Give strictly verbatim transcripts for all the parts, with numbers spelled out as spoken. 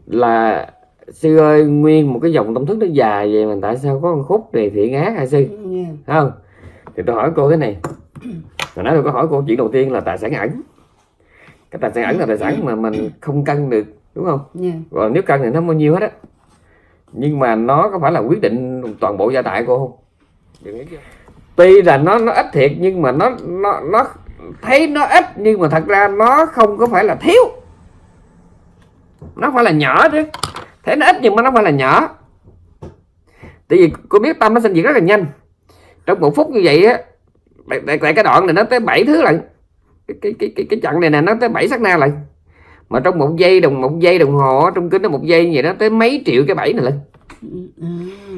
là sư ơi, nguyên một cái dòng tâm thức nó dài vậy mà tại sao có một khúc này thiện ác hả sư? Yeah. Không? Thì tôi hỏi cô cái này. Hồi nãy tôi có hỏi cô chuyện đầu tiên là tài sản ẩn. Cái tài sản ẩn là tài sản mà mình không cân được, đúng không? Yeah. Còn nếu cân thì nó không bao nhiêu hết á. Nhưng mà nó có phải là quyết định toàn bộ gia tài cô không? Tuy là nó nó ít thiệt nhưng mà nó nó nó thấy nó ít nhưng mà thật ra nó không có phải là thiếu. Nó phải là nhỏ chứ. Thế nó ít nhưng mà nó phải là nhỏ. Tại vì cô biết tâm nó sinh diệt rất là nhanh. Trong một phút như vậy á, tại cái đoạn này nó tới bảy thứ lần. Cái cái cái cái, cái chặng này nè nó tới bảy sát na lần. Mà trong một giây đồng một giây đồng hồ trong kinh nó một giây như vậy nó tới mấy triệu cái bảy này lần. À,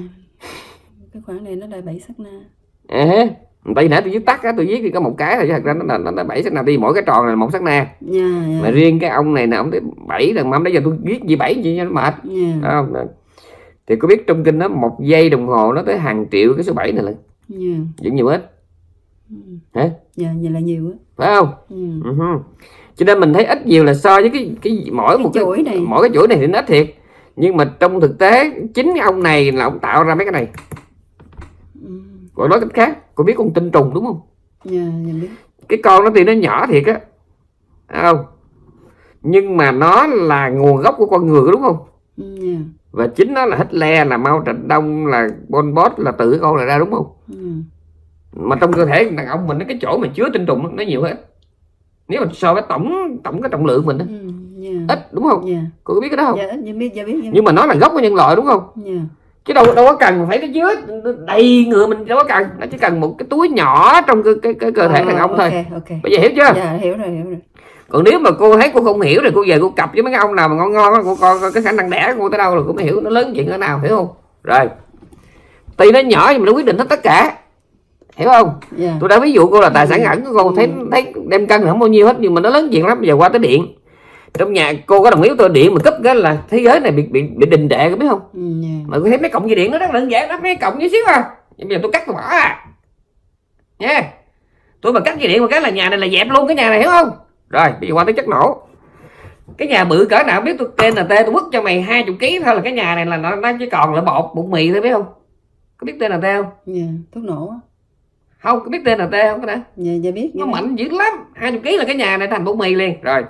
cái khoảng này nó là bảy sát na. À, tại vì nãy tôi viết tắt á, tôi viết thì có một cái thôi chứ thật ra nó là nó bảy sát na, đi mỗi cái tròn này là một sát na. Yeah, yeah. Mà riêng cái ông này nè ông tới bảy lần, mà bây giờ tôi viết gì bảy gì cho nó mệt. Yeah. Không? Thì có biết trong kinh nó một giây đồng hồ nó tới hàng triệu cái số bảy này lần. Yeah. Vẫn nhiều ít. Ừ. Hả? Dạ, vậy là nhiều á. Phải không? Ừ. Uh-huh. Cho nên mình thấy ít nhiều là so với cái cái mỗi cái một cái chuỗi này, mỗi cái chuỗi này thì nó ít thiệt. Nhưng mà trong thực tế chính cái ông này là ông tạo ra mấy cái này. Ừ. Gọi nói cách khác, cô biết con tinh trùng đúng không? Dạ, dạ biết. Cái con nó thì nó nhỏ thiệt á. Phải không? Nhưng mà nó là nguồn gốc của con người đúng không? Ừ. Và chính nó là Hitler, là Mao Trạch Đông, là Pol Pot, là từ cái con này ra đúng không? Ừ. Mà trong cơ thể đàn ông mình nó cái chỗ mà chứa tinh trùng nó nhiều hết. Nếu mà so với tổng tổng cái trọng lượng mình đó, ừ, yeah. ít đúng không? Yeah. Cô có biết cái đó không? Dạ, dạ biết, dạ biết, dạ biết. Nhưng mà nó là gốc của nhân loại đúng không? Yeah. Chứ đâu đâu có cần phải cái chứa đầy người mình, đâu có cần, nó chỉ cần một cái túi nhỏ trong cái cái, cái cơ thể oh, đàn ông okay, thôi. Okay. Bây giờ hiểu chưa? Dạ hiểu rồi, hiểu rồi. Còn nếu mà cô thấy cô không hiểu rồi cô về cô cặp với mấy cái ông nào mà ngon ngon cô coi cái khả năng đẻ của cô tới đâu rồi cô mới hiểu nó lớn chuyện ở nào, hiểu không? Rồi. Tuy nó nhỏ nhưng mà nó quyết định hết tất cả. Hiểu không? Yeah. Tôi đã ví dụ cô là tài sản ẩn của cô, thấy thấy đem cân không bao nhiêu hết nhưng mà nó lớn chuyện lắm. Bây giờ qua tới điện. Trong nhà cô có đồng ý tôi điện mà cấp cái là thế giới này bị bị, bị đình trệ, có biết không? Yeah. Mà cô thấy mấy cọng dây điện nó rất đơn giản lắm, mấy cọng như xíu à. Bây giờ tôi cắt tôi bỏ à. Nha. Yeah. Tôi mà cắt dây điện một cái là nhà này là dẹp luôn cái nhà này, hiểu không? Rồi, bây giờ qua tới chất nổ. Cái nhà bự cỡ nào biết tôi tên là tê tôi bứt cho mày hai mươi ký thôi là cái nhà này là nó, nó chỉ còn là bột bột mì thôi, biết không? Có biết tên là tê không? Dạ, yeah, thuốc nổ á. Không, có biết tên là tê không cái đã? Dạ, dạ biết. Nó mạnh dữ lắm, hai mươi ký là cái nhà này thành bột mì liền. Rồi.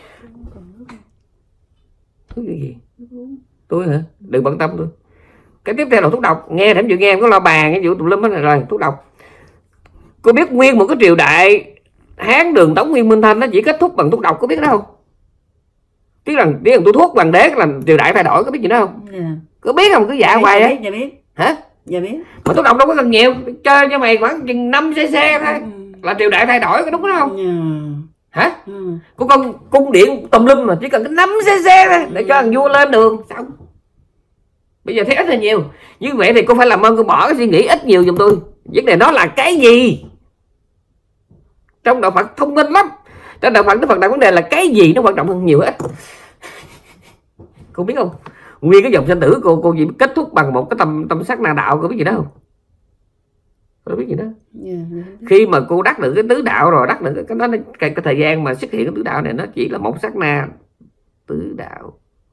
Thuốc gì? Tôi hả? Đừng bận tâm tôi. Cái tiếp theo là thuốc độc. Nghe thẩm dự nghe em có lo bàn cái vụ tùm lum hết rồi. Rồi, thuốc độc. Cô biết nguyên một cái triều đại Hán Đường Tống Nguyên Minh Thanh nó chỉ kết thúc bằng thuốc độc, có biết đó không? Biết rằng biết rằng tôi thuốc bằng đế là triều đại thay đổi, có biết gì đó không? Yeah. Có biết không? Cứ dạ hoài á. Dạ biết. Hả? Dạ biết. Mà thuốc độc đâu có cần nhiều, chơi cho mày khoảng chừng năm xê xê thôi. Ừ. Là triều đại thay đổi, có đúng đó không? Yeah. Hả? Ừ. Cô con cung điện tùm lum mà chỉ cần cái năm xê xê thôi để cho thằng vua lên đường, xong. Bây giờ thấy ít là nhiều. Như vậy thì cô phải làm ơn cô bỏ cái suy nghĩ ít nhiều giùm tôi. Vấn đề đó là cái gì? Trong đạo Phật thông minh lắm. Trong đạo Phật, Đức Phật đặt vấn đề là cái gì nó quan trọng hơn nhiều hết. Cô biết không? Nguyên cái dòng sanh tử cô cô gì kết thúc bằng một cái tâm tâm sắc na đạo, cô biết gì đó không? Cô biết gì đó? Yeah, yeah. Khi mà cô đắc được cái tứ đạo rồi, đắc được cái cái, đó, cái, cái thời gian mà xuất hiện cái tứ đạo này nó chỉ là một sát na tứ đạo.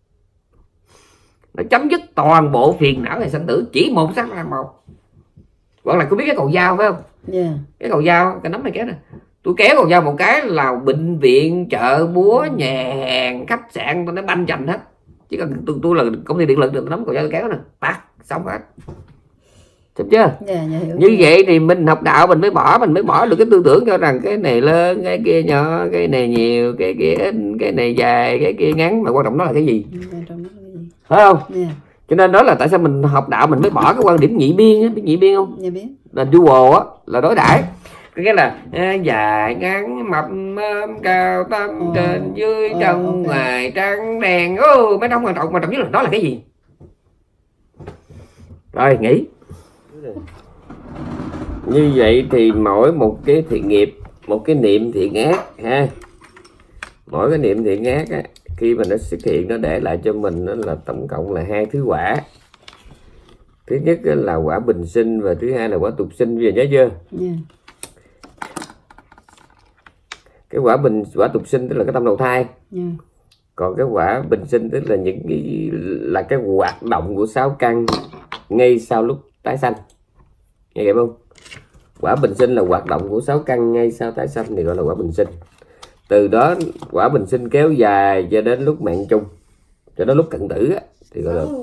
Nó chấm dứt toàn bộ phiền não này sanh tử chỉ một sát na một. Hoặc là cô biết cái cầu dao phải không? Yeah. Cái cầu dao, cái nắm này kéo nè. Tôi kéo cầu dao một cái là bệnh viện, chợ búa, nhà hàng, khách sạn nó banh chành hết. Chỉ cần tôi, tôi là công ty điện lực được, tôi nắm cầu dao tôi kéo nè, tắt xong hết. Được chưa? Yeah, yeah, như yeah. Vậy thì mình học đạo mình mới bỏ mình mới bỏ được cái tư tưởng cho rằng cái này lớn, cái kia nhỏ, cái này nhiều, cái kia ít, cái này dài, cái kia ngắn, mà quan trọng đó là cái gì? Phải không? Yeah. Cho nên đó là tại sao mình học đạo mình mới bỏ cái quan điểm nhị biên á, biết nhị biên không? Dạ biết. Là dual á, là đối đãi. Cái là à, dài ngắn mập mâm cao tâm oh, trên dưới oh, trong okay. Ngoài trắng đen, ô mấy đông quan trọng, quan trọng nhất là đó là cái gì? Rồi nghỉ. Như vậy thì mỗi một cái thiện nghiệp, một cái niệm thiện ác ha, mỗi cái niệm thiện ác á, khi mà nó xuất hiện nó để lại cho mình nó là tổng cộng là hai thứ quả. Thứ nhất là quả bình sinh và thứ hai là quả tục sinh, bây giờ nhớ chưa? Yeah. Cái quả bình quả tục sinh tức là cái tâm đầu thai. Yeah. Còn cái quả bình sinh tức là những cái là cái hoạt động của sáu căn ngay sau lúc tái sanh, nghe hiểu không? Quả bình sinh là hoạt động của sáu căn ngay sau tái sanh thì gọi là quả bình sinh. Từ đó quả bình sinh kéo dài cho đến lúc mạng chung, cho đến lúc cận tử á, thì gọi là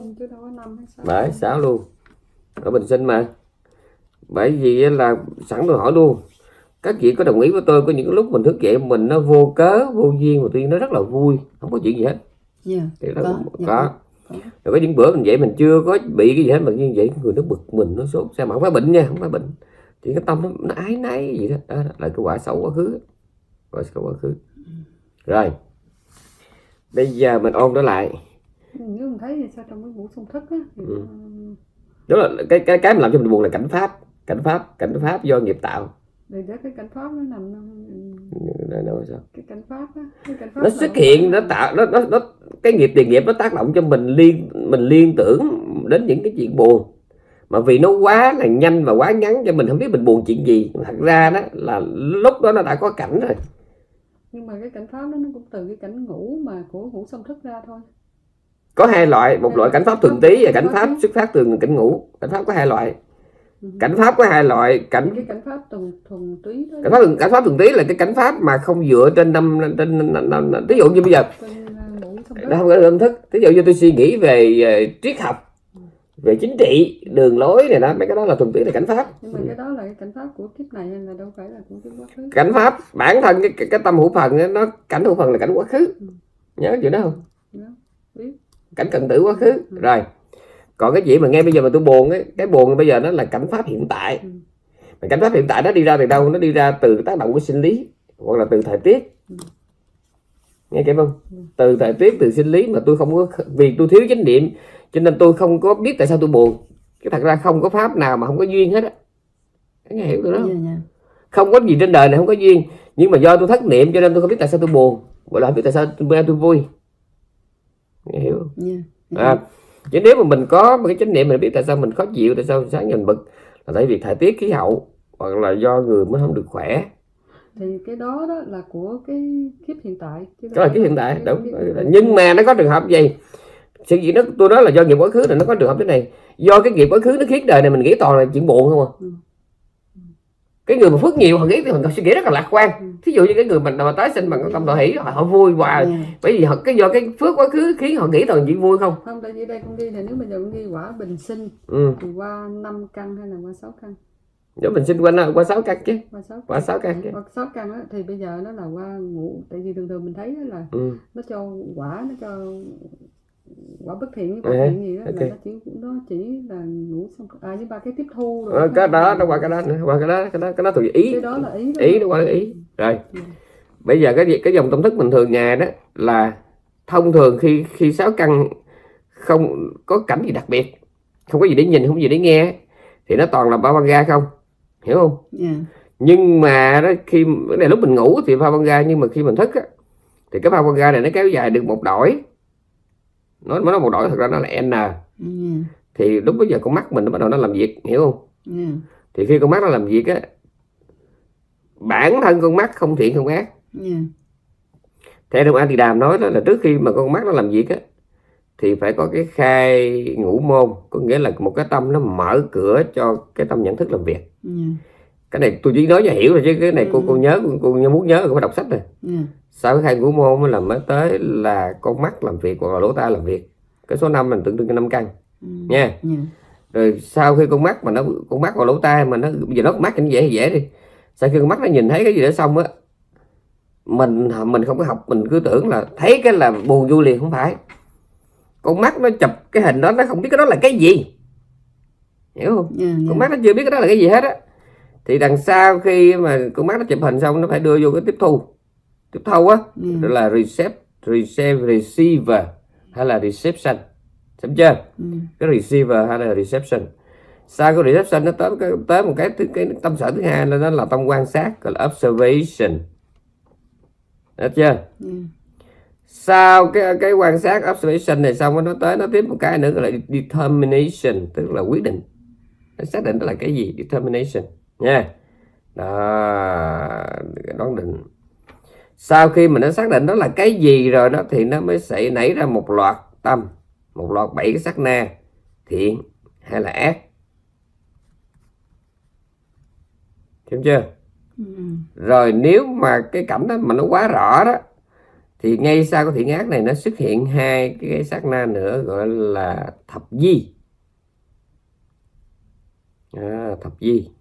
bởi sáu luôn. Quả bình sinh mà. Bởi vì là sẵn tôi hỏi luôn, các chị có đồng ý với tôi có những lúc mình thức dậy mình nó vô cớ vô duyên mà tuy nó rất là vui, không có chuyện gì hết. Yeah, thì đó có, có, có. Rồi có những bữa mình dậy mình chưa có bị cái gì hết mà như vậy người nó bực mình, nó sốt sao mà không phải bệnh nha, không phải bệnh, thì cái tâm nó, nó ái náy gì đó. Đó là cái quả xấu quá khứ, quả xấu quá khứ. Rồi bây giờ mình ôn đó lại. Nếu mình thấy thì sao trong cái ngũ xung thức á thì ừ. Đó là cái cái cái mà làm cho mình buồn là cảnh pháp, cảnh pháp, cảnh pháp do nghiệp tạo. Để đó cái cảnh pháp nó nằm nó, nó, sao? Cái cảnh pháp á, cái cảnh pháp nó xuất hiện, nó tạo nó, nó nó cái nghiệp tiền nghiệp nó tác động cho mình liên mình liên tưởng đến những cái chuyện buồn, mà vì nó quá là nhanh và quá ngắn cho mình không biết mình buồn chuyện gì. Thật ra đó là lúc đó nó đã có cảnh rồi. Nhưng mà cái cảnh pháp đó nó cũng từ cái cảnh ngủ mà của ngũ xung thức ra thôi. Có hai loại, một loại cảnh pháp thuần tí và cảnh pháp xuất phát từ cảnh ngủ. Cảnh pháp có hai loại. Cảnh pháp có hai loại. Cảnh cái cảnh pháp thuần thuần túy đó. Cảnh pháp cảnh pháp thuần túy là cái cảnh pháp mà không dựa trên năm trên năm, ví dụ như bây giờ nó không có âm thức. Ví dụ như tôi suy nghĩ về uh, triết học, về chính trị, đường lối này đó, mấy cái đó là thuần túy là cảnh pháp. Nhưng mà cái đó là cái cảnh pháp của kiếp này nên là đâu phải là của kiếp quá khứ. Cảnh pháp bản thân cái cái, cái tâm hữu phần ấy, nó cảnh hữu phần là cảnh quá khứ. Ừ. Nhớ chuyện đó không? Nhớ. Biết. Cảnh cận tử quá khứ. Ừ. Rồi. Còn cái chuyện mà ngay bây giờ mà tôi buồn ấy, cái buồn bây giờ nó là cảnh pháp hiện tại. Ừ. Mà cảnh pháp hiện tại nó đi ra từ đâu? Nó đi ra từ tác động của sinh lý hoặc là từ thời tiết. Ừ. Nghe kịp không? Ừ. Từ thời tiết, từ sinh lý mà tôi không có, vì tôi thiếu chánh niệm cho nên tôi không có biết tại sao tôi buồn. Cái thật ra không có pháp nào mà không có duyên hết á. Nghe hiểu tôi đó không? Yeah, yeah. Không có gì trên đời này không có duyên, nhưng mà do tôi thất niệm cho nên tôi không biết tại sao tôi buồn, gọi là không biết tại sao tôi, tôi vui. Nghe hiểu không? Yeah, yeah. À, chứ nếu mà mình có một cái chánh niệm mình biết tại sao mình khó chịu, tại sao sáng mình bực, là tại vì thời tiết khí hậu hoặc là do người mới không được khỏe. Thì cái đó đó là của cái kiếp hiện tại. Đó là kiếp hiện tại, đúng. Nhưng mà nó có trường hợp gì? Sự gì đó tôi nói là do nghiệp quá khứ, là nó có trường hợp thế này. Do cái nghiệp quá khứ nó khiến đời này mình nghĩ toàn là chuyện buồn không à. Ừ. Cái người mà phước nhiều họ nghĩ thì họ suy nghĩ rất là lạc quan. Ừ. Thí dụ như cái người mình mà tái sinh bằng tâm thọ hỷ họ, họ vui hoài. Ừ. Bởi vì họ cái do cái phước quá khứ khiến họ nghĩ toàn chuyện vui không. Không, tại vì đây con ghi là nếu bây giờ con ghi quả bình sinh ừ. thì qua năm căn hay là qua sáu căn? Nếu bình sinh qua qua sáu căn chứ. Qua sáu căn. Qua sáu căn chứ. Qua sáu căn á thì bây giờ nó là qua ngũ, tại vì thường thường mình thấy là ừ. nó cho quả, nó cho quả bất thiện với quả thiện gì đó, okay. Là nó chỉ nó chỉ là ngủ xong à với ba cái tiếp thu rồi. Ờ, cái đó nó qua cái đó nữa, qua cái đó cái đó cái đó thuộc ý. Cái đó là ý. Ý nó qua cái ý. Rồi. Ừ. Bây giờ cái cái dòng tâm thức bình thường nhà đó là thông thường khi khi sáu căn không có cảnh gì đặc biệt, không có gì để nhìn, không có gì để nghe thì nó toàn là Bhavanga không, hiểu không? Yeah. Nhưng mà đó khi cái này lúc mình ngủ thì Bhavanga, nhưng mà khi mình thức á thì cái Bhavanga này nó kéo dài được một đổi. Nó nó một đổi thật ra nó là N. Yeah. Thì lúc bây giờ con mắt mình nó bắt đầu nó làm việc, hiểu không? Yeah. Thì khi con mắt nó làm việc á, bản thân con mắt không thiện không ác. Yeah. Theo trong A Tỳ Đàm nói đó là trước khi mà con mắt nó làm việc á thì phải có cái khai ngũ môn, có nghĩa là một cái tâm nó mở cửa cho cái tâm nhận thức làm việc. Yeah. Cái này tôi chỉ nói cho hiểu rồi chứ cái này yeah. cô cô nhớ cô, cô muốn nhớ cô phải đọc sách này. Yeah. Sau cái khai ngũ môn mới làm mới tới là con mắt làm việc hoặc là lỗ tai làm việc. Cái số năm mình tượng trưng cho năm căn. Yeah. Nha. Yeah. Rồi sau khi con mắt mà nó con mắt hoặc lỗ tai mà nó bây giờ nó con mắt thì nó dễ dễ đi. Sau khi con mắt nó nhìn thấy cái gì đó xong á, mình mình không có học, mình cứ tưởng là thấy cái là buồn vui liền, không phải. Con mắt nó chụp cái hình đó nó không biết cái đó là cái gì, hiểu không? Yeah, yeah. Con mắt nó chưa biết cái đó là cái gì hết á. Thì đằng sau khi mà con mắt nó chụp hình xong nó phải đưa vô cái tiếp thu, tiếp thu á, yeah. Đó là receive, receive, receiver hay là reception, xem chưa? Yeah. Cái receiver hay là reception. Sau cái reception nó tới cái tới một cái cái tâm sở thứ hai là nó là tâm quan sát, gọi là observation, được chưa? Yeah. Sau cái cái quan sát observation này xong nó tới nó tiếp một cái nữa gọi là determination, tức là quyết định, nó xác định đó là cái gì, determination nha. Đó, đoán định. Sau khi mình đã xác định đó là cái gì rồi đó thì nó mới sẽ nảy ra một loạt tâm, một loạt bảy cái sát na thiện hay là ác. Hiểu chưa? Ừ. Rồi nếu mà cái cảnh đó mà nó quá rõ đó thì ngay sau cái thiện ác này nó xuất hiện hai cái sát na nữa gọi là thập di. À, thập di.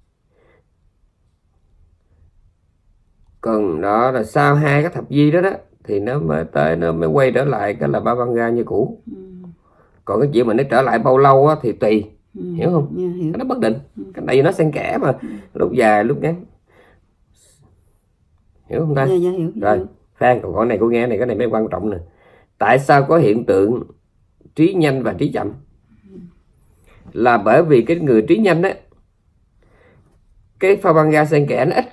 Còn đó là sau hai cái thập di đó đó thì nó mới tới nó mới quay trở lại cái là Bhavanga như cũ. Ừ. Còn cái chuyện mà nó trở lại bao lâu á thì tùy. Ừ. Hiểu không? Yeah, hiểu. Nó bất định. Ừ. Cái này nó xen kẽ mà. Ừ. Lúc dài lúc ngắn. Hiểu không ta? Yeah, yeah, hiểu, rồi hiểu. Phan câu hỏi này cô nghe này, cái này mới quan trọng nè. Tại sao có hiện tượng trí nhanh và trí chậm? Ừ. Là bởi vì cái người trí nhanh á, cái Bhavanga xen kẽ nó ít.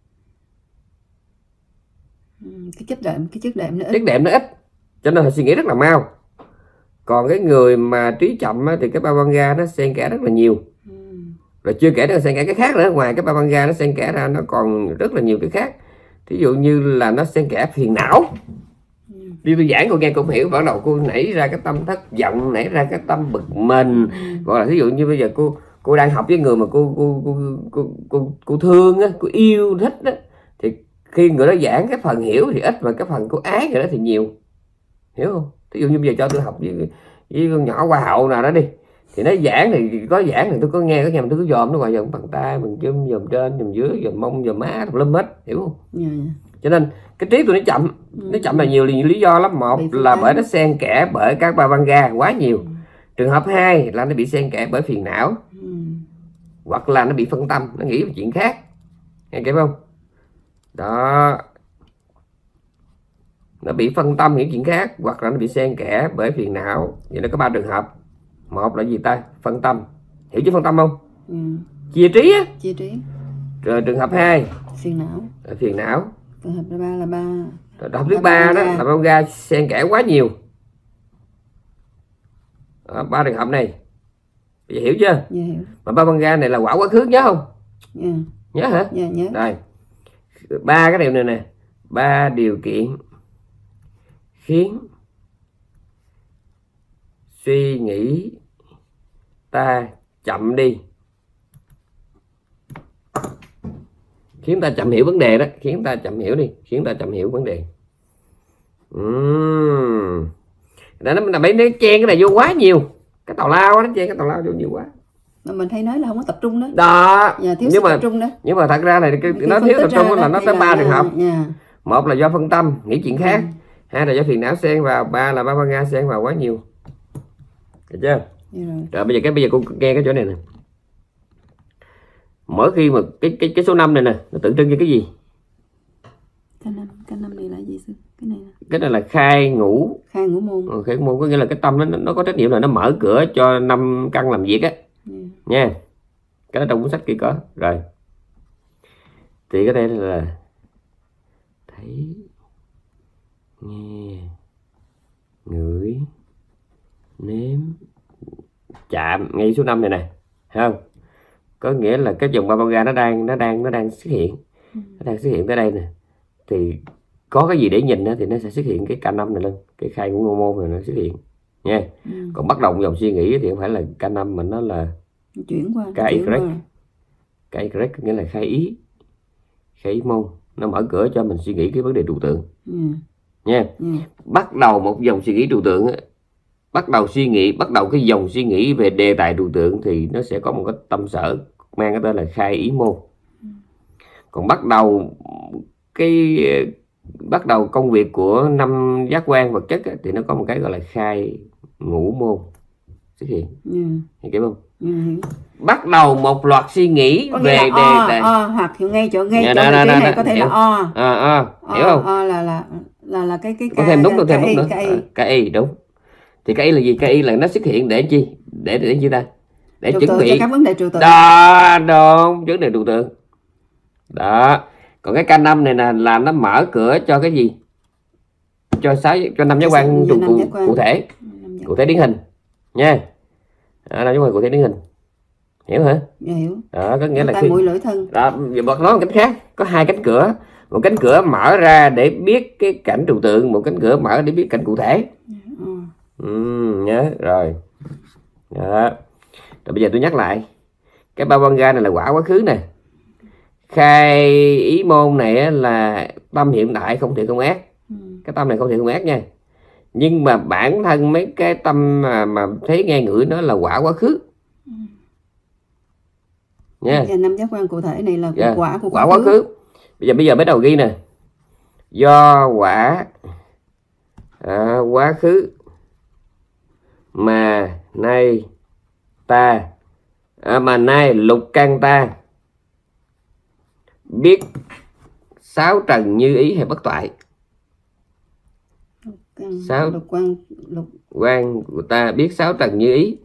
Cái chất đệm, cái chất đệm nó ít. Chất đệm nó ít, cho nên họ suy nghĩ rất là mau. Còn cái người mà trí chậm á, thì cái Bhavanga nó xen kẽ rất là nhiều. Ừ. Rồi chưa kể nó xen kẽ cái khác nữa, ngoài cái Bhavanga nó xen kẽ ra nó còn rất là nhiều cái khác. Thí dụ như là nó xen kẽ phiền não. Ừ. Đi tôi giảng cô nghe cũng hiểu, bắt đầu cô nảy ra cái tâm thất vọng, nảy ra cái tâm bực mình. Ừ. Gọi là thí dụ như bây giờ cô cô đang học với người mà cô cô cô cô cô, cô thương á, cô yêu thích á, thì khi người đó giảng cái phần hiểu thì ít mà cái phần cô ái người đó thì nhiều. Hiểu không? Ví dụ như bây giờ cho tôi học với, với con nhỏ hoa hậu nào đó đi, thì nó giảng thì có giảng thì tôi có nghe, có nghe mà tôi cứ dòm nó ngoài dòm bằng tay, bằng chân, dòm trên, dòm dưới, dòm mông, dòm má, lâm hết. Hiểu không? Yeah, yeah. Cho nên cái trí tôi nó chậm. Ừ. Nó chậm là nhiều lý do lắm. Một bị là bởi nó xen kẽ bởi các Bhavanga quá nhiều. Ừ. Trường hợp hai là nó bị xen kẽ bởi phiền não. Ừ. Hoặc là nó bị phân tâm, nó nghĩ về chuyện khác. Nghe kịp không? Đó, nó bị phân tâm những chuyện khác, hoặc là nó bị xen kẽ bởi phiền não. Vậy nó có ba trường hợp. Một là gì ta? Phân tâm. Hiểu chứ phân tâm không? Ừ. Chia trí á. Chia trí. Rồi trường hợp hai phiền não. Là phiền não. Trường hợp thứ ba là ba. Rồi trường hợp thứ ba đó là Bhavanga xen kẽ quá nhiều. Đó, ba trường hợp này. Bây giờ hiểu chưa? Dạ hiểu. Mà Bhavanga này là quả quá khứ, nhớ không? Dạ. Nhớ hả? Dạ nhớ. Rồi. Ba cái điều này nè, ba điều kiện khiến suy nghĩ ta chậm đi, khiến ta chậm hiểu vấn đề đó, khiến ta chậm hiểu đi, khiến ta chậm hiểu vấn đề. Uhm. Đó, nó mấy nó chen cái này vô quá nhiều, cái tào lao nó chen cái tào lao vô nhiều quá. Mà mình thấy nói là không có tập trung đó. Đó. Dạ, thiếu nhưng mà tập trung đó. Nhưng mà thật ra này cái, nó thiếu tập trung là nó tới ba trường hợp. Yeah. Một là do phân tâm, nghĩ chuyện khác. Yeah. Hai là do phiền não xen vào, ba là Bhavanga xen vào quá nhiều. Được chưa? Yeah. Rồi bây giờ cái bây giờ cô nghe cái chỗ này nè. Mỗi khi mà cái cái cái số năm này nè, nó tượng trưng như cái gì? Cái năm, cái năm này là gì sư? Cái này nè. Cái này là khai ngũ. Khai ngũ môn. Ừ, khai ngũ môn có nghĩa là cái tâm nó nó có trách nhiệm là nó mở cửa cho năm căn làm việc á. Yeah. Nha. Cái đó trong cuốn sách kia có. Rồi. Thì cái đây là thấy, nghe, ngửi, nếm, chạm ngay số năm này nè, thấy không? Có nghĩa là cái dòng Bhavanga nó đang nó đang nó đang xuất hiện, ừ. Nó đang xuất hiện tới đây nè, thì có cái gì để nhìn đó, thì nó sẽ xuất hiện cái K năm này lên, cái khai ngũ môn này nó xuất hiện nha. Ừ. Còn bắt đầu dòng suy nghĩ thì không phải là K năm mà nó là chuyển qua cái cái nghĩa là khai ý, khai ý môn, nó mở cửa cho mình suy nghĩ cái vấn đề trừu tượng. Ừ. Nha. Ừ. Bắt đầu một dòng suy nghĩ trừu tượng, bắt đầu suy nghĩ, bắt đầu cái dòng suy nghĩ về đề tài trừu tượng thì nó sẽ có một cái tâm sở mang cái tên là khai ý môn. Ừ. Còn bắt đầu cái bắt đầu công việc của năm giác quan vật chất thì nó có một cái gọi là khai ngũ môn xuất hiện. Ừ. Hiểu kịp không? Ừ. Bắt đầu một loạt suy nghĩ có về đề tài, o, hoặc hiểu ngay chỗ ngay chỗ đó, đó, này đó, có thể hiểu. Là o. À, à, hiểu không? O là là là là cái cái có thêm đúng, có thêm đúng nữa. Cái cái y đúng. Thì cái y là gì? Cái y là nó xuất hiện để chi? Để để chi ta? Để trừu chuẩn bị cho các vấn đề trừu tượng. Đó, đúng, vấn đề trừu tượng. Đó. Còn cái K năm này là là nó mở cửa cho cái gì? Cho sáu cho năm giác quan cụ, cụ, cụ thể. Cụ thể điển hình nha. Đó, năm giác quan cụ thể điển hình. Hiểu hả? Dạ, hiểu. Đó, có nghĩa là khi mũi lưỡi thân. Đó, giờ bật nói một cách khác, có hai cánh cửa. một cánh cửa mở ra để biết cái cảnh trừu tượng, một cánh cửa mở để biết cảnh cụ thể. Ừ. Ừ, nhớ rồi. Đó. Rồi bây giờ tôi nhắc lại, cái Babanga này là quả quá khứ nè. Khai ý môn này là tâm hiện tại không thiện không ác. Ừ. Cái tâm này không thiện không ác nha. Nhưng mà bản thân mấy cái tâm mà, mà thấy nghe ngửi nó là quả quá khứ. Ừ. Nha. Năm giác quan cụ thể này là yeah. quả của quả quá khứ. khứ. Bây giờ bây giờ bắt đầu ghi nè. Do quả à, quá khứ mà nay ta à, mà nay lục căn ta biết sáu trần như ý hay bất toại. Sáu lục quan lục quan của ta biết sáu trần như ý,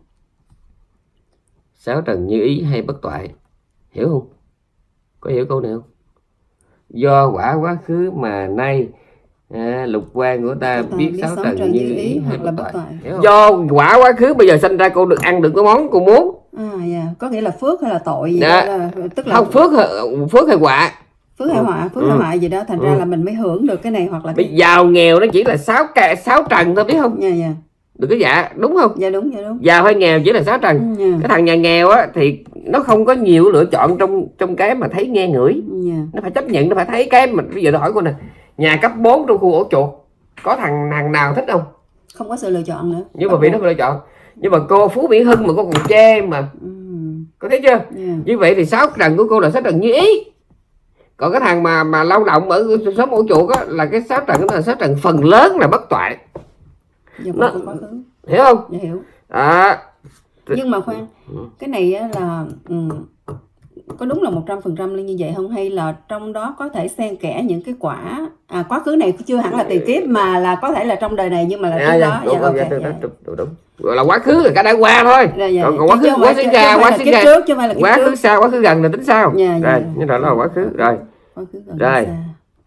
sáu trần như ý hay bất toại, hiểu không? Có hiểu câu này không? Do quả quá khứ mà nay à, lục quan của ta biết, biết sáu trần, trần như ý, ý hay bất toại. Do quả quá khứ bây giờ sinh ra cô được ăn được cái món cô muốn. À, yeah. Có nghĩa là phước hay là tội gì đó, đó là, tức là không phước phước hay quả, phước hay họa, phước ừ. hay họa gì đó, thành ừ. ra là mình mới hưởng được cái này hoặc là cái... giàu nghèo nó chỉ là sáu ca sáu trần thôi, biết không? Dạ dạ. Được cái dạ đúng không? Dạ đúng dạ đúng. Giàu hay nghèo chỉ là sáu trần. Ừ, yeah. Cái thằng nhà nghèo á thì nó không có nhiều lựa chọn trong trong cái mà thấy nghe ngửi. Yeah. Nó phải chấp nhận, nó phải thấy cái mà bây giờ tôi hỏi cô nè, nhà cấp bốn trong khu ổ chuột có thằng thằng nào thích không? Không có sự lựa chọn nữa. Nhưng mà vì nó phải lựa chọn. Nhưng mà cô Phú Mỹ Hưng mà cô còn chê mà. Ừ. Có thấy chưa? Yeah. Như vậy thì sáu trần của cô là sáu trần như ý. Còn cái thằng mà mà lao động ở xóm ổ chuột á là cái sáu trần đó là sáu trần phần lớn là bất toại. Dạ, nó, hiểu không? Dạ hiểu. À, nhưng mà khoan, cái này á là um, có đúng là một trăm phần trăm như vậy không, hay là trong đó có thể xen kẽ những cái quả à, quá khứ này chưa hẳn là tiền kiếp mà là có thể là trong đời này nhưng mà là trước đó. Đúng, dạ, okay, dạ, dạ. Đúng, đúng, đúng. Gọi là quá khứ là cái đã qua thôi. Dạ, dạ. Còn, còn quá khứ quá khứ xa, quá khứ xa, trước chứ phải là quá khứ xa, quá khứ gần là tính sao? Dạ, dạ, rồi, như đó là quá khứ rồi. Quá khứ gần rồi. Xa.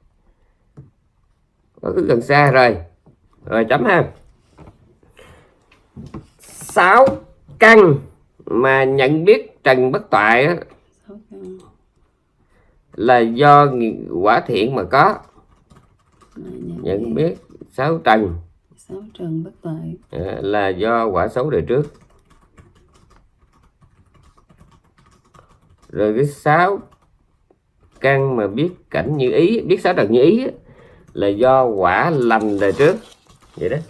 Quá khứ gần xa rồi. Rồi chấm ha. Sáu căn mà nhận biết trần bất toại á, là do quả thiện mà có. Nhận biết sáu trần sáu trần bất toại à, là do quả xấu đời trước. Rồi cái sáu căn mà biết cảnh như ý, biết sáu trần như ý á, là do quả lành đời trước. Vậy đó.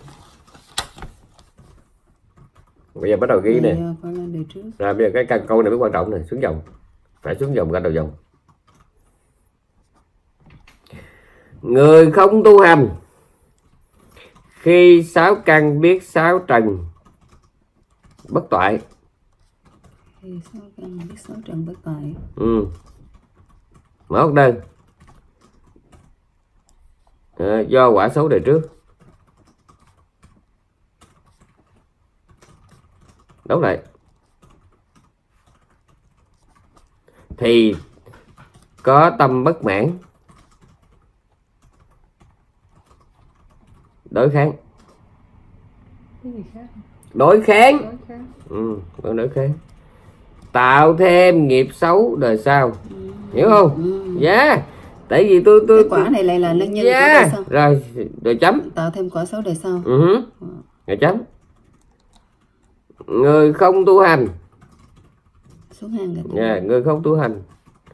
Bây giờ bắt đầu ghi nè. Rồi bây giờ cái căn câu này mới quan trọng này, xuống dòng. Phải xuống dòng ra đầu dòng. Người không tu hành khi sáu căn biết sáu trần bất toại. Khi sáu căn biết sáu trần bất toại. Ừ. Mở hốt đơn. À, do quả xấu đời trước. Đúng lại. Thì có tâm bất mãn, đối kháng. Đối kháng. Đối kháng. Ừ, đối kháng. Tạo thêm nghiệp xấu đời sau. Ừ. Hiểu không? Ừ. Dạ. Yeah. Tại vì tôi tôi cái quả này lại là nhân nhân yeah. của đời sau. Rồi, rồi chấm. Tạo thêm quả xấu đời sau. Ừ. Rồi chấm. Người không tu hành. Xuống hàng rồi. Dạ, yeah, người không tu hành.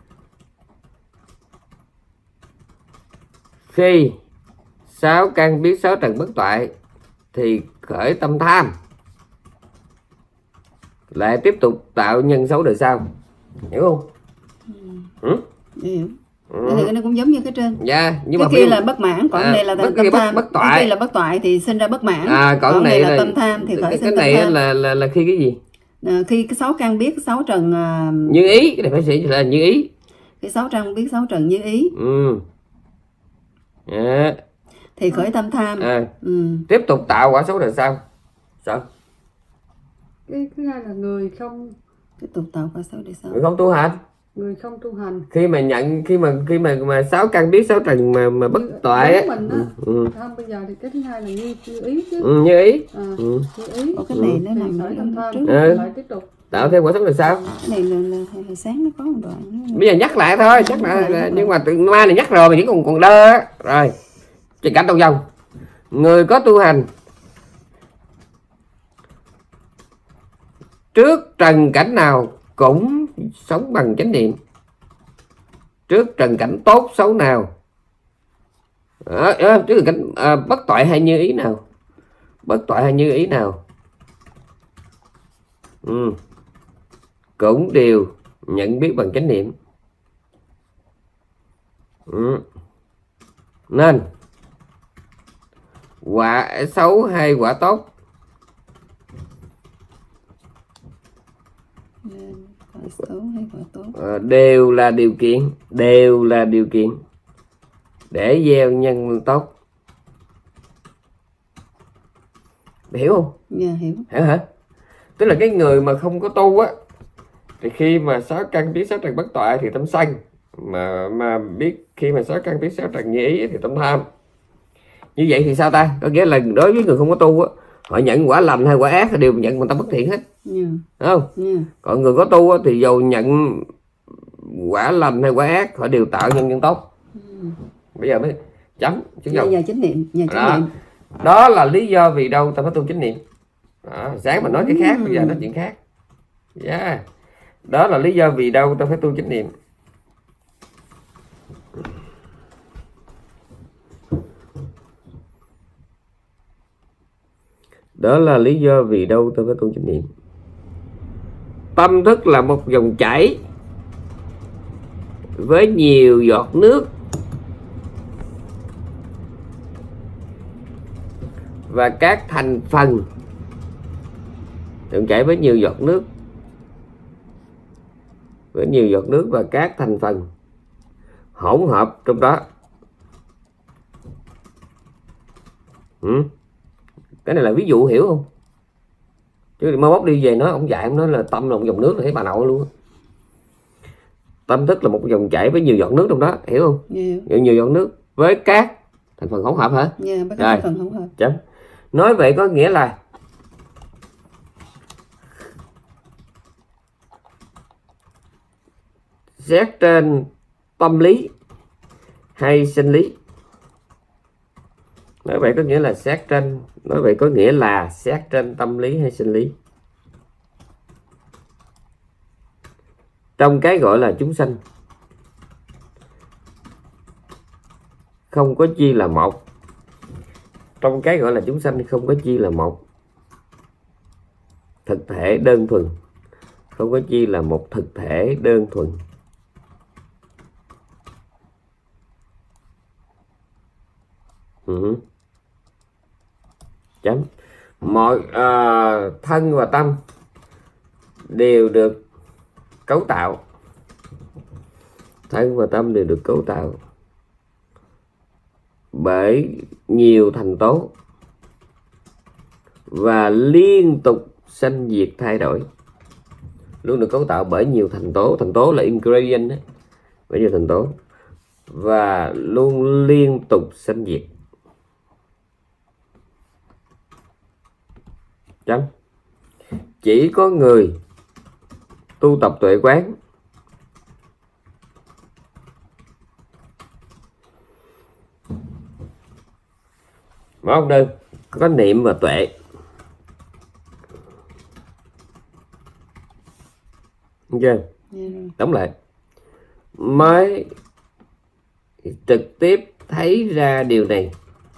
Khi sáu căn biết sáu trần bất toại thì khởi tâm tham, lại tiếp tục tạo nhân xấu đời sau. Hiểu không? Ừ. Ừ. Hiểu. Ừ. Cái này nó cũng giống như cái trên. Dạ, nhưng cái mà kia là bất mãn, còn à, này là tâm tham. Bất, bất toại. Cái kia là bất toại thì sinh ra bất mãn. À, còn, còn này là, là tâm tham thì khởi cái, sinh cái này tâm tham. Là, là là khi cái gì? À, khi cái sáu căn biết sáu trần uh... như ý, cái này phải chỉ là như ý. Cái sáu căn biết sáu trần như ý. Ừ. À. Thì khởi tâm tham. À. Ừ. Tiếp tục tạo quả xấu đời sau. Sao? Cái thứ hai là người không tiếp tục tạo quả xấu đời sau. Người không tu hành. người không tu hành khi mà nhận khi mà khi mà mà sáu căn biết sáu trần mà mà bất toại á. Mình á. Ừ, ừ. Không, bây giờ thì cái thứ hai là như, như ý chứ. Ừ, như ý. À, ừ. Như ý. Ủa, cái này nó nằm ở trước. Ừ. Lại tiếp tục. Tạo thêm quả sống là sao? Cái này là, là, là, là sáng nó có một đoạn. Bây giờ nhắc lại thôi, nhắc lại, lại nhưng mà từ mai này nhắc rồi mà vẫn còn còn đơ á. Rồi. Chuyện cảnh trong dòng. Người có tu hành trước trần cảnh nào cũng sống bằng chánh niệm. Trước trần cảnh tốt xấu nào, à, à, trước trần cảnh à, bất toại hay như ý nào, bất toại hay như ý nào, ừ. cũng đều nhận biết bằng chánh niệm. Ừ. Nên quả xấu hay quả tốt Xấu hay quả tốt à, đều là điều kiện, đều là điều kiện để gieo nhân tốt. Hiểu không? Dạ hiểu. Hiểu hả? Tức là cái người mà không có tu á thì khi mà sáu căn biết sáu trần bất toại thì tâm sân, mà mà biết khi mà sáu căn biết sáu trần như ý thì tâm tham. Như vậy thì sao ta? Có nghĩa là đối với người không có tu á, họ nhận quả lành hay quả ác thì đều nhận bằng tâm bất thiện hết. Yeah. Đúng không? Yeah. Còn người có tu á, thì dù nhận quả lành hay quả ác họ đều tạo nhân nhân tốt. Mm. Bây giờ mới chấm chứng dòng. Nhờ chánh niệm, nhờ chánh đó. niệm. Đó là lý do vì đâu ta phải tu chánh niệm. Đó. Sáng mà nói cái khác, bây giờ nói chuyện khác. Yeah. Đó là lý do vì đâu ta phải tu chánh niệm. Đó là lý do vì đâu ta phải tu chánh niệm. Tâm thức là một dòng chảy với nhiều giọt nước và các thành phần. Dòng chảy với nhiều giọt nước với nhiều giọt nước và các thành phần hỗn hợp trong đó. Ừ. Cái này là ví dụ, hiểu không? Chứ mai mốt đi về nói ông dạy ông nói là tâm là một dòng nước là thấy bà nội luôn. Tâm thức là một dòng chảy với nhiều giọt nước trong đó, hiểu không? Yeah. Nhiều giọt nước với các thành phần hỗn hợp hả? Yeah, với các thành phần hỗn hợp. Chấm. Nói vậy có nghĩa là xét trên tâm lý hay sinh lý. Nói vậy có nghĩa là xét trên nói vậy có nghĩa là xét trên tâm lý hay sinh lý. Trong cái gọi là chúng sanh không có chi là một. Trong cái gọi là chúng sanh không có chi là một thực thể đơn thuần. Không có chi là một thực thể đơn thuần. Ừ. Chấm. Mọi uh, thân và tâm đều được cấu tạo. Thân và tâm đều được cấu tạo bởi nhiều thành tố và liên tục sanh diệt thay đổi. Luôn được cấu tạo bởi nhiều thành tố. Thành tố là ingredient đấy. Bởi nhiều thành tố và luôn liên tục sanh diệt. Chấm. Chỉ có người tu tập tuệ quán mà không đơn có niệm và tuệ. Đúng chưa? Yeah. Tóm lại mới trực tiếp thấy ra điều này.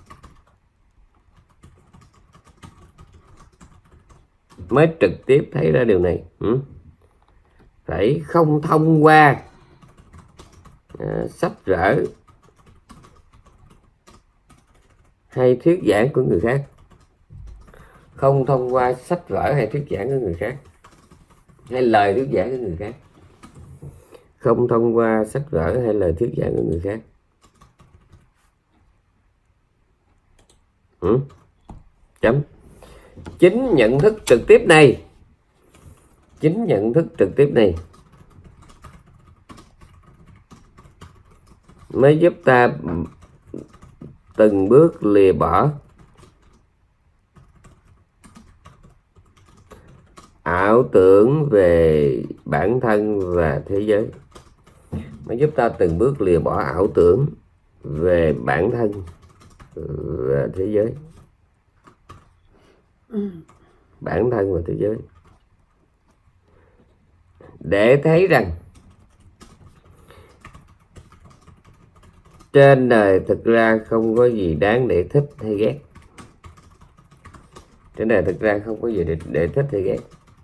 Mới trực tiếp thấy ra điều này. Ừ. Phải không thông qua à, sách vở hay thuyết giảng của người khác. Không thông qua sách vở hay thuyết giảng của người khác, hay lời thuyết giảng của người khác. Không thông qua sách vở hay lời thuyết giảng của người khác. Ừ. Chấm. Chính nhận thức trực tiếp này Chính nhận thức trực tiếp này mới giúp ta từng bước lìa bỏ ảo tưởng về bản thân và thế giới. Mới giúp ta từng bước lìa bỏ ảo tưởng về bản thân và thế giới. Bản thân và thế giới. Để thấy rằng trên đời thực ra không có gì đáng để thích hay ghét. Trên đời thực ra không có gì để, để thích hay ghét.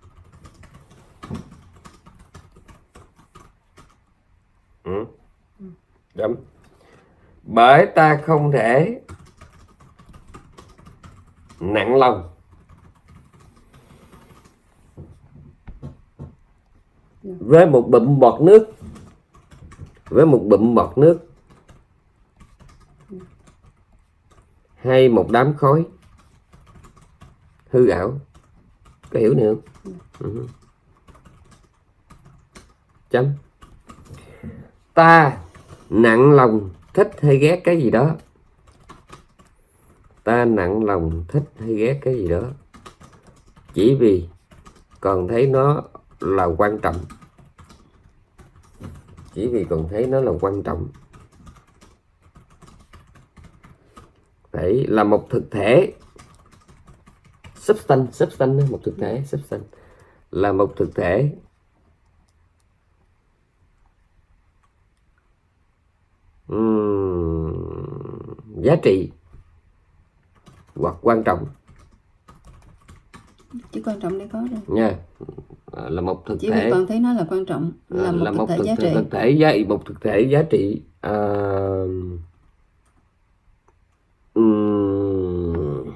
Ừ. Đúng. Bởi ta không thể nặng lòng với một bụm bọt nước, với một bụm bọt nước hay một đám khói hư ảo. Có hiểu nữa không? Ừ. Chấm. Ta nặng lòng thích hay ghét cái gì đó. Ta nặng lòng thích hay ghét cái gì đó chỉ vì còn thấy nó là quan trọng. Chỉ vì còn thấy nó là quan trọng. Đấy là một thực thể. Substance, substance, một thực thể, substance là một thực thể uhm, giá trị hoặc quan trọng. Chỉ quan trọng để có rồi. Nha. Yeah. Là một thực chỉ thể. Chỉ còn thấy nó là quan trọng, là một, là thực, một thể thực, giá thực, trị. thực thể giá một thực thể giá trị. À, um,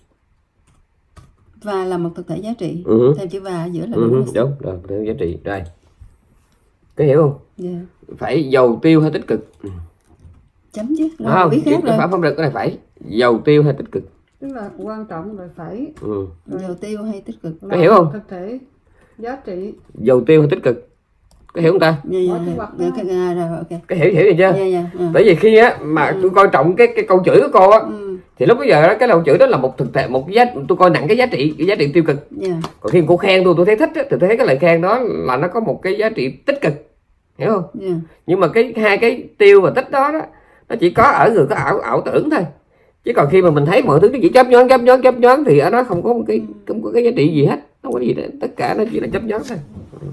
và là một thực thể giá trị. Uh-huh. Thêm chữ và ở giữa là uh-huh. đúng. Đúng rồi, thực thể giá trị. Rồi. Có hiểu không? Yeah. Phải dầu tiêu hay tích cực. Chấm chứ. Rồi không, biết khác rồi. Phải không được, cái này phải dầu tiêu hay tích cực. Tức là quan trọng rồi phải. Ừ. Dầu tiêu hay tích cực. Có hiểu không? Thực thể giá trị. Dầu tiêu hay tích cực. Có hiểu không ta? Dạ dạ dạ. Rồi ok. Cái hiểu hiểu gì chưa? Dạ dạ. Bởi vì khi á mà tôi coi trọng cái cái câu chữ của cô á, ừ. thì lúc bây giờ đó, cái câu chữ đó là một thực thể, một giá, tôi coi nặng cái giá trị, cái giá trị tiêu cực. Yeah. Còn khi cô khen tôi tôi thấy thích á, thì tôi thấy cái lời khen đó là nó có một cái giá trị tích cực, hiểu không? Yeah. Nhưng mà cái hai cái tiêu và tích đó đó nó chỉ có ở người có ảo ảo tưởng thôi. Chứ còn khi mà mình thấy mọi thứ nó chỉ chấp nhoáng chấp nhoáng chấp nhoáng thì ở đó không có một cái không có cái giá trị gì hết, không có gì hết, tất cả nó chỉ là chấp nhoáng thôi.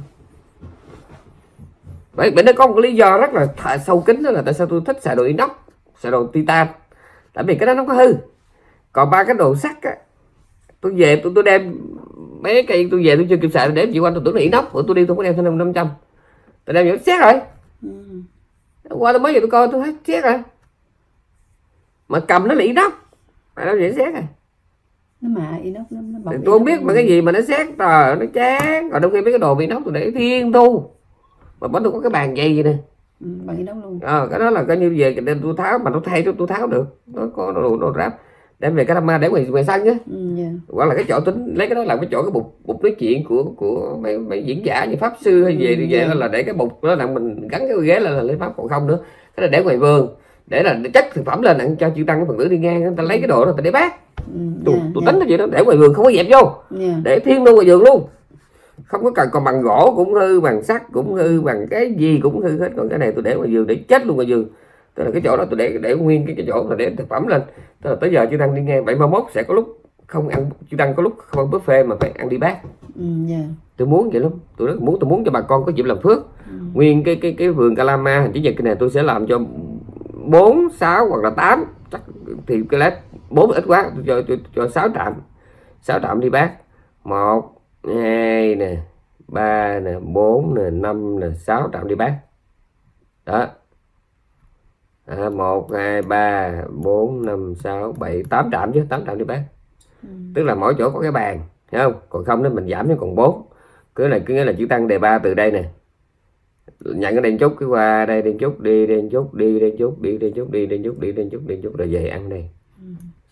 Vậy bởi nó có một cái lý do rất là sâu kín, đó là tại sao tôi thích xài đồ inox, xài đồ titan, tại vì cái đó nó có hư. Còn ba cái đồ sắt á, tôi về tôi tôi đem mấy cây tôi về tôi chưa kịp xài, tôi đem chị Oanh tôi tưởng là inox, của tôi đi tôi không có đem thêm năm trăm, tôi đem vậy xét rồi. Ừ. Qua tôi mới về tôi coi tôi thấy xét rồi, mà cầm nó là inox, mà nó vậy xét rồi. Nó mà inox nó, nó bọc. Tôi không biết mà cái gì mà nó xét rồi nó chán. Còn đôi khi mấy cái đồ inox tôi để thiên thu, mà vẫn tôi có cái bàn dây gì nè. Ừ, bằng inox luôn. À, cái đó là coi như về tôi tháo, mà nó thay tôi tôi tháo được, nó có đồ đồ ráp đem về cái drama để ngoài ngoài sân á. Ừ, yeah. Hoặc là cái chỗ tính lấy cái đó làm cái chỗ cái bục bục nói chuyện của của mấy, mấy diễn giả như pháp sư hay về ừ, về yeah. là để cái bục đó là mình gắn cái ghế là, là lấy pháp, còn không nữa cái là để ngoài vườn để là để chất thực phẩm lên đặng cho chịu tăng cái phần tử đi ngang, người ta lấy cái đồ đó người ta để bác. Ừ, tôi yeah, tôi yeah. tính cái gì đó để ngoài vườn không có dẹp vô, yeah. để thiên luôn ngoài vườn luôn, không có cần. Còn bằng gỗ cũng hư, bằng sắt cũng hư, bằng cái gì cũng hư hết. Còn cái này tôi để ngoài vườn để chết luôn ngoài vườn. Tức là cái chỗ đó tôi để để nguyên cái cái chỗ là để thực phẩm lên. Tức là tới giờ chị Đăng đi nghe bảy mươi mốt sẽ có lúc không ăn, chị Đăng có lúc không ăn buffet mà phải ăn đi bát. Ừ, yeah. Tôi muốn vậy lắm, tôi rất muốn tôi muốn cho bà con có dịp làm phước. Ừ. Nguyên cái cái cái vườn Calama hình chữ nhật cái này tôi sẽ làm cho bốn, sáu hoặc là tám, chắc thì cái lát bốn ít quá, tôi cho cho, cho sáu trạm, sáu trạm đi bát. Một, hai nè, ba nè, bốn nè, năm nè, sáu trạm đi bát. Đó. À, một, hai, ba, bốn, năm, sáu, bảy, tám trạm chứ, tám trạm đi bác. Ừ. Tức là mỗi chỗ có cái bàn, thấy không? Còn không nên mình giảm cho còn bốn. Cứ này cứ nghĩa là chữ tăng đề ba từ đây nè. Nhận cái đèn chút cái qua đây, đèn chút đi, đèn chút đi, đèn chút đi, đèn chút đi, đèn chút đi, đèn chút, đèn chút rồi về ăn đây. Ừ.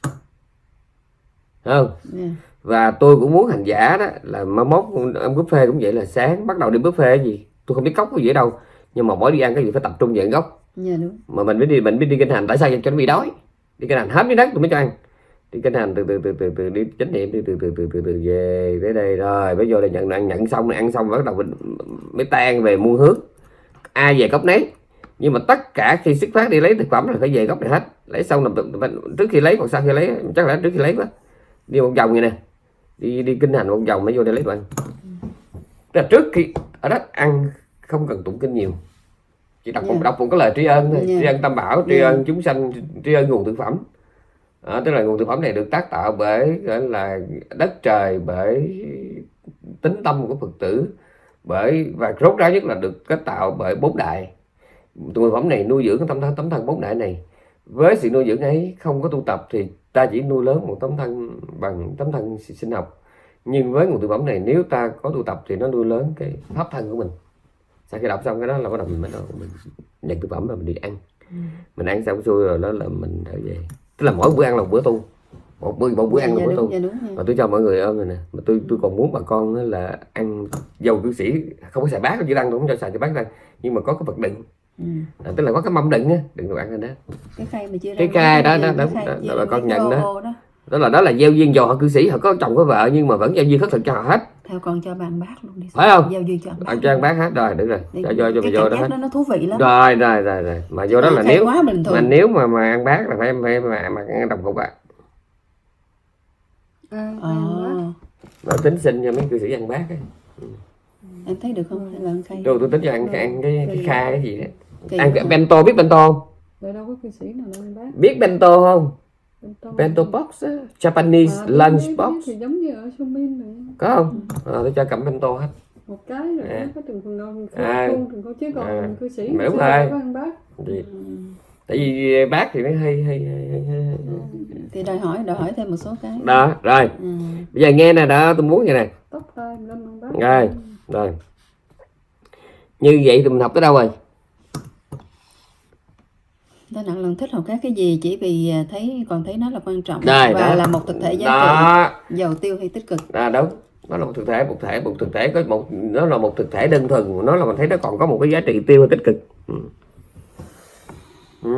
Thấy không? Yeah. Và tôi cũng muốn hành giả đó là mai mốt ăn buffet cũng vậy, là sáng bắt đầu đi buffet gì tôi không biết cốc cái gì ở đâu, nhưng mà mỗi đi ăn cái gì phải tập trung về gốc. Dạ đúng. Mà mình biết đi mình biết đi kinh hành, tại sao cho nó bị đói, đi kinh hành hết miếng đất tôi mới cho ăn, đi kinh hành từ từ từ từ từ đi chánh niệm, từ từ từ từ từ từ về tới đây rồi mới vô đây nhận ăn, nhận xong ăn xong bắt đầu mình mới tan về muôn hướng, ai về góc nấy. Nhưng mà tất cả khi xuất phát đi lấy thực phẩm là phải về góc này hết, lấy xong là trước khi lấy hoặc sau khi lấy, chắc là trước khi lấy quá, đi một vòng vậy nè, đi đi kinh hành một vòng mới vô đây lấy đồ ăn. Tức là trước khi ở đó ăn không cần tụng kinh nhiều, chỉ đọc một yeah. đọc một cái lời tri ân thôi, yeah. tri ân tam bảo, tri ân yeah. chúng sanh, tri ân nguồn thực phẩm. Đó, tức là nguồn thực phẩm này được tác tạo bởi gọi là đất trời, bởi tính tâm của Phật tử, bởi và rốt ráo nhất là được kết tạo bởi bốn đại. Nguồn thực phẩm này nuôi dưỡng tâm thân, tấm thân bốn đại này. Với sự nuôi dưỡng ấy không có tu tập thì ta chỉ nuôi lớn một tấm thân bằng tấm thân sinh học. Nhưng với nguồn thực phẩm này nếu ta có tu tập thì nó nuôi lớn cái pháp thân của mình. Sau khi đọc xong cái đó là bắt đầu mình, mình, mình nhận thực phẩm và mình đi ăn. Ừ. Mình ăn xong xuôi rồi đó là mình trở về. Tức là mỗi bữa ăn là một bữa tu, một bữa một bữa dạ, ăn là một bữa tu. Dạ, đúng, dạ. Mà tôi cho mọi người ôm này nè, mà tôi tôi còn muốn bà con là ăn dầu cư sĩ không có xài bát, chỉ ăn tôi không cho xài cái bát ra, nhưng mà có cái vật đựng. Ừ. À, tức là có cái mâm đựng á, đựng đồ ăn lên đó. Cái khay mà chia cái khay đó đó đó, đó, đó bà con nhận đó. đó. Đó là đó là gieo duyên dò họ cư sĩ, họ có chồng có vợ nhưng mà vẫn gieo duyên khất thực cho họ hết. Theo con cho bạn bác luôn đi. Phải không? Gieo duyên cho bác. Cho ăn bác hết rồi, được rồi. Cho cho cho vô đó hết. Nó thú vị lắm. Rồi rồi rồi rồi. Mà vô đó là nếu mà nếu mà mà ăn bác là phải em phải mà mà ăn đồng cục ạ. À. À. Nó tính xin cho mấy cư sĩ ăn bác ấy. Ừ. Em thấy được không? Hay là ăn khay? Rồi tôi tính cho ăn ăn cái cái kha cái gì đó. Ăn cái bento, biết bento không? Đây đâu có cư sĩ nào ăn bác. Biết bento không? Bento, bento box á, Japanese à, lunch biết, box. Thì giống như ở Sumin này. Có không? Ừ. À, tôi cho cầm bento hết. Một cái rồi à. Có từng phần ngon, à. Từng có chứ còn à. Cư sĩ. Đúng rồi. Có ăn bác. Ừ. Tại vì bác thì nó hơi hơi hơi, hơi, hơi. Thì đòi hỏi đòi hỏi thêm một số cái. Đó, rồi. Ừ. Bây giờ nghe nè, đó tôi muốn vậy nè. Tóc tay mình ăn bác. Rồi, rồi. Như vậy thì mình học tới đâu rồi? Ta nặng lần thích học các cái gì chỉ vì thấy còn thấy nó là quan trọng Đây, và đó. Là một thực thể giá trị giàu tiêu hay tích cực. À đúng, nó là một thực thể, một thể, một thực thể có một nó là một thực thể đơn thuần, nó là mình thấy nó còn có một cái giá trị tiêu hay tích cực. Ừ. Ừ.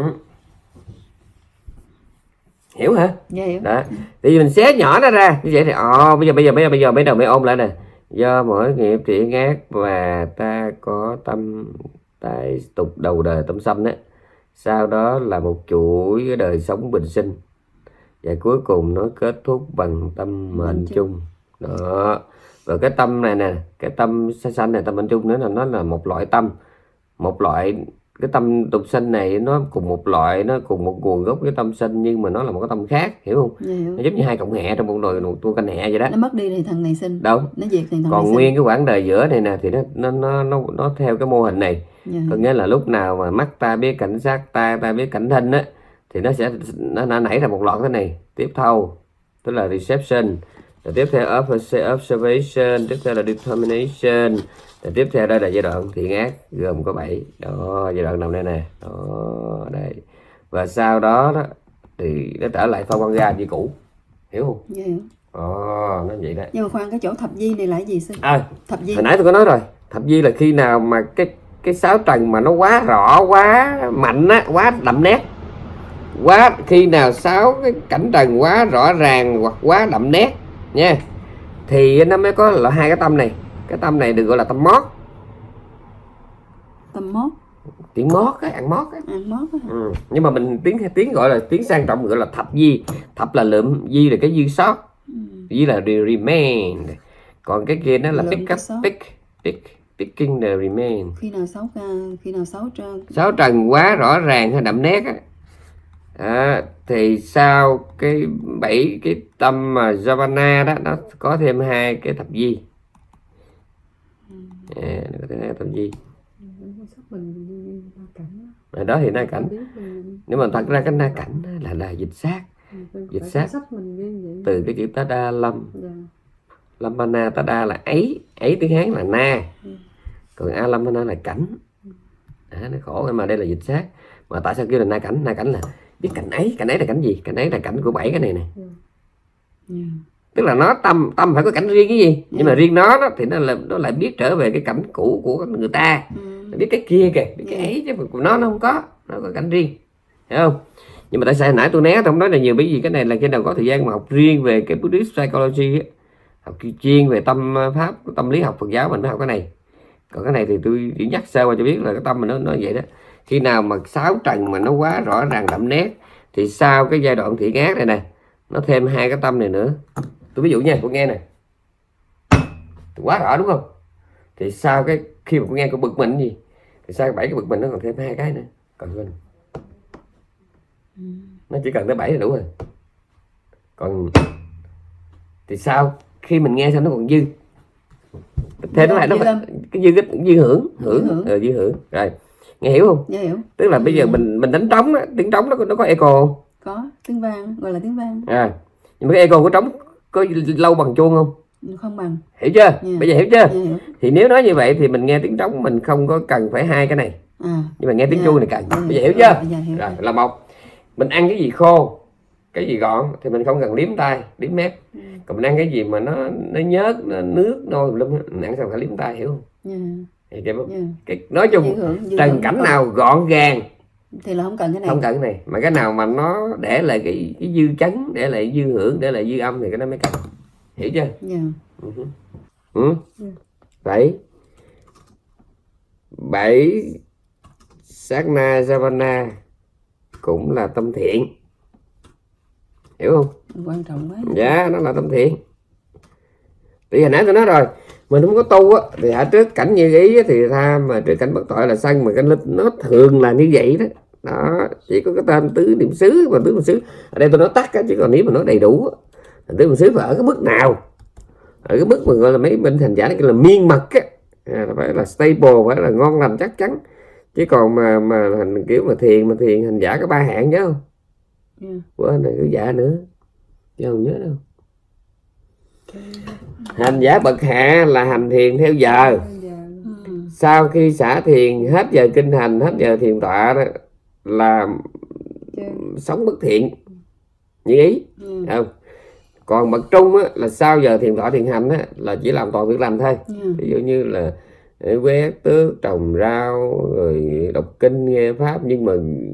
Hiểu hả? Dạ hiểu. Đó. Thì mình xé nhỏ nó ra như vậy thì ồ bây giờ bây giờ bây giờ bây giờ bây giờ mới ôm lại nè. Do mỗi nghiệp triện ác và ta có tâm tai tục đầu đời tâm sanh đấy. Sau đó là một chuỗi cái đời sống bình sinh và cuối cùng nó kết thúc bằng tâm mệnh chung. Đó. Và cái tâm này nè, cái tâm sanh sanh này, tâm mệnh chung nữa là nó là một loại tâm, một loại cái tâm tục sinh này nó cùng một loại, nó cùng một nguồn gốc với tâm sinh nhưng mà nó là một cái tâm khác, hiểu không? Dạ, hiểu. Nó giống như hai cộng hẹ trong một nồi một tua canh hẹ vậy đó. Nó mất đi thì thằng này sinh. Đúng. Nó diệt thì thằng còn này nguyên sinh. Cái quãng đời giữa này nè thì nó nó nó nó, nó theo cái mô hình này. Dạ. Có nghĩa là lúc nào mà mắt ta biết cảnh sát, ta ta biết cảnh thinh á thì nó sẽ nó, nó nảy ra một loạt cái này tiếp thâu, tức là reception, rồi tiếp theo observation, tiếp theo là determination, rồi tiếp theo đây là giai đoạn thiện ác gồm có bảy. Đó, giai đoạn nằm đây nè. Đó, đây. Và sau đó đó thì nó trở lại phong quan ga như cũ, hiểu không? Dạ, hiểu. Ồ, nó vậy đó. Nhưng mà khoan, cái chỗ thập di này là cái gì sư? À, thập di hồi nãy tôi có nói rồi, thập di là khi nào mà cái cái sáu trần mà nó quá rõ, quá mạnh á, quá đậm nét, quá khi nào sáu cái cảnh trần quá rõ ràng hoặc quá đậm nét nha, thì nó mới có là hai cái tâm này. Cái tâm này được gọi là tâm mót. Tâm mót. Tiếng mót á, ăn mót á. Ăn mót á. Ừ. Nhưng mà mình tiếng tiếng gọi là tiếng sang trọng gọi là thập di. Thập là lượm, di là cái dư sót. Ừ. Di là the remain. Còn cái kia nó là pick up, pick, pick, picking the remain. Khi nào sáu ca, khi nào sáu trần. Sáu trần quá rõ ràng hay đậm nét á. À, thì sau cái bảy cái tâm mà Javana đó nó có thêm hai cái thập di. À, nó có thêm hai thập di. À, đó thì na cảnh. Nhưng mà thật ra cái na cảnh là là dịch sát, dịch sát từ cái chữ Tada Lâm. Lamana Tada là ấy, ấy tiếng Hán là na, còn Alamana là cảnh. À, nó khổ mà đây là dịch sát. Mà tại sao kêu là na cảnh? Na cảnh là biết cảnh ấy, cảnh ấy là cảnh gì? Cảnh ấy là cảnh của bảy cái này này. Yeah. Tức là nó tâm tâm phải có cảnh riêng cái gì, yeah. Nhưng mà riêng nó đó, thì nó là nó lại biết trở về cái cảnh cũ của người ta, mm. Biết cái kia kìa, biết yeah. Cái ấy chứ của nó nó không có. nó có cảnh riêng, hiểu không? Nhưng mà tại sao hồi nãy tôi né tôi không nói là nhiều, bởi vì cái này là khi nào có thời gian mà học riêng về cái Buddhist psychology ấy, học chuyên về tâm pháp, tâm lý học Phật giáo mình mới học cái này. Còn cái này thì tôi chỉ nhắc sơ qua cho biết là cái tâm mình nó nó vậy đó. Khi nào mà sáu trần mà nó quá rõ ràng đậm nét thì sau cái giai đoạn thiện ác này nè, nó thêm hai cái tâm này nữa. Tôi ví dụ nha, cô nghe nè, quá rõ đúng không? Thì sau cái khi mà cô nghe cô bực mình gì thì sau bảy cái bực mình nó còn thêm hai cái nữa, còn quên nó chỉ cần tới bảy là đủ rồi. Còn thì sao khi mình nghe xong nó còn dư thế nó lại nó phải, cái dư cái dư hưởng hưởng hưởng. Ừ, dư hưởng rồi, nghe hiểu không? Nghe hiểu. Tức là ừ. bây giờ mình mình đánh trống á, tiếng trống nó nó có echo, có tiếng vang, gọi là tiếng vang. À, nhưng mà cái echo của trống có lâu bằng chuông không? Không bằng. Hiểu chưa? Yeah. Bây giờ hiểu chưa? Yeah. Thì nếu nói như vậy thì mình nghe tiếng trống mình không có cần phải hai cái này, à. Nhưng mà nghe tiếng yeah. chuông này cần. Yeah. Bây giờ hiểu chưa? Yeah, hiểu. Rồi là một, mình ăn cái gì khô, cái gì gọn thì mình không cần liếm tay, liếm mép. Ừ. Còn mình ăn cái gì mà nó nó nhớt, nó nước nôi lum, mình ăn xong phải liếm tay, hiểu không? Yeah. Hiểu chưa? Yeah. Cái nói chung trần cảnh nào gọn gàng thì là không cần cái này, không cần cái này, mà cái nào mà nó để lại cái cái dư chấn, để lại dư hưởng, để lại dư âm thì cái đó mới cần. Hiểu chưa? Yeah. Ừ. Ừ. Yeah. Bảy bảy sát na savana cũng là tâm thiện, hiểu không? Quan trọng quá. Dạ, nó là tâm thiện. Thì hồi nãy tôi nói rồi, mình không có tu á thì ở trước cảnh như ý thì tham, mà trước cảnh bất tội là sân, mà cái lịch nó thường là như vậy đó. Đó, chỉ có cái tên tứ niệm xứ, mà tứ niệm xứ ở đây tôi nói tắt á, chứ còn nếu mà nói đầy đủ tứ niệm xứ phải ở cái mức nào, ở cái mức mà gọi là mấy bên hành giả là miên mật á, à, phải là stable, phải là ngon lành chắc chắn. Chứ còn mà mà hành kiểu mà thiền mà thiền hành giả có ba hạng nhớ không? Yeah. Quên này cứ dạ nữa chứ không nhớ đâu. Hành giả bậc hạ là hành thiền theo giờ. Ừ. Sau khi xả thiền hết giờ kinh hành, hết giờ thiền tọa đó là yeah. sống bất thiện như ý. Ừ. Không? Còn bậc trung á, là sau giờ thiền tọa thiền hành á, là chỉ làm toàn việc lành thôi. Ừ. Ví dụ như là quét tước, trồng rau, rồi đọc kinh, nghe pháp, nhưng mà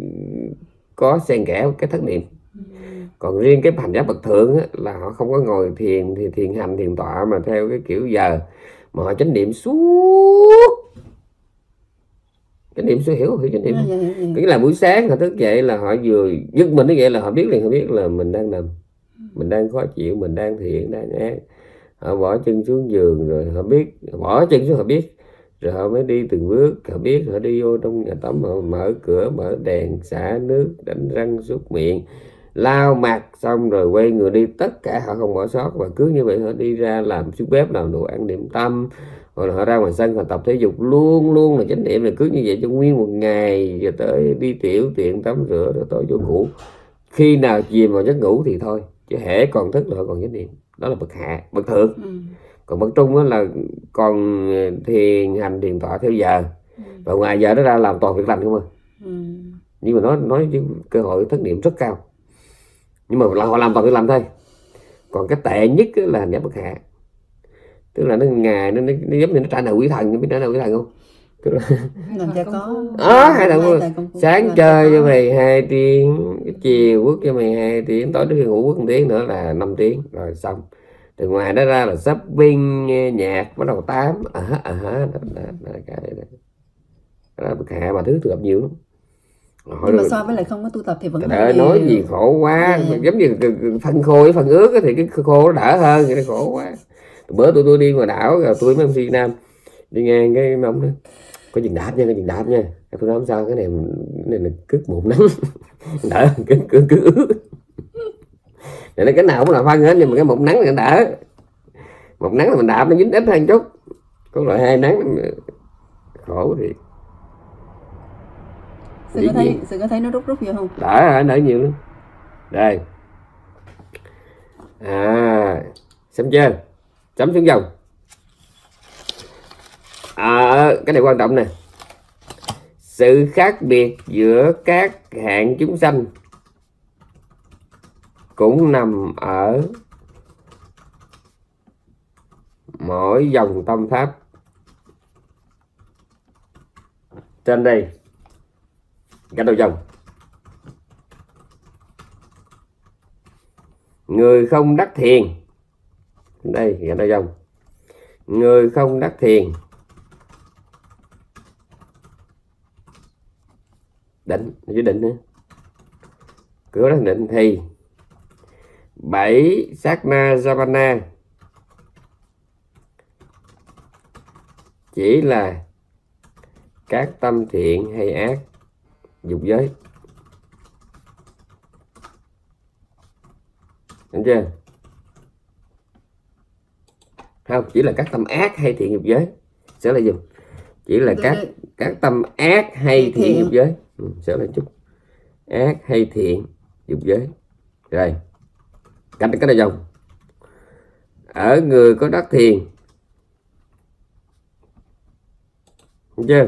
có xen kẽ cái thất niệm. Ừ. Còn riêng cái hành giả bậc thượng á, là họ không có ngồi thiền thì thiền hành thiền tọa mà theo cái kiểu giờ, mà họ chánh niệm suốt. Chánh niệm suốt, hiểu hiểu chánh niệm không? Ừ, ừ, ừ. Cái là buổi sáng họ thức dậy là họ vừa giật mình như vậy là họ biết liền, họ biết là mình đang nằm, mình đang khó chịu, mình đang thiện, đang ác. Họ bỏ chân xuống giường rồi họ biết, bỏ chân xuống họ biết, rồi họ mới đi từng bước, họ biết, họ đi vô trong nhà tắm, họ mở cửa, mở đèn, xả nước, đánh răng, súc miệng, lau mặt, xong rồi quay người đi, tất cả họ không bỏ sót. Và cứ như vậy họ đi ra làm xuống bếp làm đồ ăn niệm tâm, hoặc là họ ra ngoài sân họ tập thể dục, luôn luôn là chánh niệm, là cứ như vậy cho nguyên một ngày, rồi tới đi tiểu tiện tắm rửa rồi tối vô ngủ. Khi nào chìm vào giấc ngủ thì thôi, chứ hễ còn thức là còn chánh niệm. Đó là bậc hạ, bậc thượng. Ừ. Còn bậc trung đó là còn thiền hành thiền tọa theo giờ. Ừ. Và ngoài giờ đó ra làm toàn việc lành không à. Ừ. Nhưng mà nó nói với cơ hội thất niệm rất cao, nhưng mà là họ làm toàn việc lành thôi. Còn cái tệ nhất là hành giả bậc hạ, tức là nó ngày nó, nó, nó giống như nó trả nợ quỷ thần, biết trả nợ quỷ thần không? Tức là làm cho có đó, hai thằng sáng chơi cho mày hai tiếng, chiều quất cho mày hai tiếng, tối đến khi ngủ quất một tiếng nữa là năm tiếng rồi xong. Từ ngoài đó ra là shopping, nghe nhạc, bắt đầu tám à hả à hả đó, đó, đó, cái đó. Đó là bậc hạ mà thứ tôi gặp nhiều lắm. Nhưng mà so với lại không có tu tập thì vẫn đỡ nói nhiều. Gì khổ quá. Yeah, yeah. Giống như phân khô với phần ướt thì cái khô nó đỡ hơn, thì nó khổ quá. Bữa tôi tôi đi ngoài đảo rồi tôi với em xê Nam đi ngang cái ông đó, có chừng đạp nha, có chừng đạp nha. Tôi nói không sao, cái này cái này là cứt một nắng đỡ cứ cứ cứ ướt. Để nó cái nào cũng là phân hết, nhưng mà cái một nắng là đỡ. Một nắng là mình đạp nó dính ít hơn chút, có loại hai nắng khổ thiệt. Sự có thấy, sự có thấy nó rút rút vô không? Đỡ rồi, đỡ nhiều lắm. Đây. À, xem chưa? Chấm xuống dòng. À, cái này quan trọng nè. Sự khác biệt giữa các hạng chúng sanh cũng nằm ở mỗi dòng tâm pháp. Trên đây Gạch đầu dòng. Người không đắc thiền. Đây gạch đầu dòng. Người không đắc thiền. Định, chứ định nữa. Cửa đắc định thì bảy sát na Javana chỉ là các tâm thiện hay ác dục giới. Đúng chưa? Không, chỉ là các tâm ác hay thiện dục giới. Sẽ là dùng chỉ là các các tâm ác hay thiện dục giới. Ừ, sẽ là chút ác hay thiện dục giới. Rồi cách cái này dòng. Ở người có đắc thiền. Đúng chưa?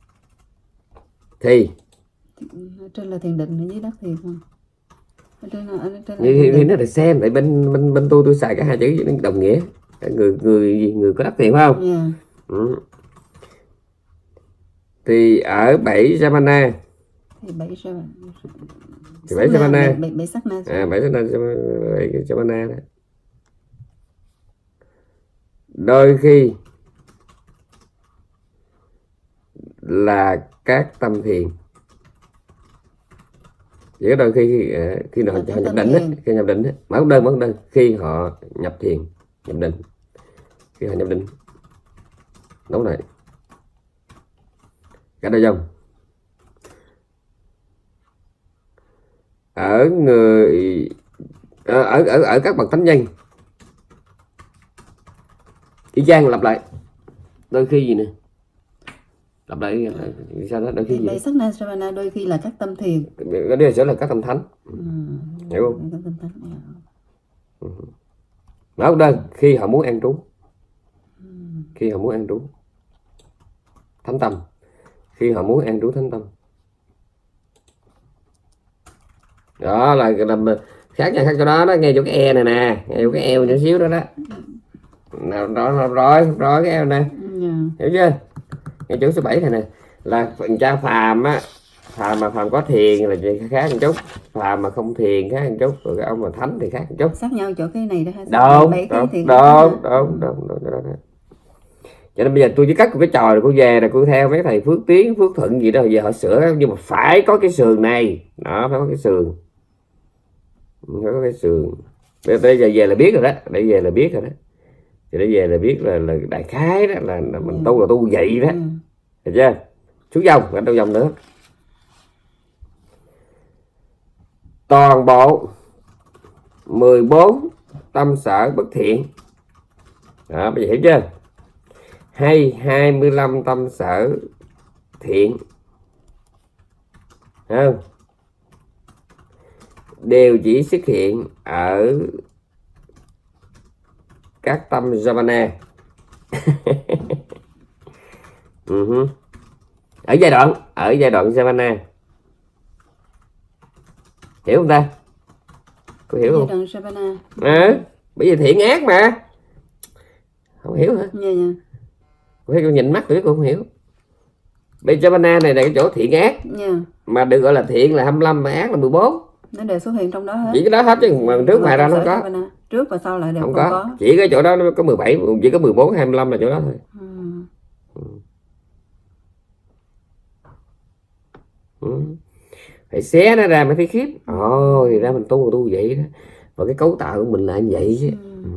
Thì trên là thiền định, ở dưới đắc thiền không? Như thì nó là xem, tại bên bên bên tôi tôi xài cả hai chữ đồng nghĩa. Người người người có đắc thiền phải không? Yeah. Ừ. Thì ở bảy Jamana. Thì bảy Jamana. Thì bảy Jamana. Bảy, bảy sắc na. À, bảy sắc na Jamana đó. Đôi khi là các tâm thiền. Chỉ có đôi khi khi họ, họ nhập định đó, khi nhập định đó, mở đơn mở đơn khi họ nhập thiền, nhập định, khi họ nhập định, đúng rồi. Cả đôi dòng. Ở người ở ở ở, ở các bậc thánh nhân, y chang lặp lại. Đôi khi gì nè, lặp lại sao đó, đôi khi gì bảy sắc na Savana đôi khi là các tâm thiền, cái đây sẽ là các tâm thánh. Ừ. Hiểu không? Các tâm thánh. Ừ. Nói đơn khi họ muốn an trú, khi họ muốn an trú thánh tâm, khi họ muốn an trú thánh tâm. Đó là làm khác nha, khác chỗ đó đó, nghe chỗ cái e này nè, nghe chỗ cái eo nhỏ xíu đó đó. Nào đó rồi rồi cái eo nè. Yeah. Hiểu chưa? Nghe chỗ số bảy này nè là phần cha phàm á, phàm mà phàm có thiền là khác một chút, phàm mà không thiền khác một chút, rồi cái ông mà thánh thì khác một chút. Khác nhau chỗ cái này đó ha. Đúng, đúng, đúng, đúng, đúng, đúng. Cho nên bây giờ tôi chỉ cắt một cái trò rồi cô về là cô theo mấy thầy Phước Tiến, Phước Thuận gì đó, giờ họ sửa, nhưng mà phải có cái sườn này, đó phải có cái sườn, phải có cái sườn. Bây giờ về là biết rồi đó, để về là biết rồi đó, thì để về là biết là, là đại khái đó là, là mình tu là tu vậy đó, được chưa? Xuống dòng, gạch đầu dòng nữa. Toàn bộ mười bốn tâm sở bất thiện, đó bây giờ hiểu chưa? Hay hai mươi lăm tâm sở thiện, không? Đều chỉ xuất hiện ở các tâm Javana. uh-huh. Ở giai đoạn ở giai đoạn Javana, hiểu không ta? Có hiểu không? Giai đoạn Javana. À, bởi vì thiện ác mà không hiểu hả? Dạ dạ. Cô thấy cô nhìn mắt tôi cô không hiểu. Bây Javana này là cái chỗ thiện ác. Yeah. Mà được gọi là thiện là hai mươi lăm mà ác là mười bốn. Nó đều xuất hiện trong đó hết. Chỉ cái đó hết chứ mà trước ngoài ra nó không có. Javana. Trước và sau lại đều không, không có. có. Chỉ cái chỗ đó nó có mười bảy, chỉ có mười bốn, hai mươi lăm là chỗ đó thôi. Ừ. Ừ. Phải xé nó ra mới thấy khiếp. Ồ, thì ra mình tu là tu vậy đó. Và cái cấu tạo của mình là như vậy chứ. Ừ.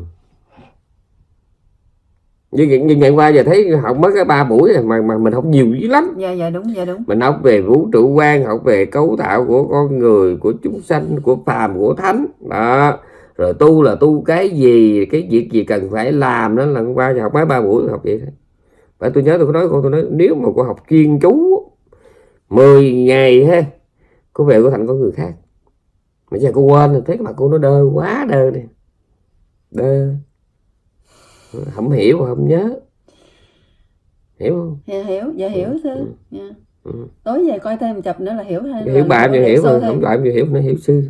Nhưng, nhưng ngày qua giờ thấy học mất cái ba buổi mà mà mình học nhiều dữ lắm. Dạ dạ đúng, dạ đúng. Mình học về vũ trụ quan, học về cấu tạo của con người, của chúng sanh, của phàm, của thánh. Đó. Rồi tu là tu cái gì, cái việc gì cần phải làm đó là hôm qua giờ học mấy ba buổi học vậy thôi. Và tôi nhớ tôi có nói cô, tôi nói nếu mà cô học chuyên chú mười ngày ha, cô về cô thành con người khác. Mà giờ cô quên rồi, thấy cái mặt cô nó đơ quá, đơ này, đơ, không hiểu, không nhớ, hiểu không? Dạ hiểu, dạ hiểu sư. Ừ. Dạ. Ừ. Tối về coi thêm một chập nữa là hiểu thôi. Hiểu bà em hiểu rồi, không gọi em hiểu nó hiểu sư.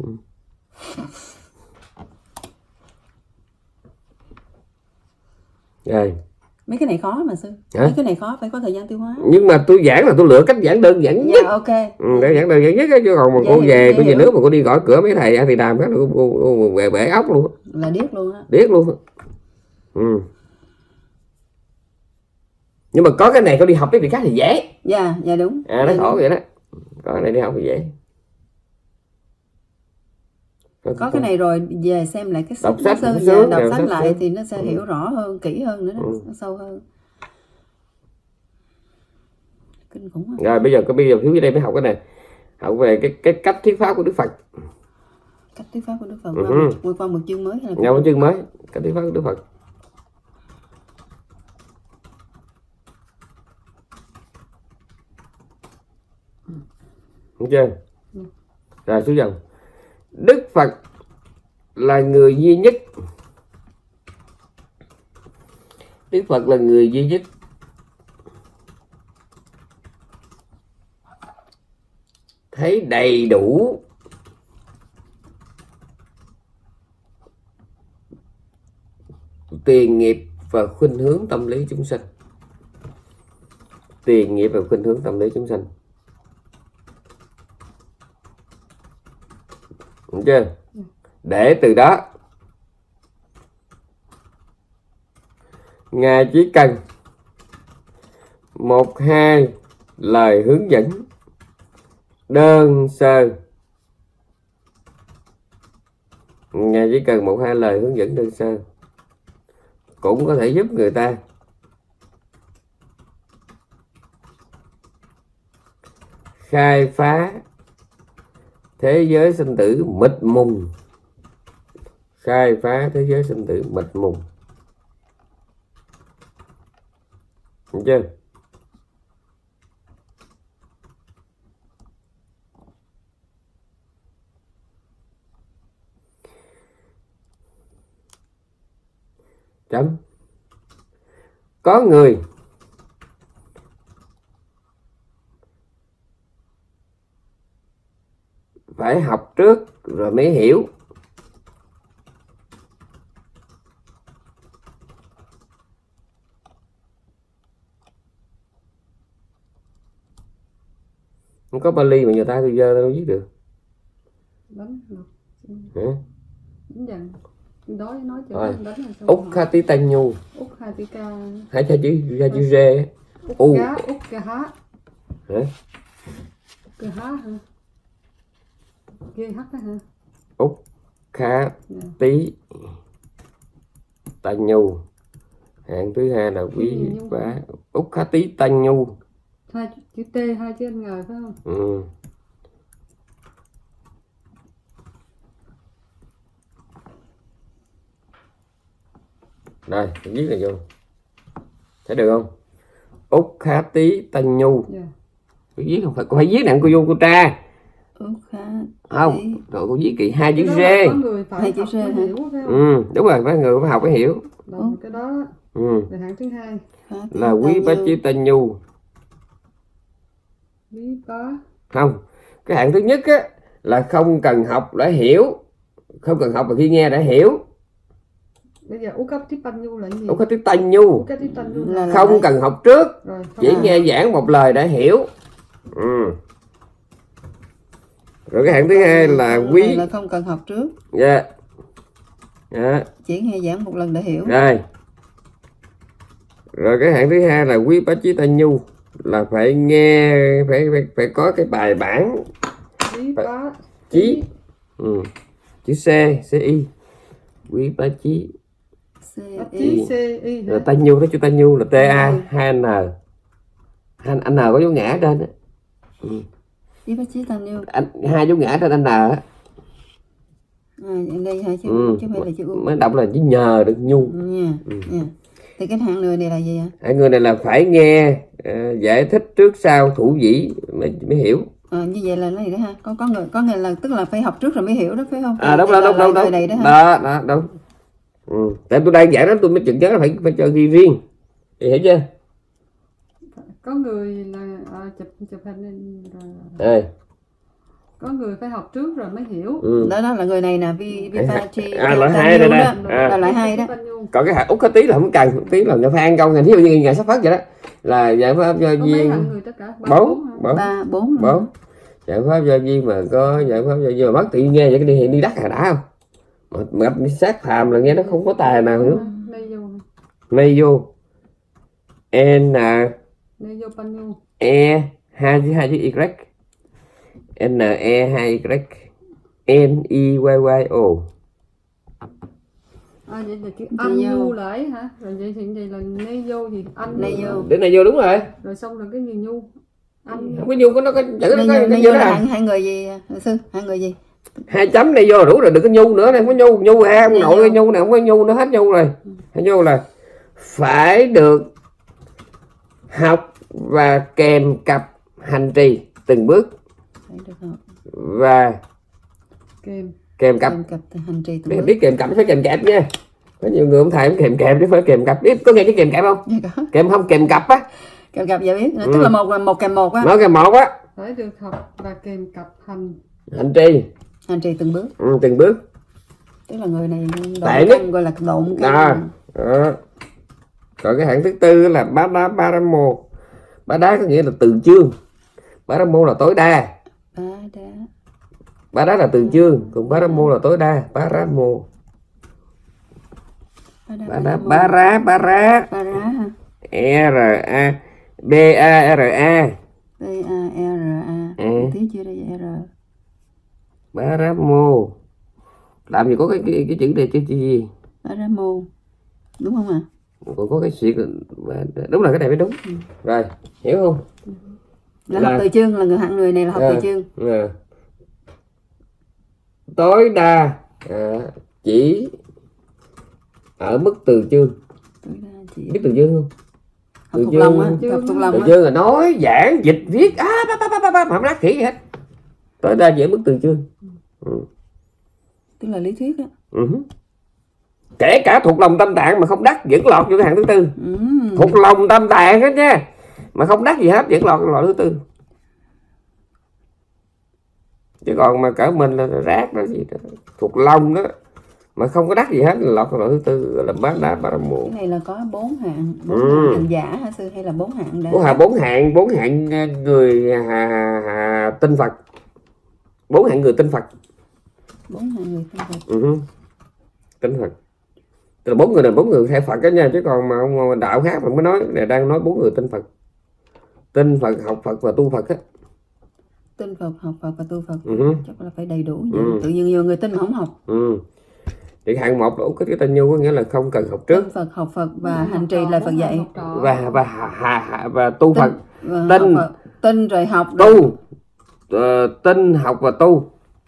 Rồi Mấy cái này khó mà sư. Hả? Mấy cái này khó, phải có thời gian tiêu hóa. Nhưng mà tôi giảng là tôi lựa cách giảng đơn giản nhất. Dạ, ok. Ừ, để giảng đơn giản nhất á, chứ còn mà Dạ, cô về dạ, cô về hiểu. nước mà cô đi gõ cửa mấy thầy thì đàm khác là cô, cô, cô bể, bể ốc luôn. Là điếc luôn á. Điếc luôn. Ừ. Nhưng mà có cái này cô đi học cái việc khác thì dễ. Dạ, dạ đúng. À nó dạ, khổ đúng. vậy đó. Có cái này đi học thì dễ. Có, có cái này rồi về xem lại cái đọc sách, sách nó sướng, đọc đọc sách sách lại sướng. thì nó sẽ Ừ. hiểu rõ hơn, kỹ hơn nữa đó, Ừ. nó sâu hơn. Kinh khủng không? Rồi bây giờ có bây giờ thiếu dưới đây mới học cái này. Học về cái cái cách thuyết pháp của Đức Phật. Cách thuyết pháp của Đức Phật Ừ. qua, một, qua một chương mới hay là Nhau một chương mới, cách thuyết pháp của Đức Phật. Đúng chưa? Ừ. Rồi xuống dòng. Đức Phật là người duy nhất. Đức Phật là người duy nhất thấy đầy đủ tiền nghiệp và khuynh hướng tâm lý chúng sanh. Tiền nghiệp và khuynh hướng tâm lý chúng sanh. Đúng chưa? Để từ đó Ngài chỉ cần một hai lời hướng dẫn đơn sơ. Ngài chỉ cần một hai lời hướng dẫn đơn sơ cũng có thể giúp người ta khai phá thế giới sinh tử mịt mùng. Khai phá thế giới sinh tử mịt mùng. Đúng chưa? Chấm. Có người phải học trước rồi mới hiểu. Không có Bali mà người ta tôi dơ đâu viết được. Đánh được. Hả? Đánh dần. Đó nói cho Rồi. đánh là sao? Úc Khati Tanyu. Úc Hatika. Hãy cho chữ ra chữ rê. Úc U. cá, Úc cá há. Hả? Cá há hả? Ghê hắt đó hả? Úc Khá Dạ. Tí Tanyu. Hạng thứ hai là quý Nhu. bá. Úc Khá Tí Tanyu. Hai chữ T, hai chữ N phải không? Ừ. Đây, viết này vô. Thấy được không? Úc Khá Tí Tanyu. Dạ. Cô viết không phải, cô phải viết nặng cô vô cô tra. Úc Khá Không, Tí. rồi cô viết kỹ hai chữ Cái đó rê. là có người phải Hai chữ học rê mới hả? hiểu phải không? Ừ, đúng rồi, mấy người phải học phải hiểu. Rồi cái đó Ừ. là hạng thứ hai. Khá Tí Là quý bá Tanyu. chí Tanyu. Bí bá. Không, cái hạng thứ nhất á là không cần học để hiểu. Không cần học mà khi nghe đã hiểu. Bây giờ Úc Cấp Tiếp Tanyu là cái gì? Úc Khá Tí Tanyu. Úc Cấp Tiếp Tanyu Là- là- Không cần học trước, rồi chỉ không. nghe giảng một lời đã hiểu. Ừ. Rồi cái hạng thứ hai là Này quý. là không cần học trước, Dạ. Dạ. chỉ nghe giảng một lần để hiểu. Rồi. Rồi cái hạng thứ hai là quý bá chí Tanyu, là phải nghe, phải phải, phải có cái bài bản Bí bá. chí. Ừ. Chữ C, C I. Quý bá chí. C Bá I. chí C I Rồi hả? Tanyu, đó chữ Tanyu là T A hai N. Hai N có dấu ngã trên á. Ừ. Quý bá chí Tanyu. Anh hai dấu ngã trên N á. À, đây hai chữ Ừ. chứ không phải là chữ U. Mới đọc là chữ nhờ được nhu. Nha. Ừ. Nha. Thì cái hạng người này là gì ạ? Hai người này là phải nghe uh, giải thích trước sau thủ dĩ mới mới hiểu. À, như vậy là nó gì đó ha, có có người có người là tức là phải học trước rồi mới hiểu đó phải không? À đúng Thì đó là đúng loại đúng người đúng. này đó ha. Đó đó đúng. Ừ. Tại tôi đang giảng đó tôi mới chừng nhớ là phải phải cho ghi riêng. Thì hiểu chưa? Có người là à, chụp chụp hình lên rồi. Đây. có người phải học trước rồi mới hiểu. Ừ. Đó, đó là người này nè, Vi Vipachi à, loại hai đây nè, là loại hai đó. Còn cái hạt út có tí là không cần, tí là phải ăn câu, thí dụ như ngày sắp phát vậy đó, là giải pháp do viên bốn bốn ba bốn bốn giải pháp do viên mà có giải pháp do viên mà mất tự nhiên nghe vậy cái đi hiện đi đắt là đã không, mà gặp sát phàm là nghe nó không có tài nào nữa. Nay vô n e hai chữ hai chữ y n e hai y n i y y o. À, vậy là chữ anh nhu lại hả? Rồi vậy thì vậy là nay vô thì anh nay vô. Đến này vô đúng rồi. Rồi xong rồi cái gì nhu? Anh không có nhu có nó có chữ nó có nay vô là hai người gì sư? Hai người gì? Hai chấm này vô đủ rồi, đừng có nhu nữa, này không có nhu, nhu ha, ông nội nhu này không có nhu, nó hết nhu rồi. Hai nhu là phải được học và kèm cặp hành trì từng bước. Phải được học. Và kèm kèm cặp, kèm cặp hành trì từng biết, bước. biết kèm cặp phải kèm kẹp nha. Có nhiều người không thầy không kèm kẹp chứ phải kèm cặp. Biết có nghe cái kèm kẹp không? Dạ có. Kèm không kèm cặp á. Kèm cặp dạ biết, ừ. Tức là một một kèm một á. Nó kèm một á. Phải được học và kèm cặp hành hành trì. Hành trì từng bước. Ừ, từng bước. Tức là người này độn căn, gọi là độn căn. Đó. Đó. Còn cái hạng thứ tư là bá đá Paramo. Bá đá có nghĩa là từ chương. Paramo là tối đa. Bá đá. Bá đá là từ chương, còn Paramo là tối đa. Paramo. Bá đá bá rá bá rá. Bá rá hả? R A B A R A. B A R A. Ừ. Tiếng chưa đây R. Paramo. Làm gì có cái cái, cái chữ này chữ gì? Paramo. Đúng không ạ? À? Còn có cái chuyện đúng là cái này mới đúng. Ừ. Rồi, hiểu không? Là, là học từ chương, là người hạng người này là học à, từ chương. À. Tối đa à, chỉ ở mức từ chương. Tối đa chỉ biết từ chương không? Học thuộc lòng á, học thuộc lòng từ chương là nói giảng dịch viết á ba ba ba ba ba mà không đắc kỹ gì hết. Tối đa chỉ ở mức từ chương. Ừ. Tức là lý thuyết á. Ừ. Kể cả thuộc lòng tâm tạng mà không đắc vẫn lọt vô cái hạng thứ tư. Ừ. Thuộc lòng tâm tạng hết nha, mà không đắc gì hết vẫn lọt loại thứ tư. Chứ còn mà cỡ mình là rác đó gì đó, thuộc lòng đó mà không có đắc gì hết là lọt loại thứ tư, gọi là bá đá Paramo. Cái này là có bốn hạng, bốn ừ. hạng giả hả sư, hay là bốn hạng đã? Bốn hạng bốn hạng bốn hạng người hà, hà, tinh Phật. Bốn hạng người tinh Phật. Bốn hạng người tinh Phật. Ừ. Tinh Phật. Tức là bốn người là bốn người theo Phật đó nha, chứ còn mà ông đạo khác mà mới nói là đang nói bốn người tinh Phật. Tinh Phật, học Phật và tu Phật á. Tinh Phật, học Phật và tu Phật. Ừ. Chắc là phải đầy đủ. Ừ. Tự nhiên nhiều người tin mà không học. Ừ. Thì hạng một là cái tên nhu có nghĩa là không cần học trước. Tinh Phật, học Phật và hành trì là Phật dạy. Và và hà, hà, và tu Phật. Tinh, tinh rồi học tu. Uh, tinh học và tu.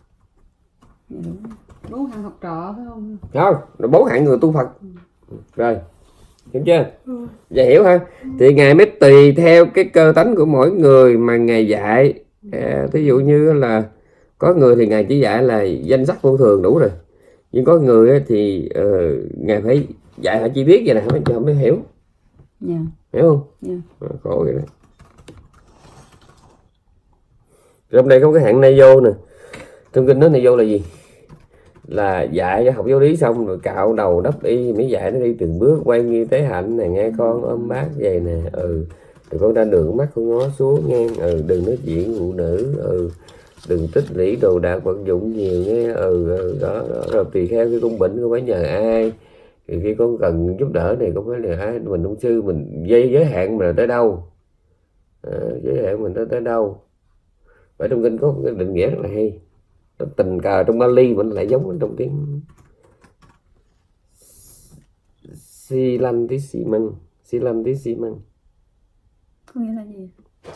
Bốn hạng học trò phải không? Không, bốn hạng người tu Phật. Rồi, hiểu chưa? Ừ. Dạ hiểu ha. Thì Ngài mới tùy theo cái cơ tánh của mỗi người mà Ngài dạy. À, thí dụ như là có người thì Ngài chỉ dạy là danh sắc vô thường đủ rồi. Nhưng có người thì uh, Ngài phải dạy họ chi tiết vậy này họ mới, mới hiểu. Yeah. Hiểu không? Yeah. À, khổ vậy đó. Trong đây có cái hạng nay vô nè. Trong kinh nói này vô là gì? Là dạy cho học giáo lý xong rồi cạo đầu đắp y mới dạy nó đi từng bước, quay nghi tế hạnh này, nghe con ôm bác vậy nè, ừ, rồi con ra đường mắt con ngó xuống nghe, ừ, đừng nói chuyện phụ nữ, ừ, đừng tích lũy đồ đạc vật dụng nhiều nghe, ừ, ừ đó, đó. Rồi tùy theo khi con bệnh con phải nhờ ai, thì khi con cần giúp đỡ này con phải nhờ ai, mình ông sư mình dây giới hạn mình tới đâu, à, giới hạn mình tới tới đâu. Và trong kinh có một cái định nghĩa rất là hay. Tình cờ trong Bali mình lại giống trong tiếng Silantisimang. Silantisimang có nghĩa là gì?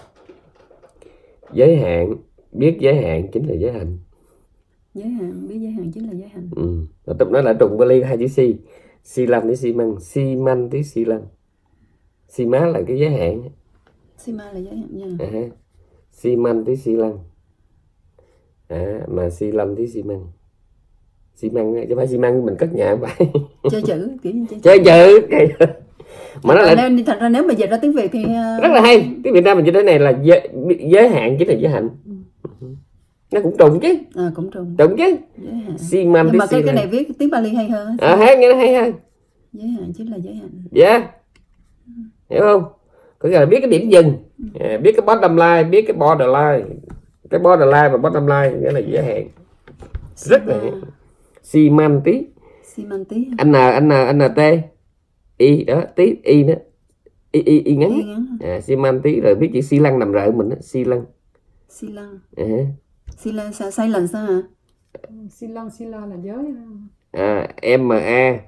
Giới hạn, biết giới hạn chính là giới hành. Giới hạn, biết giới hạn chính là giới hành. Ừ. Trong đó là trùng Bali hai chữ si. Silantisimang, Simantisimang. Sima là cái giới hạn. Sima là giới hạn nha. À, Simantisimang. À, mà xi lâm tí xi măng, xi măng chứ phải xi măng mình cất nhà không phải. Chơi chữ kiểu như chơi, chơi chữ mà nó lại nên thật ra nếu mà dịch ra tiếng Việt thì rất là hay. Tiếng Việt Nam mình chỉ nói này là giới, giới hạn chính là giới hạnh. Ừ. Nó cũng trùng chứ. À, cũng trùng. Trùng chứ. Xi măng. Nhưng mà cái cái này viết tiếng Bali hay hơn. À, hay nghe nó hay hơn. Giới hạn chính là giới hạn. Dạ. Yeah. Hiểu không? Có nghĩa là biết cái điểm dừng, à, biết cái bottom line, biết cái border line. Cái border line và bottom line nghĩa là giới hạn. Rất là xi măng tí. Xi măng tí. Anh N anh N anh N T. Y đó, tí y đó. Y y y ngắn. Y ngắn. À, xi măng tí rồi biết chữ xi lăng nằm rợ mình đó, xi lăng. Xi lăng. À. Xi lăng sao sai lần sao hả? Xi lăng xi la là giới. À, M A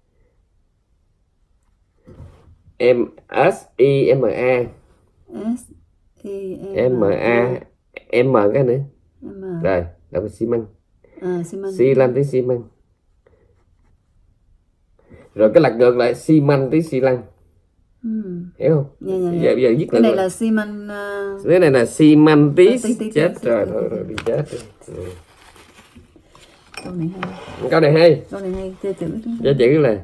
M S I M A S I M A M cái nữa. M. Rồi, đó là xi măng. À, xi măng. Xi lăng tí xi măng. Rồi cái lật ngược lại xi măng tí xi lăng. Ừ. Hiểu không? Dạ, dạ, dạ. Giờ, giờ viết cái này rồi. là xi măng. Uh... Cái này là xi măng tí, tí, tí chết tí, rồi, tí, thôi tí, rồi đi chết rồi. Ừ. Câu này hay. Câu này hay. Câu này hay, chơi chữ. Chơi chữ là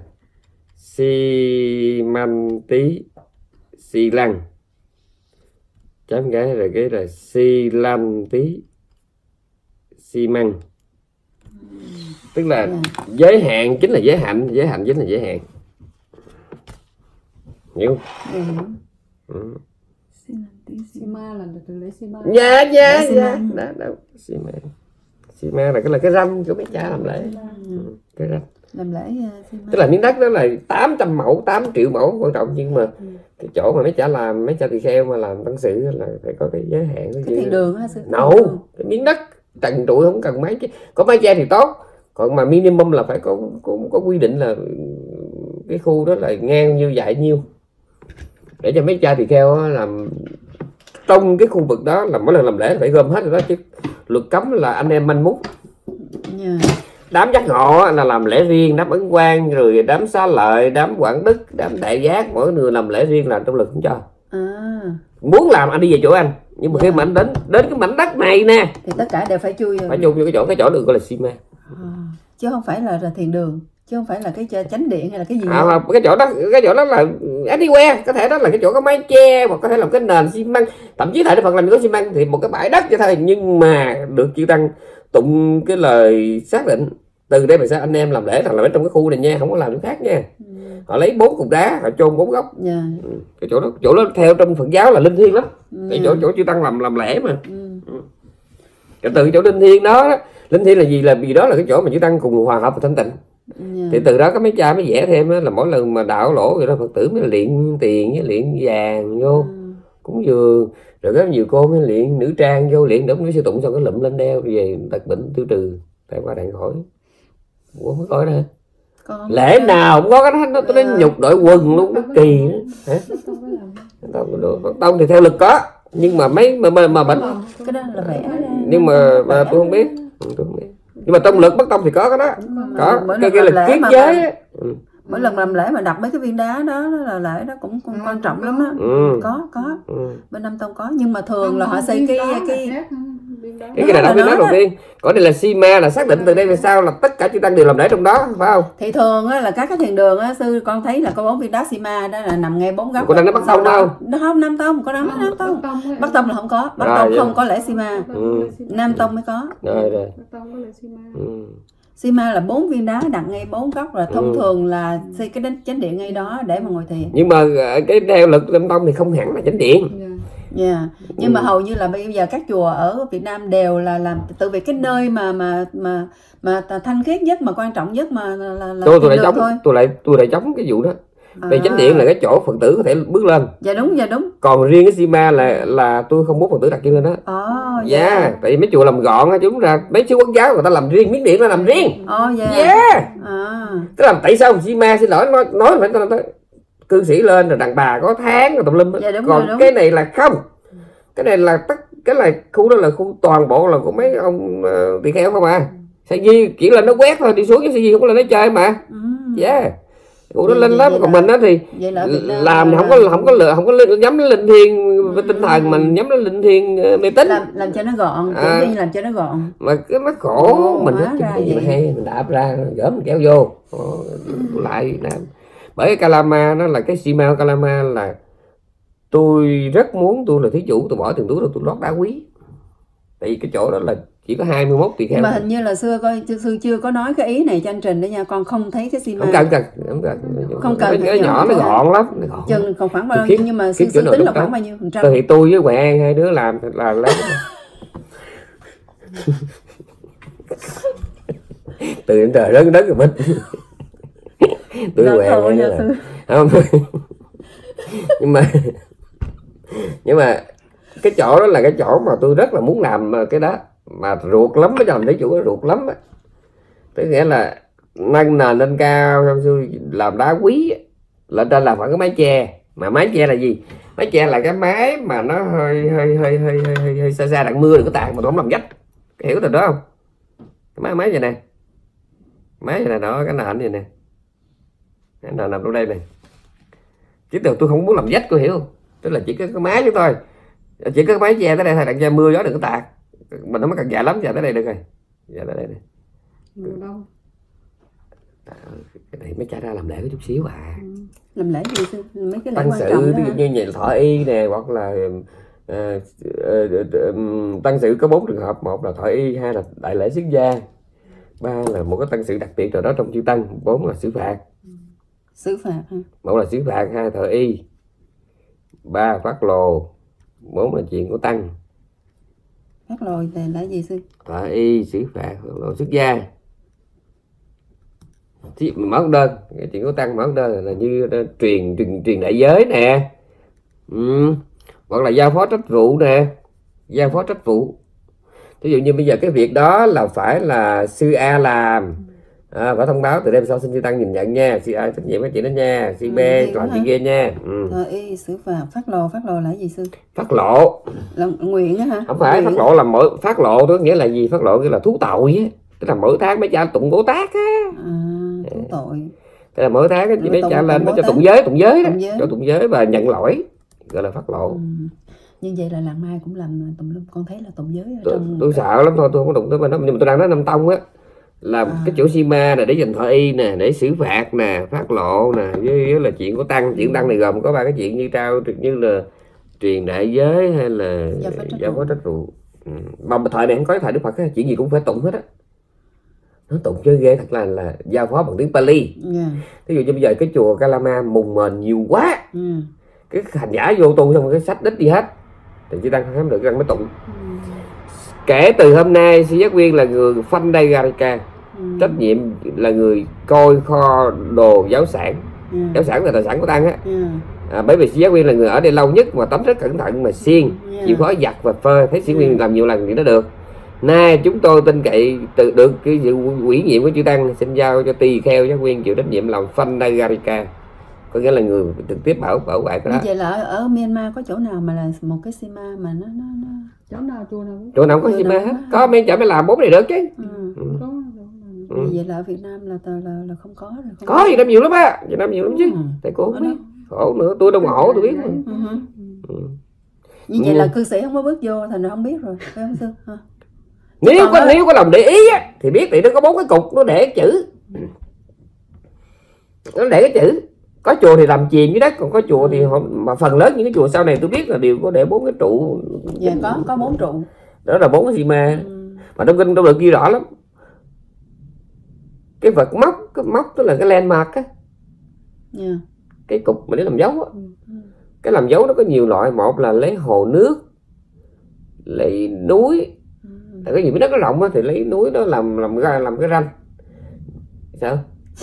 xi măng tí xi lăng. Chấm cái rồi cái là xi lăng tí xi măng. Tức là yeah. giới hạn chính là giới hạn, giới hạn chính là giới hạn. Hiểu không? Yeah. Ừ. Xi ma là từ lấy xi ma. Dạ dạ dạ. Đó đó, xi ma. Xi ma là cái là cái ranh của mấy cha làm lễ. Ừ. Cái ranh. Làm lễ xi ma. Tức là miếng đất đó là tám trăm mẫu, tám triệu mẫu quan trọng, nhưng mà ừ. cái chỗ mà mấy cha làm, mấy cha tỳ kheo mà làm tăng sự là phải có cái giới hạn. Cái thiền đường á sư. Nậu, cái miếng đất trần trụi không cần mấy chứ. Có mái che thì tốt. Còn mà minimum là phải có có, có quy định là cái khu đó là ngang như dài nhiêu, để cho mấy cha tỳ kheo làm trong cái khu vực đó, là mỗi lần làm lễ phải gom hết rồi đó, chứ luật cấm là anh em manh mút. Yeah. Đám giác ngộ là làm lễ riêng, đám ấn quan, rồi đám xá lợi, đám quảng đức, đám đại giác, mỗi người làm lễ riêng, làm trong luật không cho. À. Muốn làm anh đi về chỗ anh, nhưng mà khi mà anh đến đến cái mảnh đất này nè thì tất cả đều phải chui phải chui vô cái chỗ, cái chỗ được gọi là xi ma. À, chứ không phải là, là thiền đường, chứ không phải là cái chánh điện hay là cái gì. À, mà cái chỗ đó, cái chỗ đó là anywhere, có thể đó là cái chỗ có mái che, hoặc có thể làm cái nền xi măng, thậm chí tại Phật làm có xi măng thì một cái bãi đất vậy thôi, nhưng mà được chư tăng tụng cái lời xác định từ đây mà sao anh em làm lễ thằng làm ở trong cái khu này nha, không có làm chỗ khác nha. Ừ. Họ lấy bốn cục đá họ chôn bốn góc. Yeah. Ừ. Cái chỗ đó, chỗ đó theo trong Phật giáo là linh thiêng lắm. Ừ. Cái chỗ chỗ chư tăng làm làm lễ mà. Ừ. Ừ. Từ chỗ linh thiêng đó, linh thiêng là gì, là vì đó là cái chỗ mà chư tăng cùng hòa hợp và thanh tịnh. Yeah. Thì từ đó có mấy cha mới vẽ thêm là mỗi lần mà đạo lỗ rồi đó Phật tử mới luyện tiền với luyện vàng vô. Ừ. Cúng dường, rồi có nhiều cô mới luyện nữ trang vô, luyện đống nữ sư tụng xong cái lụm lên đeo về tật bệnh tiêu trừ tại qua đạn khỏi. Ủa mới coi đó hả? Lễ nào cũng có cái đó, nó tới à. Nhục đội quần luôn, nó kỳ nữa. Hả? Tông thì theo lực có, nhưng mà mấy mà mà, mà bệnh cái đó là vẽ, nhưng mà, mà tôi không biết, tôi không biết. Nhưng mà tông lực bất tông thì có cái đó, có cái kia là kiết giới. Ừ. Mỗi lần làm lễ mà đặt mấy cái viên đá đó, đó là lễ đó cũng, cũng quan trọng lắm á. Ừ. Có có ừ. Bên Nam Tông có, nhưng mà thường không, là họ xây cái cái cái cái cái này là viên đá đầu tiên. Còn đây là xi ma, là xác định từ đây về sau là tất cả chư tăng đều làm lễ trong đó, phải không? Thì thường á là các cái thiền đường á sư con thấy là có bốn viên đá xi ma đó là nằm ngay bốn góc. Còn nó Bắc Tông đâu? Nó không, Nam Tông, có Nam Nam Tông. Bắc Tông là không có, Bắc Tông không vậy. Có lễ xi ma. Ừ. Nam Tông mới có. Rồi rồi. Bắc Tông có lễ xi ma. Ừ. Xi ma là bốn viên đá đặt ngay bốn góc, rồi thông ừ. thường là xây cái đến chánh điện ngay đó để mà ngồi thiền. Nhưng mà cái theo lực Nam Tông thì không hẳn là chánh điện. Yeah. Yeah. Nhưng ừ. mà hầu như là bây giờ các chùa ở Việt Nam đều là làm tự vì cái nơi mà mà mà mà thanh khiết nhất, mà quan trọng nhất mà là, là tôi tôi lại chống thôi. tôi lại tôi lại chống cái vụ đó. Vì à. Chánh điện là cái chỗ Phật tử có thể bước lên. Dạ đúng, dạ đúng. Còn riêng cái xi ma là là tôi không muốn Phật tử đặt chân lên đó. Ồ, dạ. Yeah. Tại vì mấy chùa làm gọn á, chúng ra mấy sứ quốc giáo người ta làm riêng, miếng điện nó làm riêng. Ồ, dạ. Yeah. À. Tức là tại sao xi ma xin lỗi nói nói phải nói cư sĩ lên rồi đàn bà có tháng rồi tùm lum. Dạ, đúng, còn đúng. Cái này là không. Cái này là tất cái là khu đó là khu toàn bộ là của mấy ông uh, tỳ kheo không à. Sao gì chỉ là nó quét thôi, đi xuống cái gì không có là nó chơi mà. Ừ. Yeah. Ủa nó lên lắm, còn mình đó thì làm thì không có không có lựa không có nhắm đến linh thiêng với tinh thần, mình nhắm đến linh thiêng mê tín, làm làm cho nó gọn, à, kiểu như làm cho nó gọn mà cái nó khổ. Ồ, mình hết cái gì mà hay mình đạp ra gỡ mình kéo vô. Ồ, lại làm bởi cái Kalama nó là cái xi ma Kalama là tôi rất muốn, tôi là thí chủ tôi bỏ tiền túi rồi tôi lót đá quý, Tại vì cái chỗ đó là chỉ có hai mươi mốt tỳ kheo. Nhưng mà hình như là xưa coi sư chưa có nói cái ý này cho anh Trình đấy nha, con không thấy cái xi ma. Không cần cần, không cần. Không cần. Cái nhỏ nó gọn lắm, nó gọn. Chừng còn khoảng bao nhiêu, nhưng mà sư, sư tính là khoảng bao nhiêu phần trăm? Thì tôi với Huệ An hai đứa làm là lấy. Từ trên trời rớt đất rồi mình. Tôi Huệ An là không. Nhưng mà nhưng mà cái chỗ đó là cái chỗ mà tôi rất là muốn làm cái đó, mà ruột lắm, mới làm thấy chủ nó ruột lắm á. Tức nghĩa là nâng nền lên cao, làm đá quý là trên là phải có mái che. Mà mái che là gì? Mái che là cái mái mà nó hơi hơi hơi hơi hơi hơi, hơi xa xa đặng mưa đừng có tạt mà nó không làm vách. Hiểu từ đó không? Cái mái mái vậy nè, mái vậy nè, đó cái nền vậy nè, cái nền nằm ở đây này. Chứ tôi không muốn làm vách, cô hiểu không? Tức là chỉ có cái mái chứ thôi, chỉ có cái mái che tới đây thôi, đặng che mưa gió đừng có tạt. Mình nó mới cần dài lắm, dài tới đây được rồi, dài tới đây này. Đâu? Cái này mới trả ra làm lễ có chút xíu à. Ừ. Làm lễ gì sư? Mấy cái lễ tăng quan sự trọng ví dụ như nhà thọ y nè, hoặc là uh, uh, uh, tăng sự có bốn trường hợp: một là thọ y, hai là đại lễ xuất gia, ba là một cái tăng sự đặc biệt nào đó trong chư tăng, bốn là xử phạt. Xử phạt hả? Một là xử phạt, hai thọ y, ba phát lồ, bốn là chuyện của tăng. Phát lồ là, là gì sư? Thọ y, xử phạt, phát lồ, xuất gia. Mở đơn, cái chuyện của tăng mở đơn là như truyền truyền truyền đại giới nè, ừ. Hoặc là giao phó trách vụ nè, giao phó trách vụ. Ví dụ như bây giờ cái việc đó là phải là sư A làm, à, phải thông báo từ đêm sau xin chư tăng nhìn nhận nha, sư A trách nhiệm cái chuyện đó nha, sư B ừ, làm chuyện kia nha. Ừ. Thọ y, xử phạt, phát lộ, phát lộ là gì sư? Phát lộ là nguyện á hả? Không phải, nguyện. Phát lộ là mỗi phát lộ đó nghĩa là gì? Phát lộ nghĩa là thú tội á, tức là mỗi tháng mấy cha tụng Bồ Tát á. À, thú tội. Tức là mỗi tháng cái mấy cha lên nó cho tụng giới, tụng giới đó, cho tụng giới và nhận lỗi, gọi là phát lộ. Ừ. Như vậy là làng Mai cũng làm tụng lâm, con thấy là tụng giới ở tôi, trong. Tôi sợ lắm thôi, tôi không có tụng tới mà, nhưng mà tôi đang nói Nam Tông á, là à. Cái chỗ si ma này để dành thọ y nè, để xử phạt nè, phát lộ nè, với, với là chuyện của tăng. Chuyện tăng này gồm có ba cái chuyện như trao, như là truyền đại giới hay là giao phó trách vụ. Ừ. Mà thời này không có thời Đức Phật á, chuyện gì cũng phải tụng hết á. Nó tụng chơi ghê thật là là giao phó bằng tiếng Pali. Yeah. Ví dụ như bây giờ cái chùa Kalama mùng mền nhiều quá, ừ. Cái hành giả vô tu xong cái sách đít đi hết, thì chỉ tăng không được răng mới tụng. Ừ. Kể từ hôm nay sư giác viên là người phanh đây Garika, ừ. Trách nhiệm là người coi kho đồ giáo sản. Ừ. Giáo sản là tài sản của tăng á. Ừ. À, bởi vì sư giác viên là người ở đây lâu nhất mà tắm rất cẩn thận mà siêng, yeah. Chịu khó giặt và phơi. Thấy sư viên ừ. làm nhiều lần thì nó được. Nay chúng tôi tin cậy tự được cái sự ủy nhiệm của chư tăng, xin giao cho tỳ kheo giác viên chịu trách nhiệm làm phanh đây Garika, có nghĩa là người trực tiếp bảo bảo vệ cái đó. Như vậy là ở, ở Myanmar có chỗ nào mà là một cái sima mà nó nó, nó... chỗ nào chùa nào chỗ nào có sima hết, có mấy chỗ mới làm bốn này được chứ. Ừ. Ừ. Có. Ừ. Vậy là ở Việt Nam là là, là không có rồi. Không có Việt Nam nhiều lắm á, Việt Nam nhiều lắm chứ. Ừ. Tại cô không biết. Khổ nữa, tôi đông ổ tôi biết rồi. Ừ. Ừ. Như vậy ừ. là cư sĩ không có bước vô thành ra không biết rồi, phải không sư? Ha. Nếu có, nếu có lòng để ý á, thì biết thì nó có bốn cái cục nó để chữ, nó để cái chữ. Có chùa thì làm chìm dưới đất, còn có chùa thì họ, mà phần lớn những cái chùa sau này tôi biết là đều có để bốn cái trụ. Dạ có có bốn trụ. Đó là bốn cái gì mà ừ. Mà trong kinh đâu được ghi rõ lắm. Cái vật móc, cái móc tức là cái landmark á. Yeah. Cái cục mà để làm dấu á. Ừ. Cái làm dấu nó có nhiều loại, một là lấy hồ nước, lấy núi. Tại cái gì biết đất nó rộng á thì lấy núi đó làm làm ra làm cái ranh. Sao?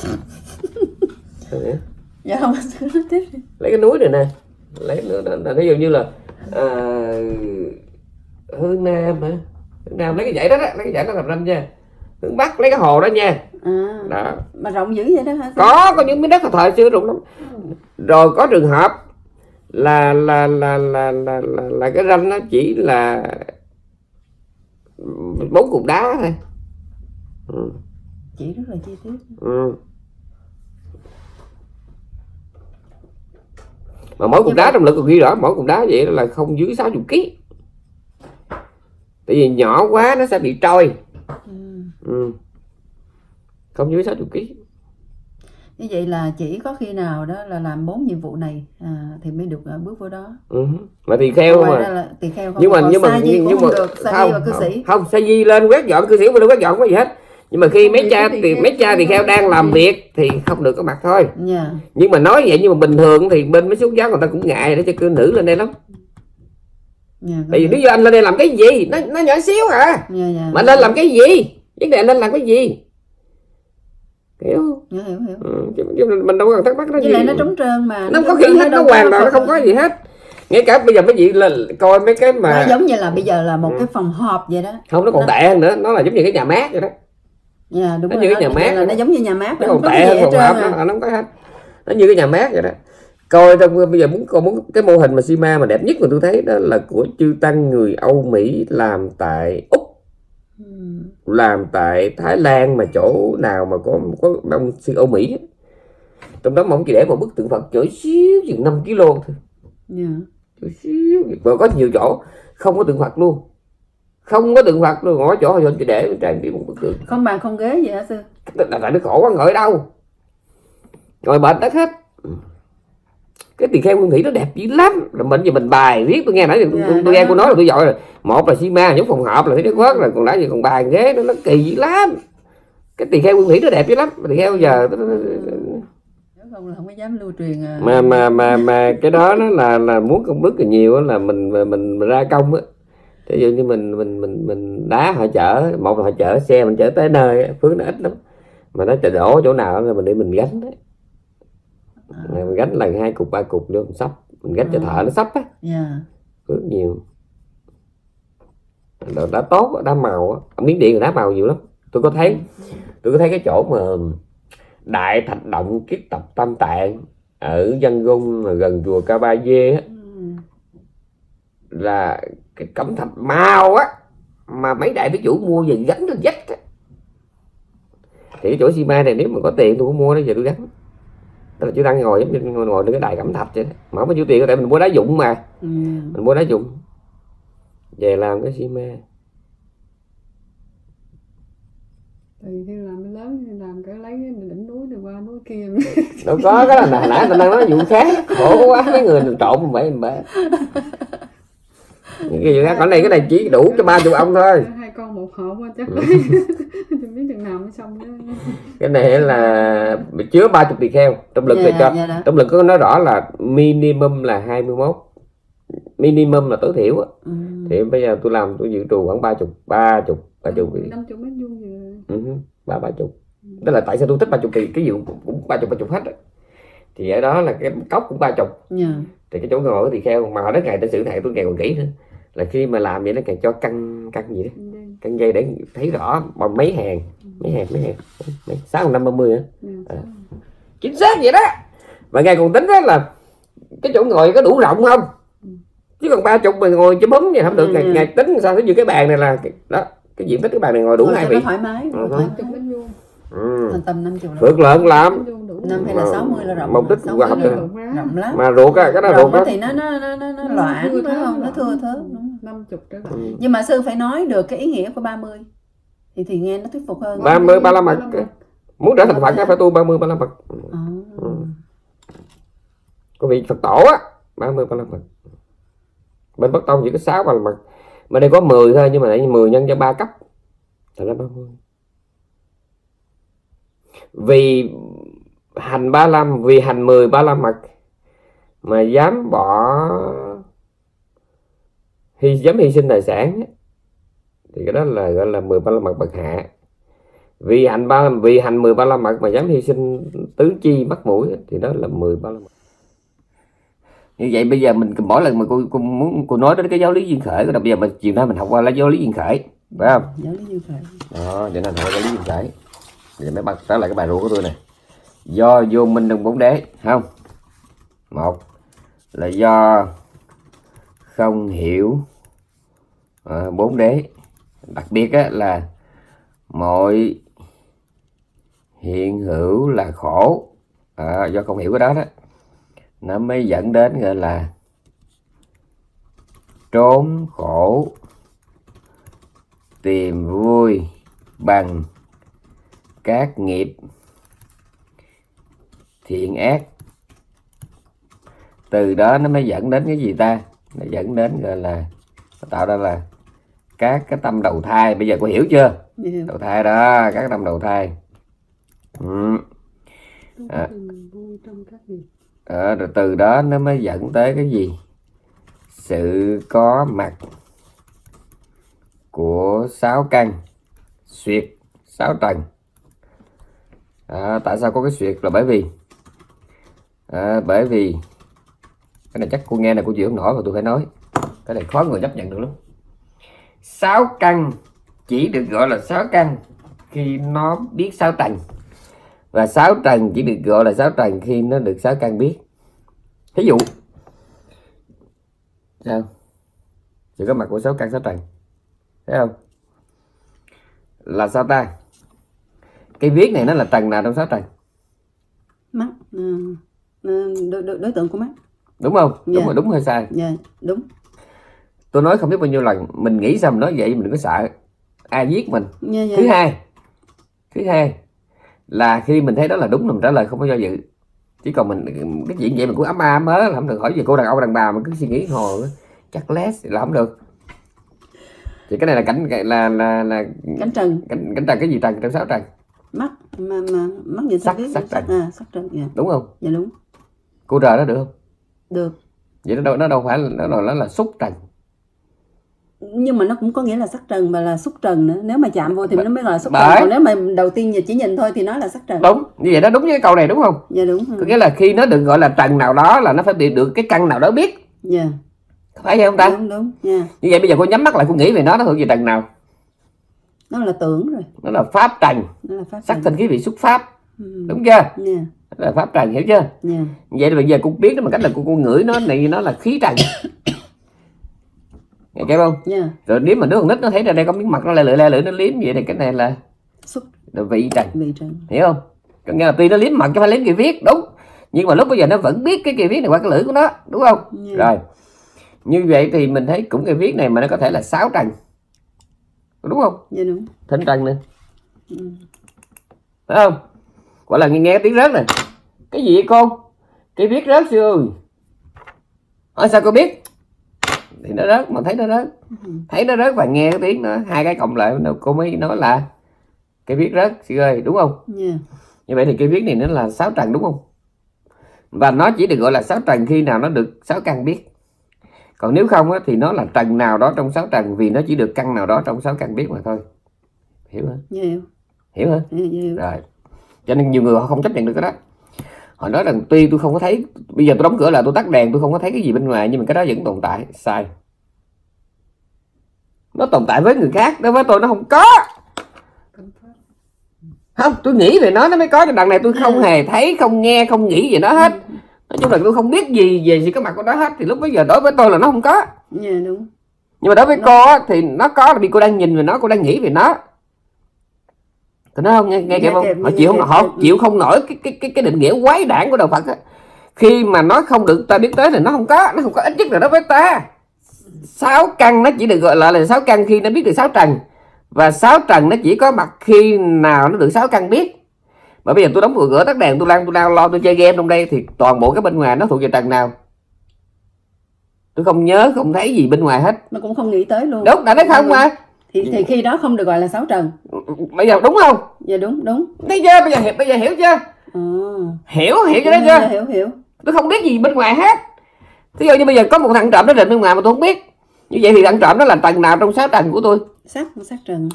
Dạ không, tiếp đi. Lấy cái núi này nè, lấy là ví dụ như là à, hướng Nam hả? Hướng Nam lấy cái dãy đó, đó, lấy cái dãy đó làm ranh nha. Hướng Bắc lấy cái hồ đó nha. À, đó. Mà rộng dữ vậy đó hả? Có, có những miếng đất thời xưa rộng lắm. Rồi có trường hợp là là là là là, là, là cái ranh nó chỉ là bốn cục đá thôi. Ừ. Chỉ rất là chi tiết. Ừ. Mà mỗi cục đá trong lực còn ghi rõ mỗi cục đá vậy là không dưới sáu mươi ki. Tại vì nhỏ quá nó sẽ bị trôi. Ừ. Ừ. Không dưới sáu mươi ki. Như vậy là chỉ có khi nào đó là làm bốn nhiệm vụ này à, thì mới được bước vào đó. Ừ. Mà tỳ kheo mà. Tỳ kheo không. Nhưng mà nhưng mà nhưng, nhưng mà được. Sa di và cư sĩ. Không, Sa di lên quét dọn, cư sĩ không được quét dọn, không có gì hết. Nhưng mà khi mấy cha thì mấy cha tỳ kheo đang làm việc thì không được có mặt thôi. Yeah. Nhưng mà nói vậy nhưng mà bình thường thì bên mấy xuất giáo người ta cũng ngại để cho cư nữ lên đây lắm. Yeah, tại vì lý do anh lên đây làm cái gì? Nó nó nhỏ xíu à. Yeah, yeah, mà lên làm cái gì? Vấn đề anh lên làm cái gì? Hiểu? Hiểu hiểu hiểu. Ừ, mình đâu có thắc mắc nó. Với lại nó trống trơn mà. Nó, nó có khí hết, nó hoàn toàn nó không có gì hết. Ngay cả bây giờ mấy vị là coi mấy cái mà nó giống như là bây giờ là một ừ. cái phòng họp vậy đó. Không, nó còn nó... tệ hơn nữa, nó là giống như cái nhà mát vậy đó. Dạ đúng nó rồi. Như cái nhà mát. Là nó giống như nhà mát. Nó còn tệ hơn phòng họp, nó, nó không có hết. Nó như cái nhà mát vậy đó. Coi trong bây giờ muốn con muốn cái mô hình mà Sima mà đẹp nhất mà tôi thấy đó là của chư tăng người Âu Mỹ làm tại Úc. Làm tại Thái Lan mà chỗ nào mà có có ông sư Âu Mỹ ấy. Trong đó mà ông chỉ để một bức tượng Phật nhỏ xíu chừng năm ki lô thôi. Yeah. Xíu. Và có nhiều chỗ không có tượng Phật luôn. Không có tượng Phật luôn, ngồi chỗ họ chỉ để trang trí một bức tượng. Không bàn không ghế gì hả sư? Tại nó khổ quá, ngồi đâu. Ngồi bệnh đất hết. Cái tỳ kheo Nguyên Thủy nó đẹp dữ lắm. Là mình giờ mình bài riết tôi nghe nãy tôi, yeah, tôi, tôi nghe cô nói là tôi giỏi rồi. Một là Sima nhốt phòng họp là thấy quất rồi, còn nãy giờ còn bài ghế nó nó kỳ dữ lắm. Cái tỳ kheo Nguyên Thủy nó đẹp dữ lắm. Tỳ kheo giờ không là không có dám lưu truyền à. mà mà mà mà cái đó nó là là muốn công đức là nhiều là mình mình, mình ra công á. Ví dụ như mình mình mình mình đá họ chở, một là họ chở xe mình chở tới nơi phước nó ít lắm. Mà nó chạy đổ chỗ nào là mình để mình gánh đấy. À. Mình gánh là hai cục ba cục vô mình sắp, mình gánh cho thợ nó sắp á. Yeah. Phước nhiều. Đá, đá tốt, đá màu á, ở Miến Điện là đá màu nhiều lắm. Tôi có thấy, tôi có thấy cái chỗ mà Đại Thạch Động Kiết Tập Tam Tạng ở Dân Gung gần chùa Ca Ba Dê á, là cái cẩm thạch màu á mà mấy đại thí chủ mua về gắn lên vách á. Thì cái chỗ Sima này nếu mà có tiền tôi cũng mua nó về tôi gắn. Tức là chú đang ngồi giống như ngồi, ngồi lên cái đài cẩm thạch vậy đó. Mà không có nhiêu tiền, có thể mình mua đá dụng mà. Ừ. Mình mua đá dụng về làm cái Sima. Thì khi làm lớn thì làm cái lấy cái đỉnh núi đi qua núi kia. Đâu có, cái là nãy tôi đang nói vụ khác. Khổ quá, mấy người trộn mình bể mình bể. Những cái gì khác, còn này cái này chỉ đủ cho ba chục ông thôi. Hai con một hộp chắc đấy. Không biết chừng nào mới xong đó. Cái này là chứa ba chục tỳ kheo. Trong lực yeah, cho yeah, trong lực có nói rõ là minimum là hai mươi mốt. Minimum là tối thiểu á. Ừ. Thì bây giờ tôi làm tôi dự trù khoảng ba chục, ba chục, ba chục. năm chục mét vuông gì rồi. Ừ, ba ba chục. Đó là tại sao tôi thích ba chục thì cái gì cũng ba chục ba chục hết á. Thì ở đó là cái cốc cũng ba chục. Yeah. Thì cái chỗ ngồi thì kheo mà hồi đó ngày tới xử thầy tôi ngày còn kỹ nữa. Là khi mà làm vậy nó càng cho căng căng gì đó, căng dây để thấy rõ bằng mấy hàng, mấy hàng, mấy hàng, sáu năm ba mươi hả? À. Chính xác vậy đó. Và ngày còn tính đó là cái chỗ ngồi có đủ rộng không? Chứ còn ba chục mình ngồi chấm bấm vậy không được. Ngày, ngày tính sao thế như cái bàn này là đó, cái diện tích cái bàn này ngồi đủ hai vị. Thoải mái. năm chục mét vuông. Ừ. Tầm năm chục. Phước lớn lắm. Năm hay là sáu mươi là rộng. Mục đích của hợp rộng lắm. Mà ruột á, cái đó ruột á thì nó nó nó nó, nó loãng phải không? Nó thưa thớt đúng. năm mươi trở lại. Ừ. Nhưng mà sư phải nói được cái ý nghĩa của ba mươi thì thì nghe nó thuyết phục hơn. ba mươi ba la mật. Muốn trở thành Phật phải tu ba mươi ba la mật. À. Ừ. Có vị Phật tổ á, ba mươi ba la mật. Bên Bắc Tông chỉ có sáu ba la mật. Mà đây có mười thôi, nhưng mà lại mười nhân cho ba cấp. Thành ra ba mươi. Vì hành ba lâm, vì hành mười ba la mật mà dám bỏ hy dám hy sinh tài sản thì cái đó là gọi là mười ba la mật bậc hạ. Vì hành ba vì hành mười ba la mật mà dám hy sinh tứ chi mắt mũi thì đó là mười ba la mật. Như vậy bây giờ mình mỗi lần mà cô, cô muốn cô nói đến cái giáo lý duyên khởi, bây giờ mình chiều nay mình học qua là giáo lý duyên khởi, phải không? Giáo lý duyên khởi. Đó, cho nên học giáo lý duyên khởi. Bây giờ mới bắt trở lại cái bài ruột của tôi này. Do vô minh đừng bốn đế, không? Một là do không hiểu à, bốn đế. Đặc biệt á, là mọi hiện hữu là khổ. À, do không hiểu cái đó đó nó mới dẫn đến gọi là trốn khổ tìm vui bằng các nghiệp thiện ác. Từ đó nó mới dẫn đến cái gì ta? Nó dẫn đến gọi là tạo ra là các cái tâm đầu thai. Bây giờ cô hiểu chưa? Hiểu. Đầu thai đó, các tâm đầu thai. Ừ. À. À, rồi từ đó nó mới dẫn tới cái gì? Sự có mặt của sáu căn xuyệt sáu trần. À, tại sao có cái xuyệt? Là bởi vì à, bởi vì cái này chắc cô nghe này cô chịu không nổi mà tôi phải nói. Cái này khó người chấp nhận được lắm. Sáu căn chỉ được gọi là sáu căn khi nó biết sáu trần, và sáu trần chỉ được gọi là sáu trần khi nó được sáu căn biết. Thí dụ sao? Sự có mặt của sáu căn sáu trần, thấy không? Là sao ta? Cái viết này nó là trần nào trong sáu trần? Mắt, đối, đối, đối tượng của mắt. Đúng không? Yeah. Đúng rồi, đúng hay sai? Dạ, yeah, đúng. Tôi nói không biết bao nhiêu lần, mình nghĩ sao mình nói vậy, mình đừng có sợ ai giết mình. Yeah, yeah. Thứ hai, thứ hai là khi mình thấy đó là đúng mình trả lời không có do dự. Chỉ còn mình cái chuyện vậy mình cũng ấm ám ớ là không được. Hỏi về cô đàn ông đàn bà mà cứ suy nghĩ hồ chắc lét là không được. Thì cái này là cảnh là là là cảnh trần. Cảnh, cảnh trần cái gì trần trong sáu trần? Mắt mà mà mắt nhìn sắc sắc trần. À, sắc trần. Yeah. Đúng không? Dạ đúng. Cô rờ đó được không? Được. Vậy nó đâu nó đâu phải là nó, nó là xúc trần. Nhưng mà nó cũng có nghĩa là sắc trần và là xúc trần nữa. Nếu mà chạm vô thì nó mới gọi là xúc trần. Còn nếu mà đầu tiên chỉ nhìn thôi thì nó là sắc trần. Đúng, như vậy đó, đúng với cái câu này đúng không? Dạ đúng. Có nghĩa là khi nó được gọi là trần nào đó là nó phải bị được cái căn nào đó biết. Dạ. Phải vậy không ta? Đúng đúng. Yeah. Như vậy bây giờ cô nhắm mắt lại cô nghĩ về nó, nó thuộc về trần nào? Nó là tưởng rồi. Nó là pháp trần. Nó là pháp sắc trần. thanh khí vị xúc pháp. Ừ. Đúng chưa? Yeah. Đó là pháp trần, hiểu chưa? Yeah. Vậy thì bây giờ cô biết đó bằng cách là cô, cô ngửi nó này, nó là khí trần. Nghe chưa không? Yeah. Rồi nếu mà đứa con nít nó thấy ra đây có miếng mặt nó le lưỡi le lưỡi nó liếm vậy thì cái này là xúc là vị trần. Vị trần. Hiểu không? Có nghĩa là tuy nó liếm mặt chứ phải liếm kỳ viết, đúng. Nhưng mà lúc bây giờ nó vẫn biết cái kỳ viết này qua cái lưỡi của nó, đúng không? Yeah. Rồi. Như vậy thì mình thấy cũng cái viết này mà nó có thể là sáu trần. Đúng không? Dạ đúng. Thính trần nữa. Ừ. Phải không? Gọi là nghe, nghe tiếng rớt này. Cái gì vậy con? Cái viết rớt chưa? Hỏi sao cô biết? Thì nó rớt mà thấy nó rớt. Ừ. Thấy nó rớt và nghe cái tiếng nó, hai cái cộng lại cô mới nói là cái viết rớt chị ơi, đúng không? Yeah. Như vậy thì cái viết này nó là sáu trần đúng không? Và nó chỉ được gọi là sáu trần khi nào nó được sáu căn biết. Còn nếu không á, thì nó là trần nào đó trong sáu trần vì nó chỉ được căn nào đó trong sáu căn biết mà thôi. Hiểu hả? Yeah, hiểu. Hiểu hả? Yeah, hiểu. Rồi. Cho nên nhiều người họ không chấp nhận được cái đó. Họ nói rằng tuy tôi không có thấy, bây giờ tôi đóng cửa là tôi tắt đèn tôi không có thấy cái gì bên ngoài, nhưng mà cái đó vẫn tồn tại. Sai. Nó tồn tại với người khác, đối với tôi nó không có. Không, tôi nghĩ về nó nó mới có, cho đằng này tôi không hề thấy, không nghe, không nghĩ về nó hết. Nói chung là tôi không biết gì về sự có mặt của nó hết, thì lúc bây giờ đối với tôi là nó không có. Dạ yeah, đúng. Nhưng mà đối với nó... cô á, thì nó có là vì cô đang nhìn về nó, cô đang nghĩ về nó. Tôi nói không, nghe, nghe kịp không? Họ chịu không, họ chịu không nổi cái cái cái cái định nghĩa quái đản của đạo Phật á. Khi mà nó không được ta biết tới thì nó không có, nó không có ít nhất là đối với ta. Sáu căn nó chỉ được gọi là là sáu căn khi nó biết được sáu trần. Và sáu trần nó chỉ có mặt khi nào nó được sáu căn biết. Mà bây giờ tôi đóng cửa cửa tắt đèn, tôi đang tôi đang lo tôi chơi game trong đây thì toàn bộ cái bên ngoài nó thuộc về trần nào? Tôi không nhớ, không thấy gì bên ngoài hết. Nó cũng không nghĩ tới luôn. Đúng, đã nói không mà. Thì, thì khi đó không được gọi là sáu trần. Bây giờ đúng không? Dạ đúng, đúng. Thấy chưa? Bây giờ bây giờ hiểu chưa? À. Hiểu, hiểu cho đó chưa? Hiểu, hiểu. Tôi không biết gì bên ngoài hết. Thí dụ như bây giờ có một thằng trộm nó định bên ngoài mà tôi không biết. Như vậy thì thằng trộm nó là trần nào trong sáu trần của tôi? Sắc, sắc trần.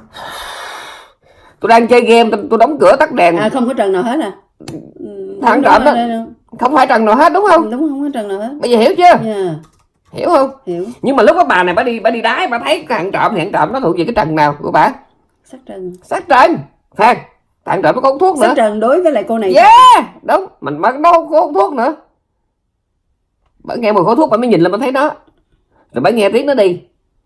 Tôi đang chơi game, tôi, tôi đóng cửa tắt đèn. À không có trần nào hết à? Thằng trộm đó không phải trần nào hết đúng không? Đúng, không có trần nào hết. Bây giờ hiểu chưa? Yeah. Hiểu không? Hiểu. Nhưng mà lúc đó bà này bà đi bà đi đái, bà thấy cái thằng trộm thì thằng trộm nó thuộc về cái trần nào của bà? Sắc trần. Sắc trần. Phan, thằng trộm nó có hút thuốc nữa. Sắc trần đối với lại cô này. Yeah, đúng, mình mà đâu có hút thuốc nữa. Bà nghe mùi khói thuốc bà mới nhìn lên bà thấy nó. Rồi bà nghe tiếng nó đi.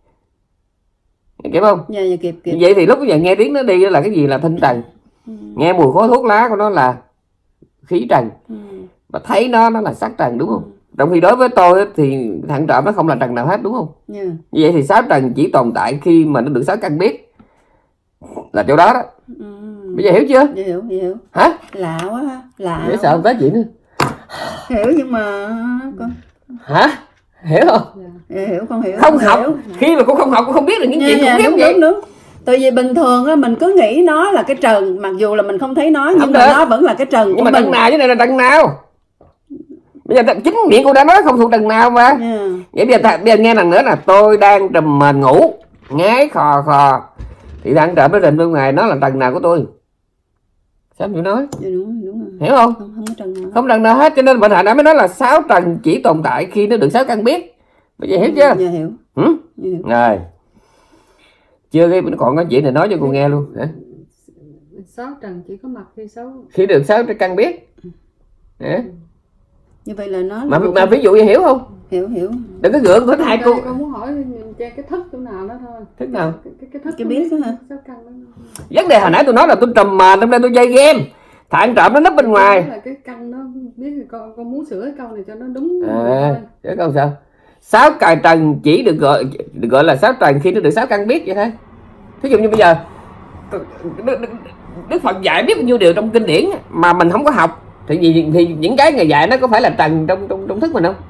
Kịp không? Dạ, dạ kịp kịp. Vậy thì lúc bây giờ nghe tiếng nó đi là cái gì? Là thinh trần. Ừ. Nghe mùi khói thuốc lá của nó là khí trần. Ừ. Và thấy nó nó là sắc trần đúng không? Ừ. Trong khi đối với tôi thì thằng trộm nó không là trần nào hết đúng không? Yeah. Như vậy thì sáu trần chỉ tồn tại khi mà nó được sáu căn biết. Là chỗ đó đó. Ừ. Ừ. Bây giờ hiểu chưa? Dạ hiểu, hiểu. Hả? Lạ quá ha. Lạ. Dễ sợ không tới chuyện nữa. Hiểu nhưng mà con. Hả? Hiểu không? Dạ, hiểu con hiểu. Không con học. Hiểu. Khi mà con không học con không biết được những dạ, chuyện dạ, khủng khiếp đúng, vậy. đúng, đúng. Tại vì bình thường á mình cứ nghĩ nó là cái trần, mặc dù là mình không thấy nó nhưng không mà được. nó vẫn là cái trần nhưng của mà mình. trần nào chứ này là trần nào? Bây giờ chính miệng cô đã nói không thuộc trần nào mà. Yeah. Vậy bây giờ, bây giờ nghe lần nữa là tôi đang trùm mền ngủ, ngái khò khò, thì đang trộm cái rình bên ngoài, nó là trần nào của tôi? Sao em chịu nói? Dạ, đúng, đúng rồi. Hiểu không? Không, không có trần nào. Không trần nào hết, cho nên Bệnh Hạnh đã mới nói là sáu trần chỉ tồn tại khi nó được sáu căn biết. Bây giờ hiểu chưa? Dạ hiểu. Ừ? Dạ, hiểu. Rồi. Chưa cái còn có chuyện này nói cho cô nghe luôn. Hả? Sáu trần chỉ có mặt khi sáu khi được sáu căn biết. Hả? Như vậy là nó là mà, mà ví dụ như hiểu không? Hiểu hiểu. Đừng có gượng hết hai cô. Con muốn hỏi che cái thức chỗ nào đó thôi. Thức nào? Cái, cái, cái thức cái biết đó hả? Sáu căn đó. Vấn đề hồi nãy tôi nói là tôi trùm mà trong đây tôi chơi game. Thằng trộm nó nấp bên ngoài. Là cái căn nó biết thì con con muốn sửa cái câu này cho nó đúng. À, sửa câu sao? Sáu cài trần chỉ được gọi được gọi là sáu trần khi nó được sáu căn biết vậy thôi. Thí dụ như bây giờ Đức Phật dạy biết bao nhiêu điều trong kinh điển mà mình không có học thì gì thì những cái người dạy nó có phải là trần trong trong trong thức mình không?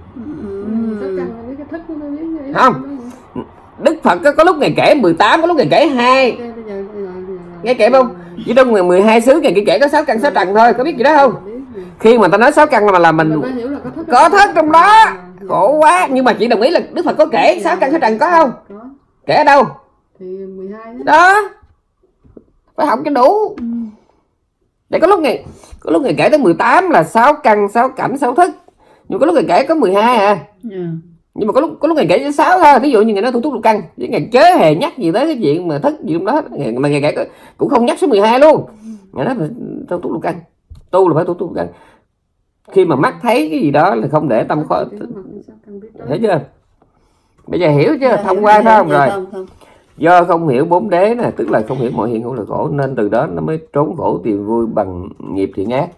Không. Đức Phật có, có lúc ngày kể mười tám, có lúc ngày kể hai. Nghe kể không? Chỉ trong mười hai xứ ngày kể có sáu căn sáu trần thôi, có biết gì đó không? Khi mà ta nói sáu căn là là mình có thất trong đó. Khổ quá, nhưng mà chị đồng ý là Đức Phật có kể sáu căn sáu trần có không? Kể ở đâu? Thì mười hai đó. Đó. Phải học cho đủ. Để có lúc ngày có lúc ngày kể tới mười tám là sáu căn, sáu cảnh, sáu thức. Nhưng có lúc ngày kể có mười hai à. Yeah. Nhưng mà có lúc có lúc ngày kể tới sáu thôi. Ví dụ như ngày đó thủ túc lục căn, với ngày chớ hề nhắc gì tới cái chuyện mà thức gì đó, mà ngày kể cũng không nhắc số mười hai luôn. Ngày đó là thủ túc lục căn. Tu là phải thủ túc lục căn. Khi mà mắt thấy cái gì đó là không để tâm khó. Thấy chưa? Bây giờ hiểu chưa? Thông qua phải không? Rồi. Do không hiểu bốn đế nè, tức là không hiểu mọi hiện hữu là khổ, nên từ đó nó mới trốn khổ tìm vui bằng nghiệp thiện ác.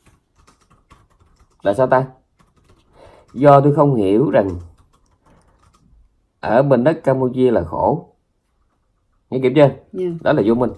Là sao ta? Do tôi không hiểu rằng ở bên đất Campuchia là khổ. Nghe kịp chưa? Yeah. Đó là vô minh.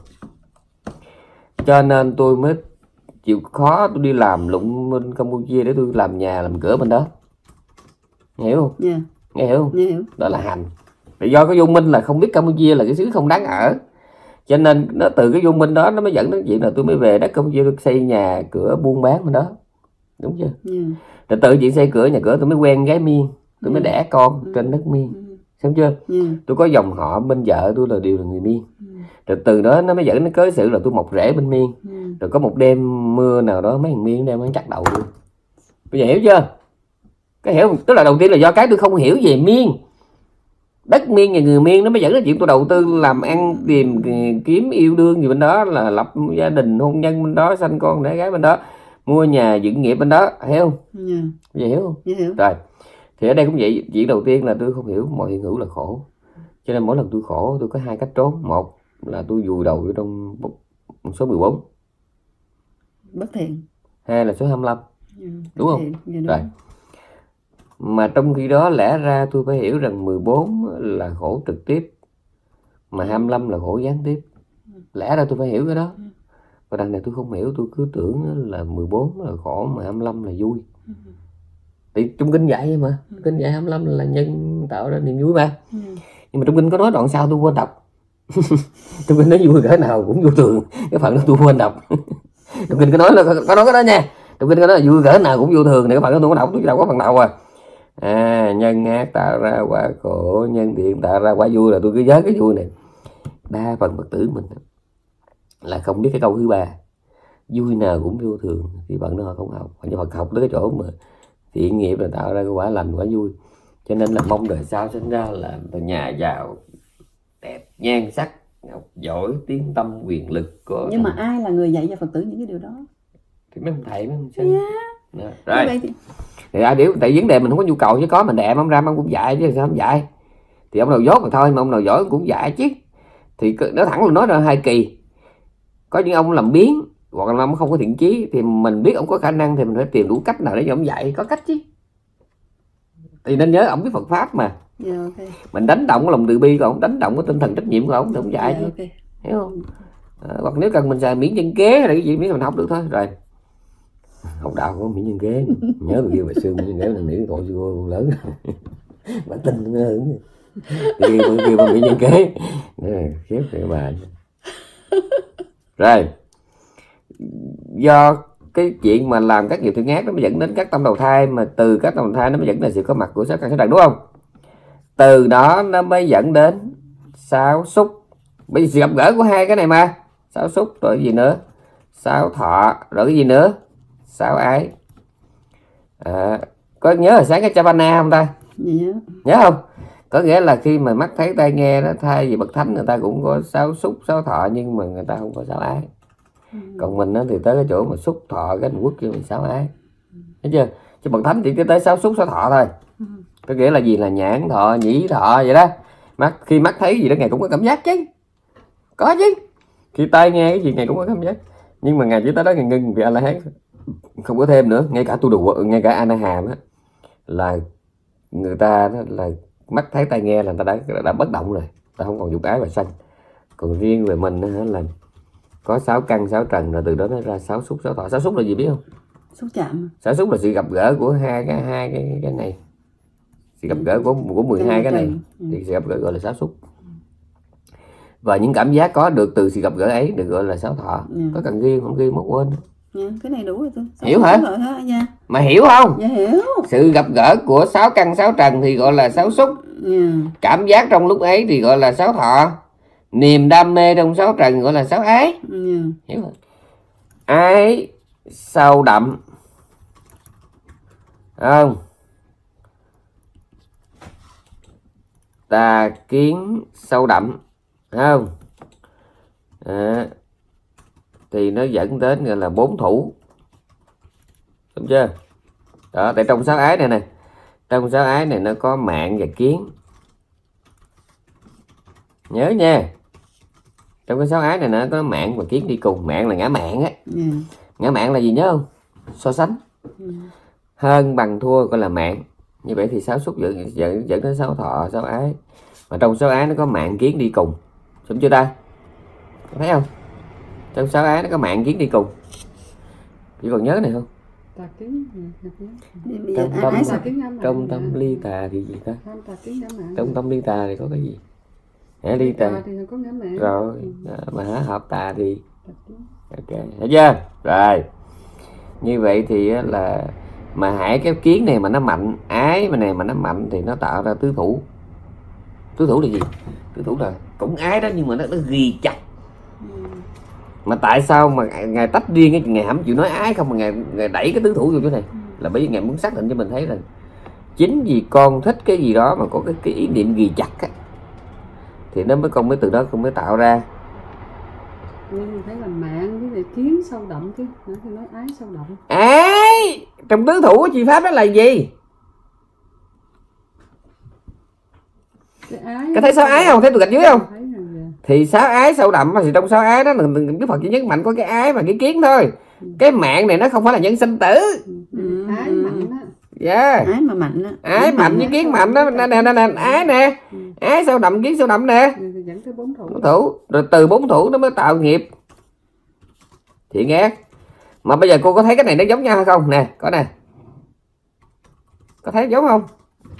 Cho nên tôi mới chịu khó tôi đi làm lụng bên Campuchia để tôi làm nhà làm cửa bên đó. Nghe hiểu không? Yeah. Nghe hiểu không? Yeah, hiểu. Đó là hành. Vì do cái vô minh là không biết Campuchia là cái xứ không đáng ở, cho nên nó từ cái vô minh đó nó mới dẫn đến chuyện là tôi mới về đất Campuchia tôi xây nhà cửa buôn bán bên đó, đúng chưa? Yeah. Rồi từ chuyện xây cửa nhà cửa tôi mới quen gái Miên, tôi mới yeah. đẻ con yeah. trên đất Miên, yeah. xem chưa? Yeah. Tôi có dòng họ bên vợ tôi là đều là người Miên, yeah. rồi từ đó nó mới dẫn đến cớ sự là tôi mọc rễ bên Miên, yeah. rồi có một đêm mưa nào đó mấy thằng Miên đem nó chắc đầu luôn. Bây giờ hiểu chưa? Cái hiểu tức là đầu tiên là do cái tôi không hiểu về Miên. Đất Miên và người Miên nó mới dẫn đến chuyện tôi đầu tư làm ăn, tìm kiếm yêu đương gì bên đó, là lập gia đình hôn nhân bên đó, sanh con đẻ gái bên đó, mua nhà dựng nghiệp bên đó, hiểu không? Yeah. Vậy hiểu không? Yeah, hiểu. Rồi thì ở đây cũng vậy, chuyện đầu tiên là tôi không hiểu mọi hiện hữu là khổ, cho nên mỗi lần tôi khổ tôi có hai cách trốn. Một là tôi vùi đầu vô trong số mười bốn bất thiện, hai là số hai mươi lăm. Yeah. Đúng không? Yeah, đúng. Rồi mà trong khi đó lẽ ra tôi phải hiểu rằng mười bốn là khổ trực tiếp, mà hai mươi lăm là khổ gián tiếp. Lẽ ra tôi phải hiểu cái đó. Và đằng này tôi không hiểu, tôi cứ tưởng là mười bốn là khổ mà hai mươi lăm là vui. Thì trong kinh dạy mà, kinh dạy hai mươi lăm là nhân tạo ra niềm vui mà. Nhưng mà trong kinh có nói đoạn sau tôi quên đọc. Trong kinh nói vui cỡ nào cũng vô thường, cái phần đó tôi quên đọc. Trong kinh có nói là có nói cái đó nha. Trong kinh có nói là vui cỡ nào cũng vô thường, này cái phần đó tôi có đọc, tôi chỉ đọc có phần đầu à. À, nhân ác tạo ra quả khổ, nhân thiện tạo ra quả vui, là tôi cứ nhớ cái vui này. Đa phần Phật tử mình là không biết cái câu thứ ba, vui nào cũng vô thường, thì bạn đó họ không học. Họ Phật học tới cái chỗ mà thiện nghiệp là tạo ra cái quả lành, quả vui, cho nên là mong đời sau sinh ra là nhà giàu đẹp nhan sắc ngọc giỏi tiếng tâm quyền lực có. Nhưng mà ai là người dạy cho Phật tử những cái điều đó? Thì mấy ông thầy mấy ông sinh. Yeah. Rồi thì ai biểu tại vấn đề mình không có nhu cầu chứ có mình đẹp ông ra ông cũng dạy chứ sao không dạy. Thì ông nào dốt mà thôi, mà ông nào giỏi cũng dạy chứ. Thì nói thẳng là nói ra hai kỳ. Có những ông làm biến hoặc là ông không có thiện chí, thì mình biết ông có khả năng thì mình phải tìm đủ cách nào để cho ông dạy, có cách chứ. Thì nên nhớ ông biết Phật pháp mà. Yeah, okay. Mình đánh động cái lòng từ bi của ông, đánh động cái tinh thần trách nhiệm của ông thì ông dạy. Yeah, chứ. Okay. Hiểu không? À, hoặc nếu cần mình xài miễn nhân kế hay là cái gì miễn mình học được thôi. Rồi học đạo có miễn nhân kế, nhớ người kia bà xưa miễn nhân kế là nghĩ cậu cô lớn bà tin nó hơn kia con kia con miễn nhân kế khép cái bà. Rồi do cái chuyện mà làm các nghiệp thiện ác nó mới dẫn đến các tâm đầu thai, mà từ các tâm đầu thai nó mới dẫn đến sự có mặt của sáu căn sáu trần, đúng không? Từ đó nó mới dẫn đến sáu xúc. Bây giờ sự gặp gỡ của hai cái này mà, sáu xúc rồi cái gì nữa, sáu thọ rồi cái gì nữa, sáu ái. À, có nhớ hồi sáng cái Chavana không ta? Nhớ. Nhớ không? Có nghĩa là khi mà mắt thấy tai nghe đó, thay vì bậc thánh người ta cũng có sáu xúc sáu thọ, nhưng mà người ta không có sáu ái. Ừ. Còn mình đó thì tới cái chỗ mà xúc thọ cái quốc kia mình sáu ái. Thấy chưa? Chứ bậc thánh chỉ tới sáu xúc sáu thọ thôi. Ừ. Có nghĩa là gì, là nhãn thọ nhĩ thọ vậy đó. Mắt khi mắt thấy gì đó ngài cũng có cảm giác chứ, có chứ. Khi tai nghe cái gì ngài cũng có cảm giác, nhưng mà ngài chỉ tới đó ngài ngưng vì A-la-hán, không có thêm nữa. Ngay cả tu đồ, ngay cả A-na-hàm á, là người ta đó là mắt thấy tai nghe là người ta đã, đã bất động rồi, ta không còn dục ái và sân. Còn riêng về mình đó, là có sáu căn sáu trần, rồi từ đó nó ra sáu xúc sáu thọ. Sáu xúc là gì biết không? Xúc chạm. Sáu xúc là sự gặp gỡ của hai cái hai cái cái này, sự gặp gỡ của của mười hai cái này, thì sự gặp gỡ gọi là sáu xúc. Và những cảm giác có được từ sự gặp gỡ ấy được gọi là sáu thọ. Ừ. Có cần ghi không ghi mất quên. Ừ, cái này đủ rồi tôi. Hiểu hả? Rồi đó, nha. Mà hiểu không? Dạ hiểu. Sự gặp gỡ của sáu căn sáu trần thì gọi là sáu xúc. Ừ. Cảm giác trong lúc ấy thì gọi là sáu thọ. Niềm đam mê trong sáu trần gọi là sáu ái. Ừ. Hiểu không? Ái sâu đậm, không? Tà kiến sâu đậm, không? À, thì nó dẫn đến gọi là bốn thủ, đúng chưa? Đó, tại trong sáu ái này nè, trong sáu ái này nó có mạng và kiến, nhớ nha. Trong cái sáu ái này nó có mạng và kiến đi cùng. Mạng là ngã mạng á. Ừ. Ngã mạng là gì nhớ không? So sánh. Ừ. Hơn bằng thua gọi là mạng. Như vậy thì sáu xúc dẫn, dẫn, dẫn đến sáu thọ sáu ái. Mà trong sáu ái nó có mạng kiến đi cùng, đúng chưa ta? Thấy không? Trong sáu ái nó có mạng kiến đi cùng. Chỉ còn nhớ này không? Tà kiến, trong tâm, trong tâm ly tà thì gì ta? Trong tâm ly tà thì có cái gì? Hả, ly tà rồi, mà hả hợp tà thì ok, thấy chưa? Rồi như vậy thì là mà hãy cái kiến này mà nó mạnh, ái mà này mà nó mạnh thì nó tạo ra tứ thủ. Tứ thủ là gì? Tứ thủ là cũng ái đó, nhưng mà nó nó ghi chặt. Mà tại sao mà ngài tách riêng cái ngài không chịu nói ái không, mà ngài, ngài đẩy cái tứ thủ vô chỗ này? Là bởi vì ngài muốn xác định cho mình thấy là chính vì con thích cái gì đó mà có cái, cái ý niệm ghi chặt á, thì nó mới con mới từ đó con mới tạo ra. Nhưng thấy là mạng với lại kiến sâu đậm chứ, thì nói ái sâu đậm. Ái trong tứ thủ của chi pháp đó là gì? Cái, ái cái thấy sáu ái không? Thấy tôi gạch dưới không? Thì sáu ái sâu đậm thì trong sáu ái đó Đức Phật chỉ nhấn mạnh có cái ái và cái kiến thôi. Ừ. Cái mạng này nó không phải là nhân sinh tử. Ừ. Ái mạnh á. Yeah. Ái mà mạnh á. Ái, ái mạnh với kiến mạnh đó, nè nè nè, ái nè. Ừ. Ái sâu đậm, kiến sâu đậm nè. Dẫn tới bốn thủ. Bốn thủ, rồi từ bốn thủ nó mới tạo nghiệp thiện ác. Mà bây giờ cô có thấy cái này nó giống nhau hay không? Nè, có nè. Có thấy giống không?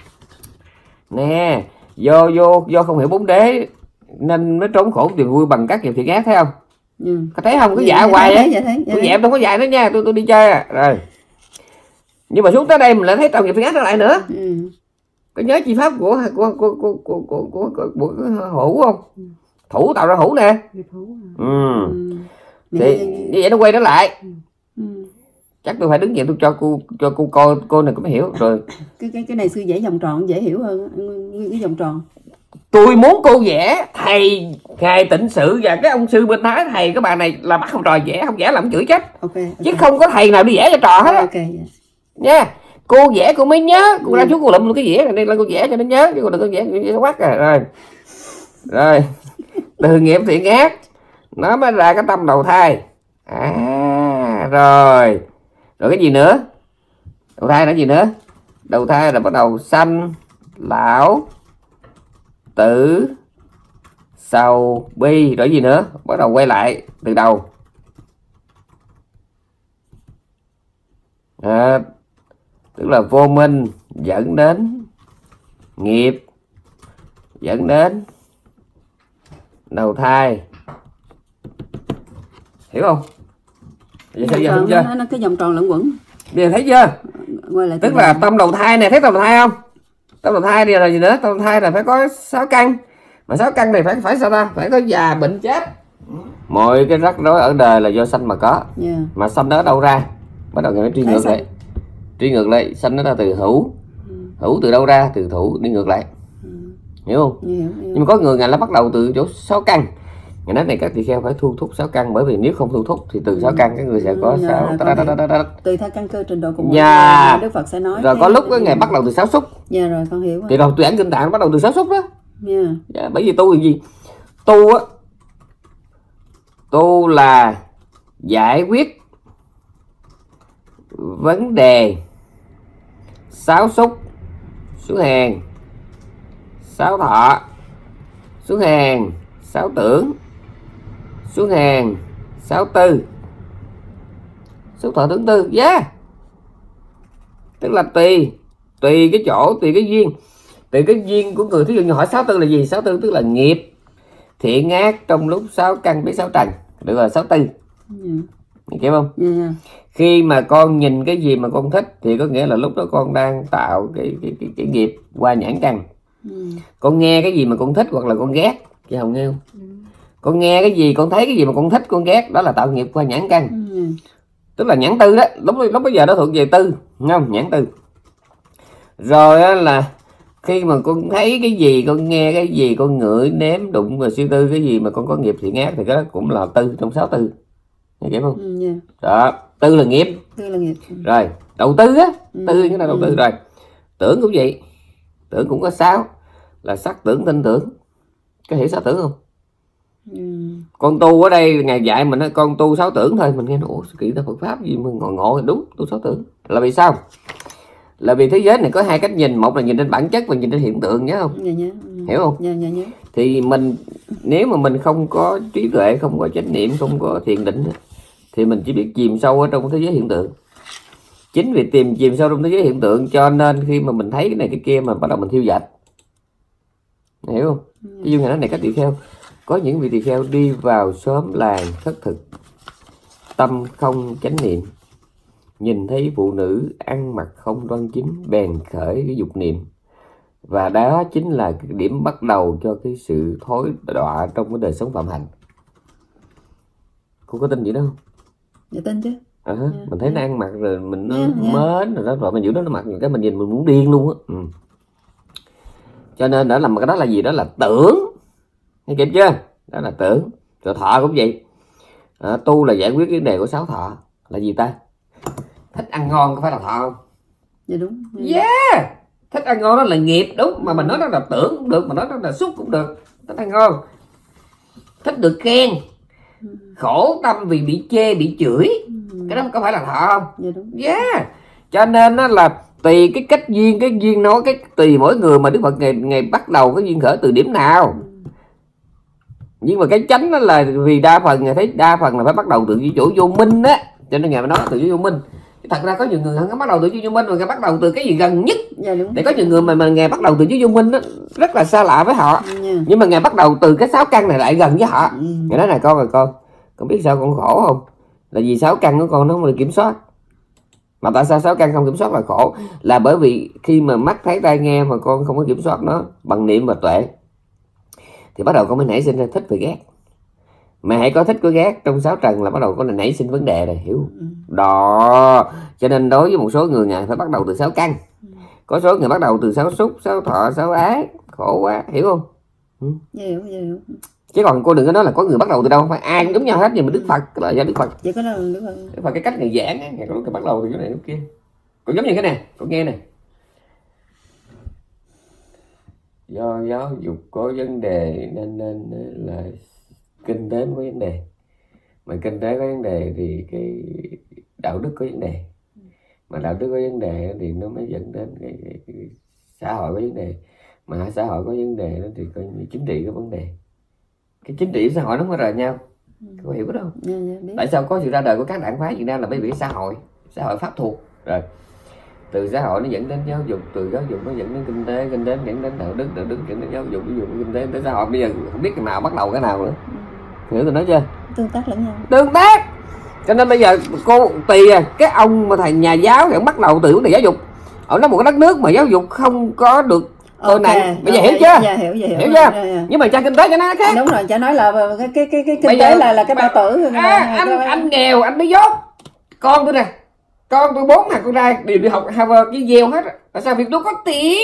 Nè, do do do không hiểu bốn đế nên mới trốn khổ tìm vui bằng các nghiệp thiện ác, thấy không? Ừ. Có thấy không? Cứ dạ hoài á. Tôi dạ tôi không có dạy nữa nha, tôi tôi đi chơi à. Rồi. Nhưng mà xuống tới đây mình lại thấy tạo nghiệp thiện ác trở lại nữa. Ừ. Có nhớ chi pháp của của của của của của, của, của, của, của hữu không? Ừ. Thủ tạo ra hữu nè. Ừ. Ừ. Thì như vậy nó quay trở lại. Ừ. Chắc tôi phải đứng dậy tôi cho cô cho cô coi cô này cũng hiểu rồi. Cái cái cái này sư vẽ vòng tròn dễ hiểu hơn, cái vòng tròn. Tôi muốn cô vẽ thầy ngài Tịnh Sự và cái ông sư bên Thái, thầy các bạn này là bắt học trò vẽ, không vẽ làm chửi chết. Okay, okay. Chứ không có thầy nào đi vẽ cho trò hết á. Okay, yeah. Nha. Cô vẽ cô mới nhớ, cô ra xuống cô lụm cái vẽ này đây là cô vẽ cho nó nhớ, chứ cô đừng có vẽ vẽ quắc à. Rồi. Rồi. Từ nghiệp thiện ác nó mới ra cái tâm đầu thai. À rồi. Rồi cái gì nữa? Đầu thai là gì nữa? Đầu thai là bắt đầu sanh, lão, tử, sau bi, rồi gì nữa, bắt đầu quay lại từ đầu. À, tức là vô minh dẫn đến nghiệp, dẫn đến đầu thai, hiểu không? Vậy thấy chưa? chưa? Nó, nó cái vòng tròn lẫn quẩn. Bây giờ thấy chưa? Quay lại tức là tâm đầu thai này, thấy tâm đầu thai không? Tâm đầu thai thì là gì nữa? Tâm đầu thai là phải có sáu căn, mà sáu căn này phải phải sao ta? Phải có già, bệnh, chết. Mọi cái rắc rối ở đời là do sanh mà có. Yeah. Mà sanh nó ở đâu ra? Bắt đầu người truy ngược lại. Truy ngược lại, sanh nó ra từ hữu. Ừ. Hữu từ đâu ra? Từ thủ, đi ngược lại. Ừ. Hiểu không? Hiểu, hiểu. Nhưng mà có người ngài nó bắt đầu từ chỗ sáu căn. Ngày nói này các tỳ kheo phải thu thúc sáu căn, bởi vì nếu không thu thúc thì từ sáu căn cái người sẽ có sáu tùy theo căn cơ trình độ của mỗi người. Đức Phật sẽ nói. Rồi có lúc cái ngày bắt đầu từ sáu xúc. Dạ rồi con hiểu. Thì rồi tuyển kinh tạng bắt đầu từ sáu xúc đó. Yeah. Dạ, bởi vì tu là gì? Tu á, tu là giải quyết vấn đề sáu xúc xuống hàng, sáu thọ xuống hàng, sáu tưởng xuống hàng, sáu tư, xúc thọ tưởng tư. Yeah. Tức là tùy tùy cái chỗ, tùy cái duyên, tùy cái duyên của người. Thí dụ như hỏi sáu tư là gì? Sáu tư tức là nghiệp thiện ác trong lúc sáu căn biết sáu trần, được là sáu tư. Yeah. Hiểu không? Yeah. Khi mà con nhìn cái gì mà con thích thì có nghĩa là lúc đó con đang tạo cái cái cái, cái nghiệp qua nhãn căn. Mm. Con nghe cái gì mà con thích hoặc là con ghét, chị Hồng nghe không? Mm. Con nghe cái gì, con thấy cái gì mà con thích, con ghét, đó là tạo nghiệp qua nhãn căn. Mm. Tức là nhãn tư đó, lúc lúc bây giờ nó thuộc về tư, đúng không? Nhãn tư. Rồi á là khi mà con thấy cái gì, con nghe cái gì, con ngửi, nếm, đụng và suy tư cái gì mà con có nghiệp thiện ác thì cái đó cũng là tư trong sáu tư. Hiểu không? Mm, yeah. Đó, tư là nghiệp. Tư là nghiệp. Rồi, đầu tư á, mm. tư cái là đầu tư. Mm. Rồi, tưởng cũng vậy. Tưởng cũng có sáu, là sắc tưởng, tinh tưởng. Có hiểu sao tưởng không? Ừ. Con tu ở đây ngày dạy mình nói con tu sáu tưởng thôi, mình nghe nó ủa kỹ ta Phật pháp gì mà ngộ ngộ, đúng tu sáu tưởng. Là vì sao? Là vì thế giới này có hai cách nhìn, một là nhìn trên bản chất và nhìn trên hiện tượng, nhớ không? Dạ, nhớ. Ừ. Hiểu không? Dạ, dạ, nhớ. Thì mình nếu mà mình không có trí tuệ, không có chánh niệm, không có thiền định thì mình chỉ biết chìm sâu ở trong thế giới hiện tượng. Chính vì tìm chìm sâu trong thế giới hiện tượng cho nên khi mà mình thấy cái này cái kia mà bắt đầu mình thiêu dệt. Hiểu không? Ừ. Ví dụ ngày này các tỳ kheo, có những vị tỳ kheo đi vào xóm làng thất thực, tâm không chánh niệm, nhìn thấy phụ nữ ăn mặc không đoan chính, bèn khởi cái dục niệm, và đó chính là cái điểm bắt đầu cho cái sự thối đọa trong cái đời sống phạm hạnh. Cô có tin gì đó không? Dạ tin chứ. À, yeah, mình thấy yeah. nó ăn mặc rồi mình nó yeah, yeah. mến rồi đó, rồi mình giữ nó nó mặc cái mình nhìn mình muốn điên luôn á. Ừ. Cho nên đó là cái đó là gì? Đó là tưởng. Nghe kịp chưa? Đó là tưởng. Rồi thọ cũng vậy. À, tu là giải quyết vấn đề của sáu thọ. Là gì ta? Thích ăn ngon có phải là thọ không? Dạ đúng. Yeah. Thích ăn ngon đó là nghiệp, đúng. Mà mình nói đó là tưởng cũng được, mà nói đó là xúc cũng được. Thích ăn ngon. Thích được khen. Khổ tâm vì bị chê, bị chửi. Cái đó có phải là thọ không? Dạ đúng. Yeah. Cho nên nó là tùy cái cách duyên, cái duyên nói, cái tùy mỗi người mà Đức Phật ngày ngày bắt đầu cái duyên khởi từ điểm nào. Nhưng mà cái chánh đó là vì đa phần ngày thấy đa phần là phải bắt đầu từ chỗ vô minh á, cho nên ngày mà nói từ chỗ vô minh. Thật ra có nhiều người không bắt đầu từ chỗ vô minh mà ngày bắt đầu từ cái gì gần nhất. Dạ đúng. Để có nhiều người mà mà ngày bắt đầu từ chỗ vô minh á rất là xa lạ với họ. Dạ. Nhưng mà ngày bắt đầu từ cái sáu căn này lại gần với họ. Ừ. Ngày nói này con rồi con, con biết sao con khổ không? Là vì sáu căn của con nó không được kiểm soát. Mà tại sao sáu căn không kiểm soát là khổ? Là bởi vì khi mà mắt thấy tai nghe mà con không có kiểm soát nó bằng niệm và tuệ thì bắt đầu con mới nảy sinh ra thích và ghét. Mà hãy có thích có ghét trong sáu trần là bắt đầu con nảy sinh vấn đề rồi, hiểu? Đó. Cho nên đối với một số người ngài phải bắt đầu từ sáu căn. Có số người bắt đầu từ sáu xúc, sáu thọ, sáu ái. Khổ quá, hiểu không? Ừ. Hiểu, hiểu. Chứ còn cô đừng có nói là có người bắt đầu từ đâu, không phải ai cũng giống nhau hết. Nhưng mà Đức Phật là do Đức Phật. Chỉ có là Đức Phật. Đức Phật cái cách ngày giảng á, ngày có lúc bắt đầu từ cái này lúc kia. Cũng giống như cái này, cô nghe này. Do giáo dục có vấn đề nên nên là kinh tế có vấn đề. Mà kinh tế có vấn đề thì cái đạo đức có vấn đề. Mà đạo đức có vấn đề thì nó mới dẫn đến cái, cái, cái xã hội có vấn đề. Mà xã hội có vấn đề đó thì coi như chính trị có vấn đề. cái chính trị xã hội nó không có rời nhau. Có hiểu đó không? Yeah, yeah, biết. Tại sao có sự ra đời của các đảng phái Việt Nam là bởi vì xã hội, xã hội pháp thuộc. Rồi từ xã hội nó dẫn đến giáo dục, từ giáo dục nó dẫn đến kinh tế, kinh tế dẫn đến đạo đức, đạo đức dẫn đến giáo dục, ví dụ kinh tế tới xã hội. Bây giờ không biết cái nào bắt đầu cái nào nữa. Ừ. Hiểu tôi nói chưa? Tương tác lẫn nhau. Tương tác. Cho nên bây giờ cô tùy à, cái ông mà thầy nhà giáo thì ông bắt đầu từ vấn đề giáo dục. Ở nó một cái đất nước mà giáo dục không có được tôi okay. này bây giờ okay. hiểu chưa? Dạ, hiểu, dạ, hiểu, hiểu chưa? Yeah, yeah. Nhưng mà cha kinh tế cho nó khác. Đúng rồi, cha nói là cái cái cái, cái kinh tế là là cái bao tử. À, anh cái... anh nghèo anh mới dốt. Con tôi nè, con tôi bốn thằng con trai đều đi học Harvard với Yale hết. Tại sao? Vì tôi có tiền.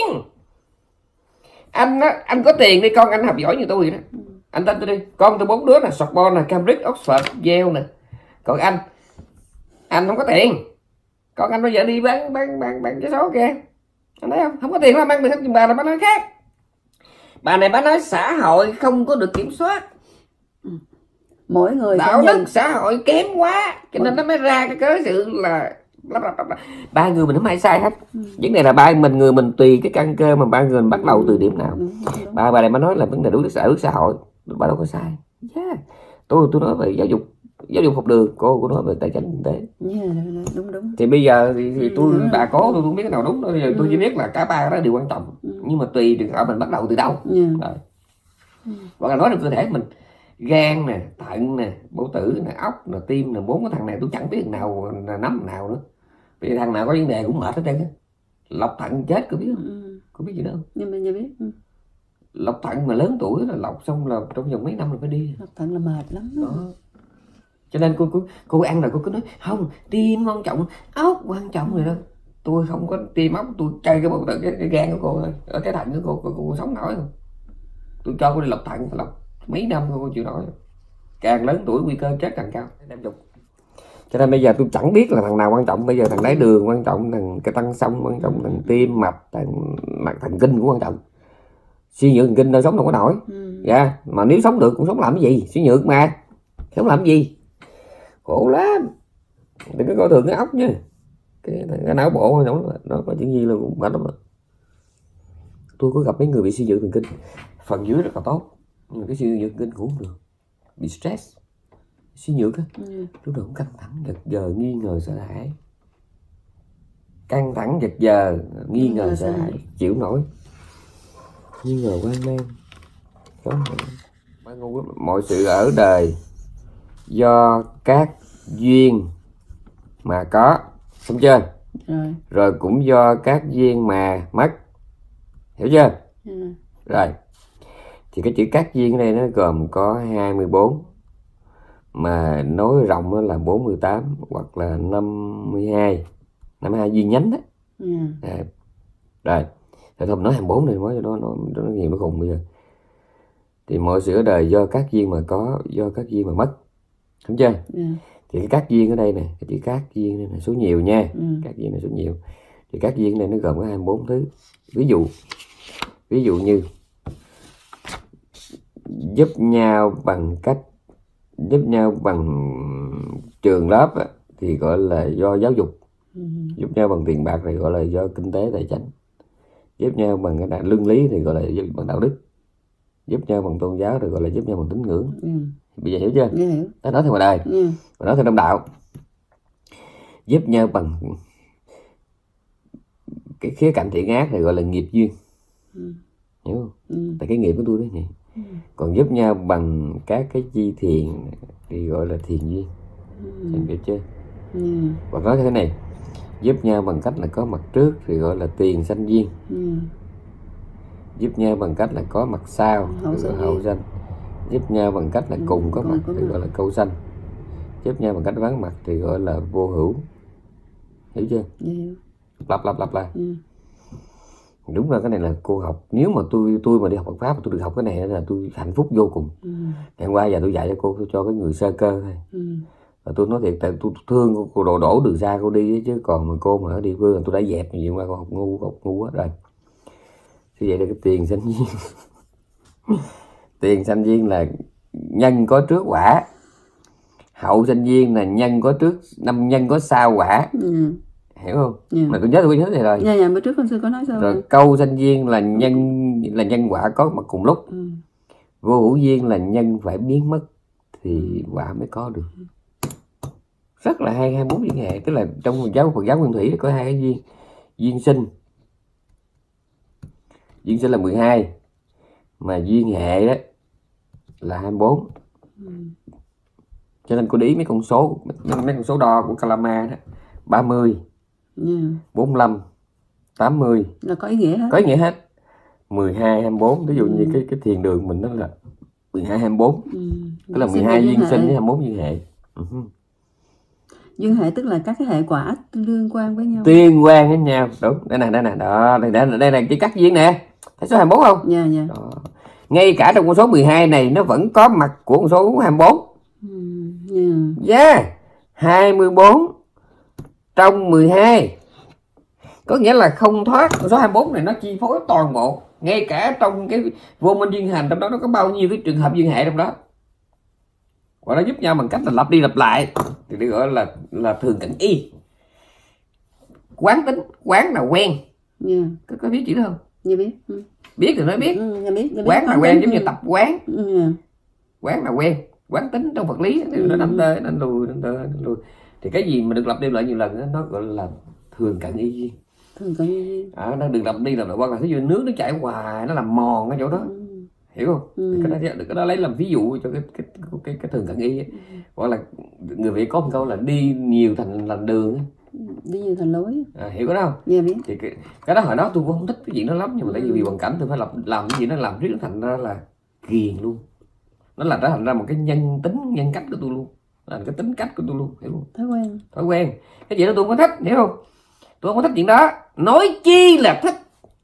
Anh á, anh có tiền đi, con anh học giỏi như tôi vậy đó. Ừ. Anh tin tôi đi, con tôi bốn đứa nè, Sorbonne nè, Cambridge, Oxford, Yale nè. Còn anh, anh không có tiền. Còn anh bây giờ đi bán bán bán bán cái số kìa. Anh thấy không? Không có tiền là mang tiền hết. Bà là bà nói khác. Bà này bà nói xã hội không có được kiểm soát. Ừ. Mỗi người đạo đức xã hội kém quá, cho nên nó mới ra cái cớ sự là ba người mình không ai sai hết. Ừ. Vấn đề là ba mình người mình tùy cái căn cơ mà ba người mình bắt đầu từ điểm nào. Ừ, bà bà này mới nói là vấn đề đạo đức xã hội xã hội, bà đâu có sai. Yeah. Tôi tôi nói về giáo dục, giáo dục học đường, cô cũng nói về tài chính kinh tế. Yeah, đúng đúng. Thì bây giờ thì, thì tôi ừ, bà có tôi, tôi không biết cái nào đúng đâu. Bây giờ ừ. tôi chỉ biết là cả ba đó đều quan trọng. Ừ. Nhưng mà tùy trường hợp mình bắt đầu từ đâu. Yeah. Rồi. Ừ. Hoặc là nói được cơ thể mình, gan nè, thận nè, bao tử nè, ốc nè, tim nè, bốn cái thằng này tôi chẳng biết thằng nào nắm thằng nào nữa. Vì thằng nào có vấn đề cũng mệt hết trơn á. Lọc thận chết có biết không? Ừ. Có biết gì đâu. Nhưng mà biết. Ừ. Lọc thận mà lớn tuổi là lọc xong là trong vòng mấy năm rồi phải đi. Lọc thận là mệt lắm đó. Đó. Cho nên cô cô cô ăn rồi cô cứ nói không, tim quan trọng, ốc quan trọng rồi đó. Tôi không có tim ốc, tôi chơi cái bộ cái, cái gan của cô thôi, ở cái thận của cô, cô, cô, cô sống nổi không? Tôi cho cô đi lọc thận, lọc mấy năm cô, cô chịu nổi. Càng lớn tuổi nguy cơ chết càng cao. Cho nên bây giờ tôi chẳng biết là thằng nào quan trọng. Bây giờ thằng đái đường quan trọng, thằng cái tăng xông quan trọng, thằng tim mạch, thằng mạch thần kinh cũng quan trọng. Suy nhược thần kinh đâu sống đâu có nổi. Ừ. Yeah. Mà nếu sống được cũng sống làm cái gì? Suy nhược mà sống làm cái gì? Khổ lắm. Đừng có coi thường cái ốc nha. Cái, cái não bộ nó, nó có chuyện gì là cũng mệt lắm. Tôi có gặp mấy người bị suy nhược thần kinh, phần dưới rất là tốt, nhưng mà cái suy nhược thần kinh cũng không được, bị stress, suy nhược á, ừ. lúc đầu cũng căng thẳng, giật giờ, nghi ngờ, sợ hãi, căng thẳng, giật giờ, nghi ngờ, sợ hãi, chịu nổi, nghi ngờ, hoang mang. Mọi sự ở đời do các duyên mà có, đúng chưa? Rồi. Rồi cũng do các duyên mà mất, hiểu chưa? Ừ. Rồi thì cái chữ các duyên ở đây nó gồm có hai mươi bốn, mà nói rộng là bốn mươi tám hoặc là năm mươi hai, năm mươi hai duyên nhánh đó. Ừ. À, rồi thì không nói hai mươi bốn này, nói cho nó nó nó nhiều nó khùng bây giờ. Thì mọi sự ở đời do các duyên mà có, do các duyên mà mất, đúng chưa? Ừ. Thì cái các duyên ở đây nè, cái chữ các duyên này là số nhiều nha. Ừ. Các duyên là số nhiều. Thì các duyên này nó gồm có hai mươi bốn thứ. Ví dụ ví dụ như giúp nhau bằng cách giúp nhau bằng trường lớp á, thì gọi là do giáo dục. Ừ. Giúp nhau bằng tiền bạc thì gọi là do kinh tế tài chính. Giúp nhau bằng cái lương lý thì gọi là giúp bằng đạo đức. Giúp nhau bằng tôn giáo thì gọi là giúp nhau bằng tín ngưỡng. Ừ. Bây giờ hiểu chưa? Ừ, hiểu. Ta nói theo ngoài đời, ừ. Mà nói theo trong đạo, giúp nhau bằng cái khía cạnh thiện ác thì gọi là nghiệp duyên. Ừ. Hiểu không? Ừ. Tại cái nghiệp của tôi đó nhỉ. Ừ. Còn giúp nhau bằng các cái chi thiền thì gọi là thiền duyên. Ừ. Em biết chưa? Ừ. Hoặc nói thế này, giúp nhau bằng cách là có mặt trước thì gọi là tiền sanh duyên. Ừ. Giúp nhau bằng cách là có mặt sau thì gọi là hậu sanh. Giúp nhau bằng cách là cùng có mặt thì gọi là câu sanh. Giúp nhau bằng cách vắng mặt thì gọi là vô hữu. Hiểu chưa? Hiểu. Lặp lặp lặp lại. Ừ. Đúng là cái này là cô học. Nếu mà tôi tôi mà đi học Phật pháp mà tôi được học cái này là tôi hạnh phúc vô cùng. Ừ. Ngày hôm qua giờ tôi dạy cho cô, tôi cho cái người sơ cơ thôi. Ừ. Và tôi nói thiệt, tại tôi thương cô, cô đổ đổ đường xa cô đi chứ còn mà cô mà ở địa phương tôi đã dẹp nhiều qua cô học ngu học ngu quá rồi. Thì vậy là cái tiền sanh duyên. Tiền sanh duyên là nhân có trước quả, hậu sanh duyên là nhân có trước, năm nhân có sau quả. Ừ. Hiểu không? Yeah. Mà tôi nhớ tôi nhớ thế rồi. Dạ dạ, bữa trước con sư có nói sao? Rồi câu sanh duyên là nhân là nhân quả có mặt cùng lúc. Ừ. Vô hữu duyên là nhân phải biến mất thì quả mới có được. Rất là hay, hai mươi bốn duyên hệ. Tức là trong Phật giáo Phật giáo Nguyên Thủy có hai cái duyên. Duyên sinh, duyên sinh là mười hai, mà duyên hệ đó là hai mươi bốn. Ừ. Cho nên cô để ý mấy con số, mấy con số đo của Kalama đó, ba mươi, yeah. bốn mươi lăm, tám mươi là có ý nghĩa hết. Có ý nghĩa hết. mười hai, hai mươi bốn, ví dụ ừ. như cái cái thiền đường mình đó là mười hai, hai mươi bốn. Ừ. Tức là mười hai duyên sinh với hai mươi bốn duyên hệ. Uh-huh. Duyên hệ tức là các cái hệ quả liên quan với nhau. Liên quan với nhau, đúng. Đây nè, đây nè, đó, đây, đây, đây là cái cắt duyên nè. Thấy số hai mươi bốn không? Dạ, dạ. Đó. Ngay cả trong con số mười hai này nó vẫn có mặt của con số hai mươi bốn. Ừ, yeah. Yeah, hai mươi bốn trong mười hai. Có nghĩa là không thoát con số hai mươi bốn này, nó chi phối toàn bộ. Ngay cả trong cái vô minh duyên hành, trong đó nó có bao nhiêu cái trường hợp duyên hệ trong đó. Và nó giúp nhau bằng cách là lặp đi lặp lại thì được gọi là là thường cận y. Quán tính, quán là quen. Yeah. Có, có biết chữ đó không? Dạ biết. Ừ. Biết thì nói biết. Ừ, biết, biết. Quán là quen giống như ừ. tập quán. Ừ. Quán là quen, quán tính trong vật lý thì ừ. nó đâm tới, nó lùi, nó tới, nó lùi. Thì cái gì mà được lặp đi lại nhiều lần đó, nó gọi là thường cận y. Thường cận y. À, nó được lặp đi lặp lại, hoặc là ví dụ nước nó chảy hoài nó làm mòn cái chỗ đó. Ừ. Hiểu không? Ừ. Cái đó cái đó lấy làm ví dụ cho cái cái cái, cái, cái thường cận y. Ừ. Hoặc là người Việt có một câu là đi nhiều thành làm đường. Đi nhiều thành lối. À, hiểu cái đó không? Dạ biết. Thì cái, cái đó hồi đó tôi cũng không thích cái chuyện đó lắm, nhưng mà tại vì vì hoàn cảnh tôi phải làm làm cái gì nó làm riết nó thành ra là ghiền luôn. Nó là trở thành ra một cái nhân tính, nhân cách của tôi luôn, là cái tính cách của tôi luôn, hiểu không? Thói quen. Thói quen. Cái chuyện đó tôi không có thích, hiểu không? Tôi không có thích chuyện đó. Nói chi là thích.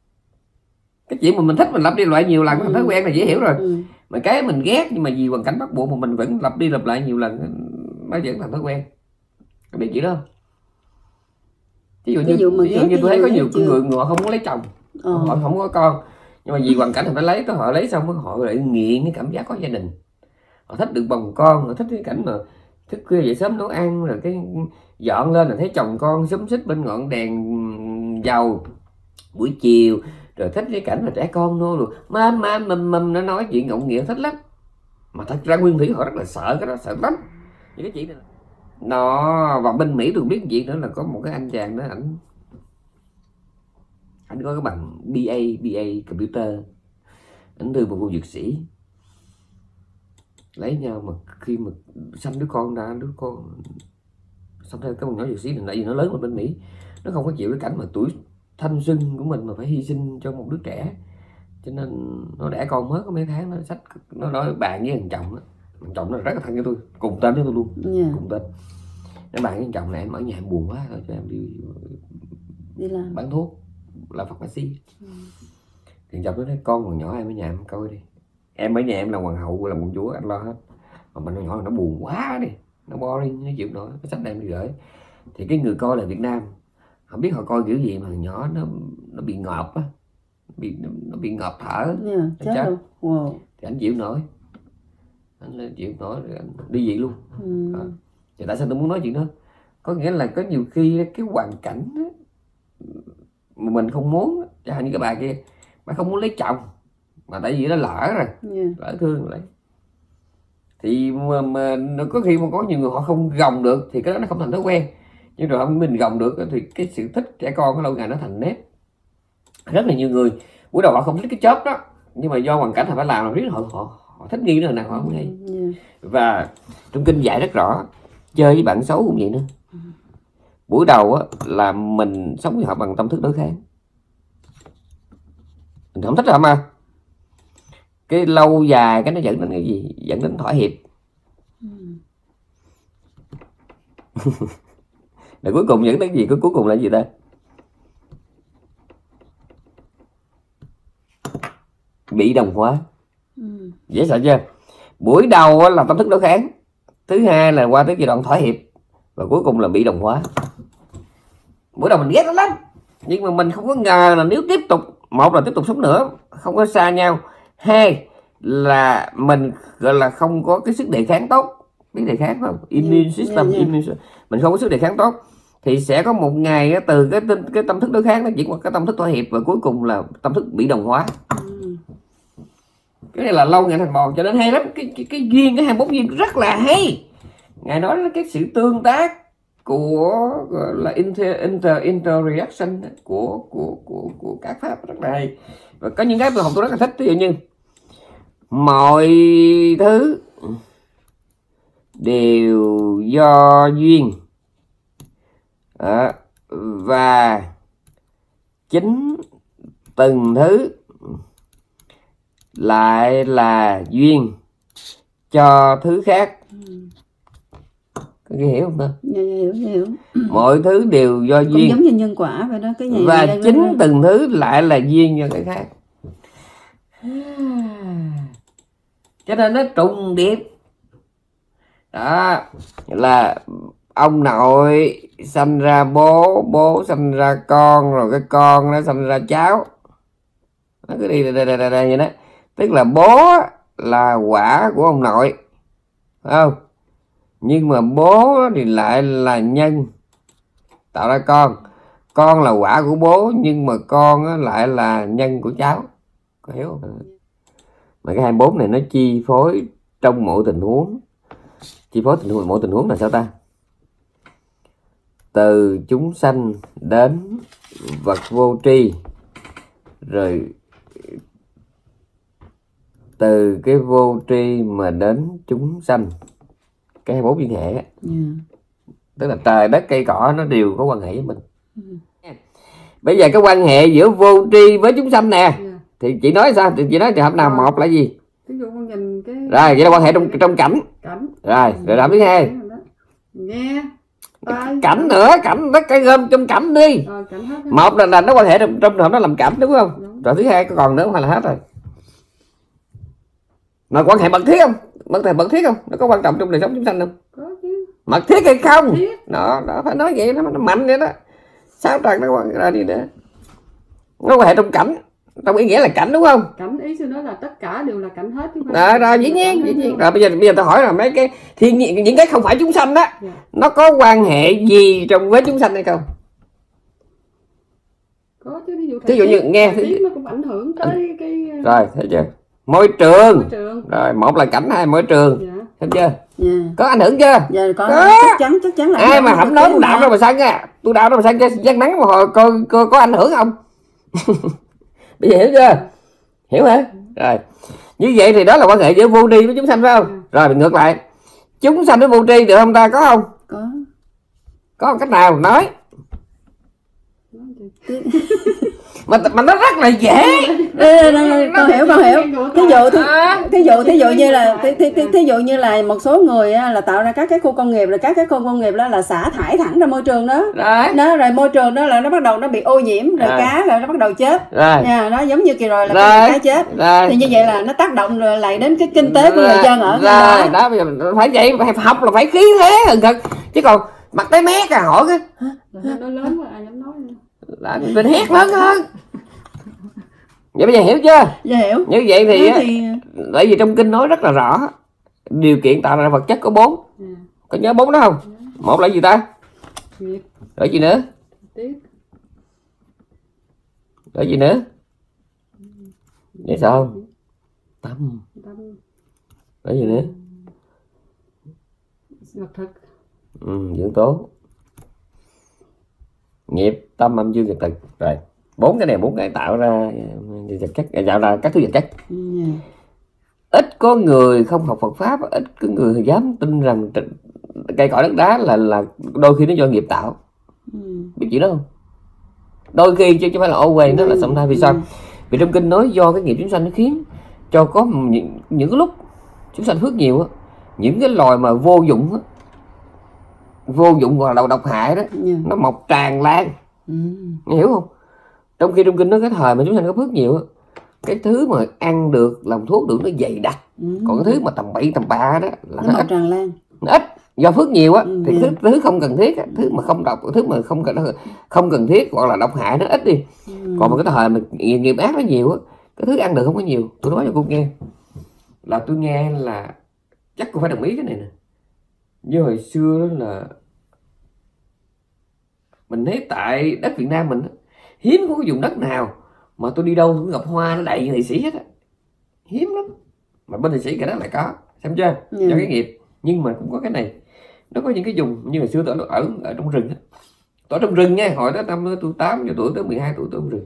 Cái chuyện mà mình thích mình lặp đi lại nhiều lần ừ. thói quen là dễ hiểu rồi. Ừ. Mà cái mình ghét nhưng mà vì hoàn cảnh bắt buộc mà mình vẫn lặp đi lặp lại nhiều lần, nó vẫn thành thói quen. Có biết chuyện đó không? Ví dụ như, ví dụ, ví dụ như tôi thấy có nhiều người, người họ không muốn lấy chồng, ờ. họ không có con, nhưng mà vì hoàn cảnh họ phải lấy, họ lấy xong họ lại nghiện cái cảm giác có gia đình. Họ thích được bồng con, họ thích cái cảnh mà thức khuya dậy sớm nấu ăn, rồi cái dọn lên là thấy chồng con xúm xích bên ngọn đèn dầu buổi chiều, rồi thích cái cảnh mà trẻ con nô rồi má má mâm mâm nó nói chuyện ngọng nghịu, thích lắm. Mà thật ra nguyên thủy họ rất là sợ cái đó, sợ lắm những cái chuyện này. Nó và bên Mỹ tôi biết chuyện nữa là có một cái anh chàng đó, ảnh ảnh có cái bằng B A B A computer, ảnh thư một cô dược sĩ, lấy nhau mà khi mà sanh đứa con ra, đứa con xong theo cái con nhỏ dược sĩ này, tại vì nó lớn ở bên Mỹ, nó không có chịu cái cảnh mà tuổi thanh xuân của mình mà phải hy sinh cho một đứa trẻ, cho nên nó đẻ con mới có mấy tháng nó sách nó nói bạn với thằng chồng đó. Thằng chồng nó rất là thân với tôi, cùng tên với tôi luôn. Yeah. Cùng tên. Nó bạn với thằng chồng này, em ở nhà em buồn quá, thôi cho em đi đi làm bán thuốc, làm pharmacy. Ừ. Thằng chồng nó nói con còn nhỏ em ở nhà em coi đi, em ở nhà em là hoàng hậu là quận chúa, anh lo hết. Mà mình nhỏ nó buồn quá đi, nó boring, nó chịu nổi, nó sách đem đi gửi. Thì cái người coi là Việt Nam, không biết họ coi kiểu gì mà thằng nhỏ nó nó bị ngợp á, bị nó, nó bị ngợp thở. Yeah, chết luôn. Wow. Thì anh chịu nổi, anh lên chịu nổi rồi anh đi vậy luôn. Ừ. À. Thì tại sao tôi muốn nói chuyện đó? Có nghĩa là có nhiều khi cái hoàn cảnh đó, mà mình không muốn, chẳng hạn như cái bà kia, bà không muốn lấy chồng, mà tại vì nó lỡ rồi, yeah. lỡ thương lấy. Thì mà, mà có khi mà có nhiều người họ không gồng được thì cái đó nó không thành thói quen. Nhưng rồi mình gồng được thì cái sự thích trẻ con cái lâu ngày nó thành nếp. Rất là nhiều người buổi đầu họ không thích cái job đó, nhưng mà do hoàn cảnh họ phải làm là riết họ, họ, họ thích nghi nữa nào họ không hay. Yeah. Và trong kinh dạy rất rõ, chơi với bạn xấu cũng vậy nữa. Buổi đầu á, là mình sống với họ bằng tâm thức đối kháng, mình không thích họ mà cái lâu dài cái nó dẫn đến cái gì? Dẫn đến thỏa hiệp. Ừ. Để cuối cùng dẫn đến cái gì? Cuối cùng là gì ta? Bị đồng hóa. Ừ. Dễ sợ chưa? Buổi đầu là tâm thức đối kháng, thứ hai là qua tới giai đoạn thỏa hiệp, và cuối cùng là bị đồng hóa. Buổi đầu mình ghét nó lắm, nhưng mà mình không có ngờ là nếu tiếp tục, một là tiếp tục sống nữa, không có xa nhau, hai là mình gọi là không có cái sức đề kháng tốt. Biết đề kháng không? Immune system, yeah, yeah. Immune system. Mình không có sức đề kháng tốt thì sẽ có một ngày từ cái cái tâm thức đối kháng nó chuyển qua cái tâm thức thỏa hiệp, và cuối cùng là tâm thức bị đồng hóa. cái này là lâu ngày thành bò cho nên hay lắm. Cái cái, cái duyên, cái hai mươi mốt duyên rất là hay. Ngài nói là cái sự tương tác của gọi là inter inter interreaction của của của của các pháp rất là hay. Và có những cái tôi học tôi rất là thích, ví dụ như mọi thứ đều do duyên à, và chính từng thứ lại là duyên cho thứ khác. Có hiểu không ta? Dạ, hiểu, hiểu. Mọi thứ đều do cũng duyên giống như nhân quả vậy đó, cái này và này chính đó. từng thứ lại là duyên cho cái khác. Cho nên nó trùng điệp đó, là ông nội sanh ra bố, bố sanh ra con, rồi cái con nó sanh ra cháu. Nó cứ đi đây đây đây vậy đó. Tức là bố là quả của ông nội, phải không? Nhưng mà bố thì lại là nhân tạo ra con. Con là quả của bố, nhưng mà con lại là nhân của cháu. Có hiểu không? Mà cái hai mươi bốn này nó chi phối trong mỗi tình huống. Chi phối tình huống, mỗi tình huống là sao ta? Từ chúng sanh đến vật vô tri, rồi từ cái vô tri mà đến chúng sanh. Cái hai mươi bốn liên hệ á. Yeah. Tức là trời đất cây cỏ nó đều có quan hệ với mình. Yeah. Bây giờ cái quan hệ giữa vô tri với chúng sanh nè, yeah, thì chị nói sao? Thì chị nói trường hợp nào? Một là gì? Ví dụ con nhìn cái... Rồi vậy là quan hệ trong trong cảnh. Cảnh. Rồi, rồi làm thứ hai. Nghe. Tai. Cảnh nữa, cảnh nó cái gom trong cảnh đi. Ờ, cảnh hết. Một là, là nó quan hệ trong trong nó làm cảnh, đúng không? Đúng. Rồi thứ hai còn nữa, hay là hết rồi. Mà quan hệ mật thiết không? Mật thể mật thiết không? Nó có quan trọng trong đời sống chúng sanh không? Có chứ. Mật thiết hay không? Nó, nó phải nói vậy, nó, nó mạnh vậy đó. Sao trần nó quan ra đi nữa. Nó quan hệ trong cảnh, trong ý nghĩa là cảnh, đúng không? Cảnh ý sư nói là tất cả đều là cảnh hết chứ không. Rồi, rồi dĩ nhiên, dĩ nhiên. Rồi bây giờ bây giờ tôi hỏi là mấy cái thiên nhiên, những cái không phải chúng sanh đó, yeah, nó có quan hệ gì trong với chúng sanh hay không? Có chứ, ví dụ thí dụ như nghe thì nó cũng ảnh hưởng tới cái rồi thấy chưa? Môi trường. Môi trường. Rồi một là cảnh, hai môi trường. Yeah. Thấy chưa? Yeah. Có ảnh hưởng chưa? Dạ, có. Có. Chắc chắn, chắc chắn là ai mà không nói tôi đạo đâu mà sân á, tôi đạo đâu mà sân cho giăng nắng mà hồi coi coi có ảnh hưởng không? Bây giờ hiểu chưa? Hiểu hả? Rồi như vậy thì đó là quan hệ giữa vô tri với chúng sanh, phải không? Rồi mình ngược lại, chúng sanh với vô tri được không ta? Có không? Có. Có một cách nào nói? mà mà nó rất là dễ. Ê, con hiểu, con hiểu. Thí dụ thí, thí dụ thí dụ như là thí, thí, thí, thí dụ như là một số người là tạo ra các cái khu công nghiệp, rồi các cái khu công nghiệp đó là xả thải thẳng ra môi trường đó. Rồi. Đó, rồi môi trường đó là nó bắt đầu nó bị ô nhiễm, rồi, rồi. cá rồi nó bắt đầu chết. Rồi. Nha, nó giống như kỳ rồi là rồi. Cá chết. Rồi. Thì như vậy là nó tác động rồi lại đến cái kinh tế của rồi. Người dân ở đó. Rồi, đó bây giờ phải vậy, phải học là phải khí thế hơn thật. Chứ còn mặt tới mét à hỏi cái. Nó lớn quá ai dám nói nữa. Là mình hét lớn hơn. Vậy bây giờ hiểu chưa? Dạ hiểu. Như vậy thì, á, thì... bởi vì trong kinh nói rất là rõ điều kiện tạo ra vật chất có bốn. À. Có nhớ bốn đó không? À. Một là gì ta? Nghiệp. Rồi gì nữa? Tiếp. Rồi gì nữa? Vậy sao không? Tâm. Tâm. Rồi gì nữa? Vật thực. Ừ, dưỡng tố. Nghiệp, tâm, âm dương, vật thực. Rồi bốn cái này, bốn cái tạo ra vật chất, tạo ra các thứ vật chất. Yeah. Ít có người không học Phật pháp, ít có người dám tin rằng cây cỏ đất đá là là đôi khi nó do nghiệp tạo. Mm. Biết chuyện đó không? Đôi khi chứ chứ phải là always, nó là sometimes. Vì sao? Vì trong kinh nói do cái nghiệp chúng sanh nó khiến cho có những, những cái lúc chúng sanh phước nhiều á, những cái loài mà vô dụng á, vô dụng hoặc là độc hại đó, yeah, nó mọc tràn lan. Mm. Nghe hiểu không? Trong khi trong kinh nói cái thời mà chúng sanh có phước nhiều á, cái thứ mà ăn được làm thuốc được nó dày đặc. Mm. Còn cái thứ mà tầm bậy tầm bạ đó là nó, nó ít. Tràn lan. Nó ít. Do phước nhiều á, mm. thì thứ, thứ không cần thiết á, thứ mà không độc, thứ mà không cần không cần thiết hoặc là độc hại nó ít đi. Mm. Còn mà cái thời mà nghiệp ác nó nhiều á, cái thứ ăn được không có nhiều. Tôi nói cho cô nghe là tôi nghe là chắc cô phải đồng ý cái này nè. Như hồi xưa đó là mình thấy tại đất Việt Nam mình hiếm có cái vùng đất nào mà tôi đi đâu tôi cũng gặp hoa nó đầy như thị sĩ hết á. hiếm lắm. Mà bên Thụy Sĩ cái đó lại có, xem chưa? Ừ. Do cái nghiệp. Nhưng mà cũng có cái này, nó có những cái vùng như hồi xưa tôi ở ở trong rừng á, tôi ở trong rừng nha, hồi đó năm tôi tám tuổi tới mười hai tuổi tôi ở trong rừng.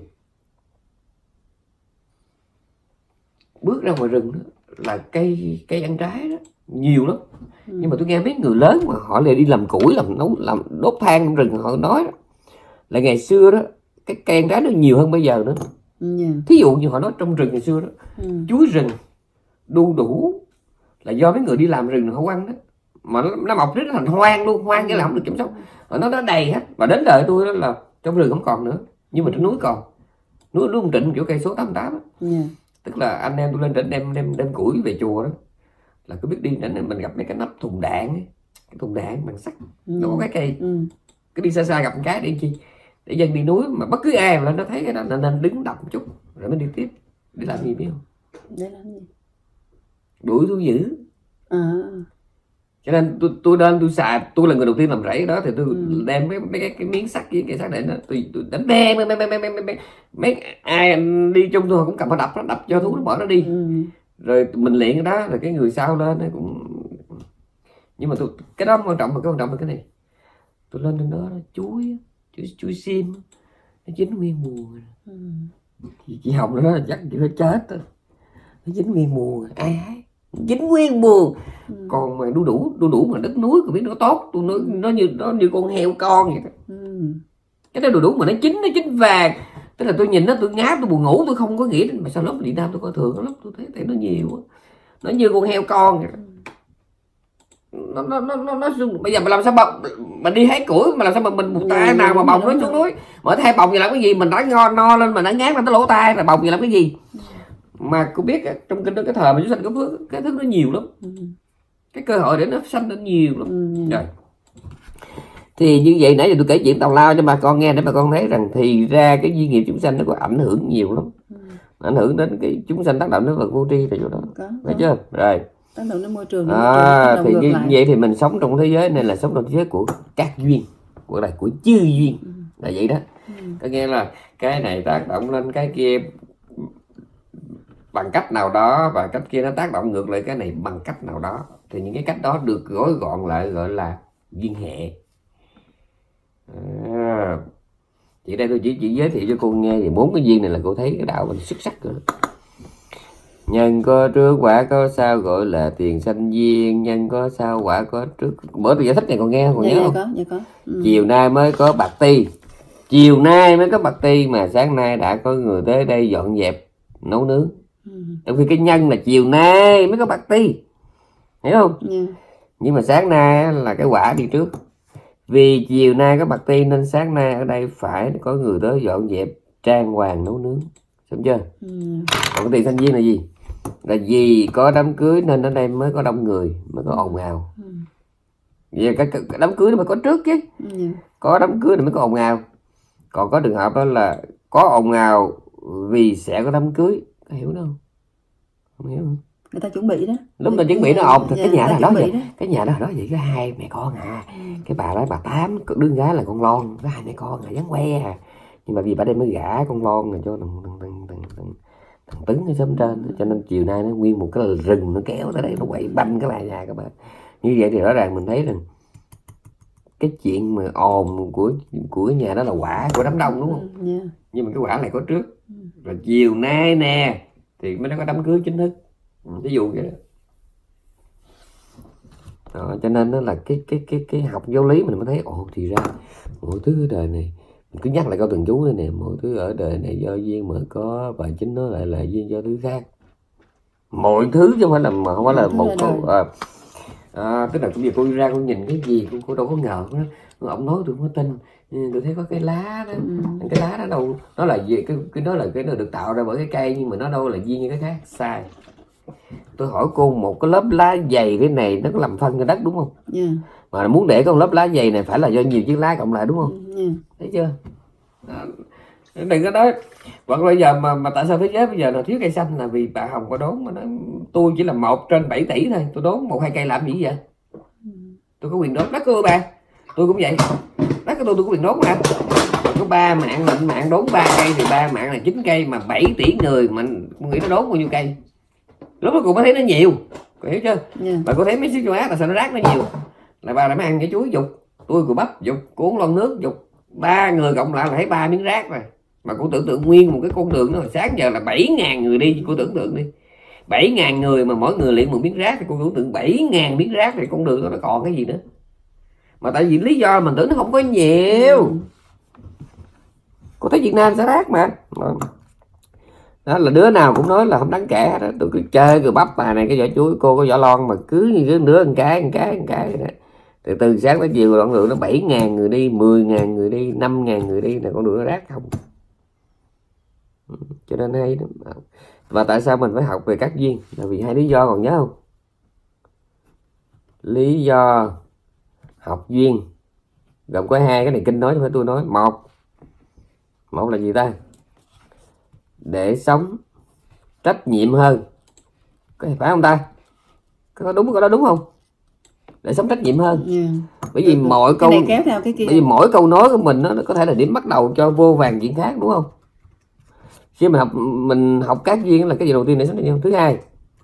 Bước ra ngoài rừng đó, là cây cây ăn trái đó nhiều lắm. Ừ. Nhưng mà tôi nghe mấy người lớn mà họ lại đi làm củi, làm nấu làm đốt than trong rừng, họ nói đó, là ngày xưa đó cái cây ăn trái nó nhiều hơn bây giờ nữa. Yeah. Thí dụ như họ nói trong rừng ngày xưa đó, ừ. chuối rừng, đu đủ là do mấy người đi làm rừng họ quăng đó, mà nó, nó mọc rất thành hoang luôn, hoang cái là không được kiểm soát, và nó nó đầy hết. Và đến đời tôi đó là trong rừng không còn nữa, nhưng mà trên núi còn, núi núi Ông Trịnh kiểu cây số tám mươi tám đó. Yeah. Tức là anh em tôi lên trển đem đem đem củi về chùa đó, là cứ biết đi trển mình gặp mấy cái nắp thùng đạn ấy. Cái thùng đạn bằng sắt, ừ. nó có cái cây, ừ. cứ đi xa xa gặp một cái để chi, để dân đi núi mà bất cứ ai mà lên nó thấy cái đó nên, nên đứng đọc một chút rồi mới đi tiếp. Để làm gì biết không? Để làm gì? Đuổi thú dữ. À. Cho nên tôi tôi lên tôi xài, tôi là người đầu tiên làm rẫy đó, thì tôi ừ. đem mấy, mấy cái, cái miếng sắt với cái sắt để nó tôi, tôi đánh bè mấy, mấy, mấy, mấy, mấy, mấy, mấy ai đi chung tôi cũng cầm nó đập nó đập cho thú nó bỏ nó đi. Ừ. Rồi mình luyện cái đó rồi cái người sau lên nó cũng, nhưng mà tôi cái đó quan trọng, mà cái quan trọng là cái này, tôi lên trên đó chuối chuối chuối sim nó chín nguyên mùa. Ừ. Chị, chị Hồng nó chắc chị nó chết rồi, nó chín nguyên mùa ai hái chín nguyên mùa. Ừ. Còn mà đu đủ đu đủ mà đất núi cũng biết nó tốt, tôi nói nó như nó như con heo con vậy đó. Ừ. Cái đó đu đủ mà nó chín nó chín vàng, tức là tôi nhìn nó tôi ngáp tôi buồn ngủ, tôi không có nghĩ đến mà sao lớp Việt Nam tôi coi thường lắm, tôi thấy, thấy nó nhiều, nó như con heo con vậy đó. Nó nó nó nó, nó bây giờ mà làm sao mà mình đi hái củi mà làm sao mà mình một tay nào mà bồng nó xuống núi, mở thay bồng gì làm cái gì, mình đã ngon no lên mà nó ngáp lên nó lỗ tai rồi bồng gì làm cái gì. Mà cô biết trong cái cái thời mà chúng sanh có phước, cái thứ nó nhiều lắm, ừ. cái cơ hội để nó sanh nó nhiều lắm. Ừ. Rồi thì như vậy nãy giờ tôi kể chuyện tào lao cho bà con nghe để bà con thấy rằng thì ra cái duy nghiệp chúng sanh nó có ảnh hưởng nhiều lắm. Ừ. Ảnh hưởng đến cái chúng sanh tác động đến vật vô tri là chỗ đó, phải chưa? Rồi tác động đến môi trường, à, môi trường thì như lại. Vậy thì mình sống trong thế giới này là sống trong thế giới của các duyên, của là của chư duyên. Ừ. Là vậy đó. Ừ. Có nghĩa là cái này tác động lên cái kia bằng cách nào đó, và cách kia nó tác động ngược lại cái này bằng cách nào đó, thì những cái cách đó được gói gọn lại gọi là duyên hệ. À, chị đây tôi chỉ chỉ giới thiệu cho cô nghe thì bốn cái duyên này là cô thấy cái đạo mình xuất sắc rồi. Nhân có trước quả có sau gọi là tiền sanh duyên, nhân có sau quả có trước. Bữa tôi giải thích này còn nghe còn dạ, nhớ dạ, không? Có, dạ, có. Ừ. Chiều nay mới có bạc ti, chiều nay mới có bạc ti mà sáng nay đã có người tới đây dọn dẹp nấu nướng. Ừ. Trong khi cái nhân là chiều nay mới có bạc ti, hiểu không? Yeah. Nhưng mà sáng nay là cái quả đi trước. Vì chiều nay có bạc ti nên sáng nay ở đây phải có người tới dọn dẹp trang hoàng nấu nướng, đúng chưa? Ừ. Còn cái tiền sanh duyên là gì? Là vì có đám cưới nên ở đây mới có đông người, mới có ồn ào. Ừ. Vậy cái, cái, cái đám cưới nó phải có trước chứ. Ừ. Có đám cưới thì mới có ồn ào. Còn có trường hợp đó là có ồn ào vì sẽ có đám cưới, có hiểu đâu? Không hiểu không? Người ta chuẩn bị đó. Lúc người ta chuẩn bị nó ồn thì dạ, cái nhà đó đó vậy, đó. Cái nhà đó đó vậy có hai mẹ con à. Ừ. Cái bà đó bà Tám đứa gái là con Lon, có hai mẹ con là dáng que à. Nhưng mà vì bà đây mới gả con Lon rồi cho thằng thằng thằng thằng, thằng, thằng Tứng ở sớm trên, cho nên chiều nay nó nguyên một cái rừng nó kéo tới đây nó quậy banh cái lại nhà các bạn. Như vậy thì rõ ràng mình thấy rằng cái chuyện mà ồn của của nhà đó là quả của đám đông đúng không? Ừ, yeah. Nhưng mà cái quả này có trước. Rồi chiều nay nè thì mới nó có đám cưới chính thức. Ví dụ vậy đó. Đó, cho nên nó là cái cái cái cái học giáo lý mình mới thấy ồ thì ra mọi thứ ở đời này, mình cứ nhắc lại câu từng chú này nè, mọi thứ ở đời này do duyên mà có, và chính nó lại là duyên do thứ khác. Mọi thứ chứ không phải là mà không phải là một câu à, à, tức là cũng giờ cô ra cô nhìn cái gì cô, cô đâu có ngờ đó. Ông nói tôi không có tin, tôi thấy có cái lá đó, ừ. Cái lá đó đâu nó là gì, cái cái đó là cái nó được tạo ra bởi cái cây, nhưng mà nó đâu là duyên như cái khác. Sai. Tôi hỏi cô, một cái lớp lá dày thế này nó có làm phân cho đất đúng không? Yeah. Mà muốn để có một lớp lá dày này phải là do nhiều chiếc lá cộng lại đúng không? Yeah. Thấy chưa? Đó. Đừng có nói hoặc bây giờ mà mà tại sao thế giới bây giờ là thiếu cây xanh, là vì bà Hồng có đốn mà nó tôi chỉ là một trên bảy tỷ thôi, tôi đốn một hai cây làm gì vậy? Tôi có quyền đốn đất của bà, tôi cũng vậy, đất của tôi tôi có quyền đốn mà. Có ba mạng lệnh mạng đốn ba cây thì ba mạng là chín cây, mà bảy tỷ người mà nghĩ nó đốn bao nhiêu cây? lúc đó cô mới thấy nó nhiều, cô hiểu chưa? Yeah. Và cô thấy mấy xíu châu Á là sao nó rác nó nhiều, là bà lại mới ăn cái chuối dục, tôi củ bắp dục, cuốn lon nước dục, ba người cộng lại là thấy ba miếng rác rồi. Mà cô tưởng tượng nguyên một cái con đường đó, sáng giờ là bảy ngàn người đi, cô tưởng tượng đi, bảy ngàn người mà mỗi người liền một miếng rác, thì cô tưởng tượng bảy ngàn miếng rác thì con đường đó nó còn cái gì nữa. Mà tại vì lý do mình tưởng nó không có nhiều. Ừ. Cô thấy Việt Nam sẽ rác mà. Đó là đứa nào cũng nói là không đáng kể đó. Tôi cứ chơi rồi bắp bà này cái vỏ chuối, cô có vỏ lon mà cứ như cái đứa một cái một cái một cái đó. Từ từ sáng tới chiều đoạn đường nó bảy ngàn người đi, mười ngàn người đi, năm ngàn người đi, là con đường nó rác không. Cho nên hay đó. Và tại sao mình phải học về các duyên? Là vì hai lý do, còn nhớ không? Lý do học duyên gồm có hai, cái này kinh nói chứ phải tôi nói. Một Một là gì ta? Để sống trách nhiệm hơn. Có phải không ta? Có đúng, có đó đúng không? Để sống trách nhiệm hơn. Yeah. Bởi vì mọi câu kéo theo cái kia. Bởi vì mỗi câu nói của mình nó có thể là điểm bắt đầu cho vô vàng chuyện khác, đúng không? Khi mình học mình học các duyên là cái gì đầu tiên để sống trách nhiệm. Thứ hai,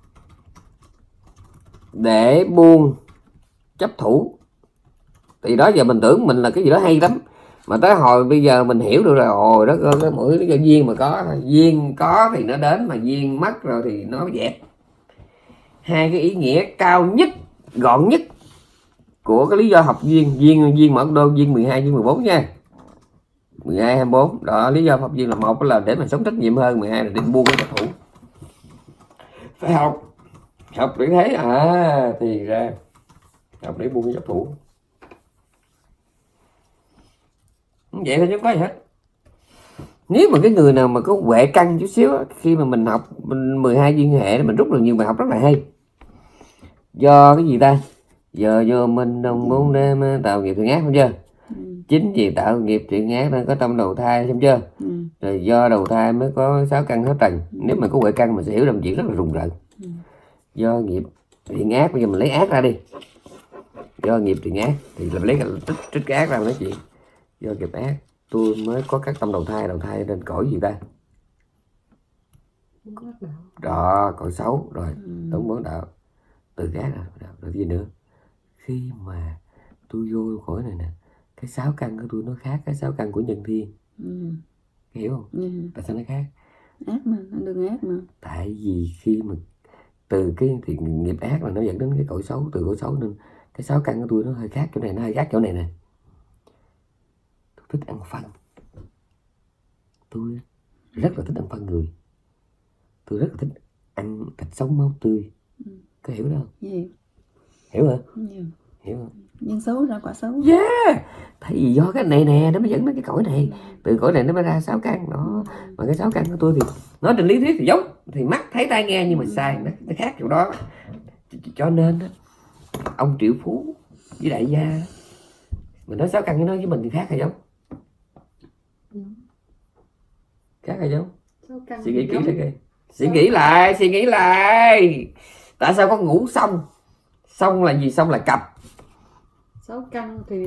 để buông chấp thủ. Thì đó giờ mình tưởng mình là cái gì đó hay lắm, mà tới hồi bây giờ mình hiểu được rồi, hồi đó cái mỗi cái duyên mà có, duyên có thì nó đến, mà duyên mất rồi thì nó dẹp. Hai cái ý nghĩa cao nhất, gọn nhất của cái lý do học duyên. Duyên duyên mở đô, duyên mười hai, duyên mười bốn nha, mười hai, hai mươi bốn. Đó, lý do học duyên là một là để mình sống trách nhiệm hơn, mười hai là để buông cái chấp thủ. Phải học, học để thấy à thì ra học để buông cái chấp thủ. Vậy thôi chứ không có gì hết. Nếu mà cái người nào mà có huệ căn chút xíu, khi mà mình học mười hai duyên hệ, mình rút được nhiều bài học rất là hay. Do cái gì ta? Giờ do mình đồng bốn đêm tạo nghiệp thiện ác, không chưa? Ừ. Chính vì tạo nghiệp thiện ác nên có tâm đầu thai, không chưa? Ừ. Rồi do đầu thai mới có sáu căn hết trần. Ừ. Nếu mà có huệ căn mình sẽ hiểu làm chuyện rất là rùng rợn. Ừ. Do nghiệp thiện ác, bây giờ mình lấy ác ra đi. Do nghiệp thiện ác thì mình lấy cái trích, trích cái ác ra nói chuyện. Do nghiệp ác tôi mới có các tâm đầu thai, đầu thai lên cõi gì ta? Đó, cõi xấu rồi, đúng bốn đạo. Từ ác rồi, rồi gì nữa? Khi mà tôi vô cõi này nè, cái sáu căn của tôi nó khác cái sáu căn của nhân thiên. Ừ. Hiểu không? Ừ. Tại sao nó khác? Ác mà, nó đừng ác mà. Tại vì khi mà từ cái thì nghiệp ác là nó dẫn đến cái cõi xấu, từ cõi xấu nên cái sáu căn của tôi nó hơi khác chỗ này, nó hơi khác chỗ này nè. Tôi thích ăn phân. Tôi rất là thích ăn phân người. Tôi rất là thích ăn thịt sống máu tươi. Ừ. Có hiểu đâu? Hiểu. Hiểu hả? Hiểu. Hiểu không? Nhưng xấu ra quả xấu. Yeah. Tại vì do cái này nè nó mới dẫn đến cái cõi này. Từ cõi này nó mới ra sáu căn đó. Mà cái sáu căn của tôi thì nói trên lý thuyết thì giống, thì mắt thấy tai nghe, nhưng mà sai nó, nó khác chỗ đó. Cho nên đó, ông triệu phú với đại gia mình nói sáu căn với nó với mình thì khác hay giống? Khác hay giống? Suy nghĩ kỹ lại kìa. Suy nghĩ lại, suy nghĩ lại. Tại sao có ngủ xong? Xong là gì? Xong là cặp. Sáu căn thì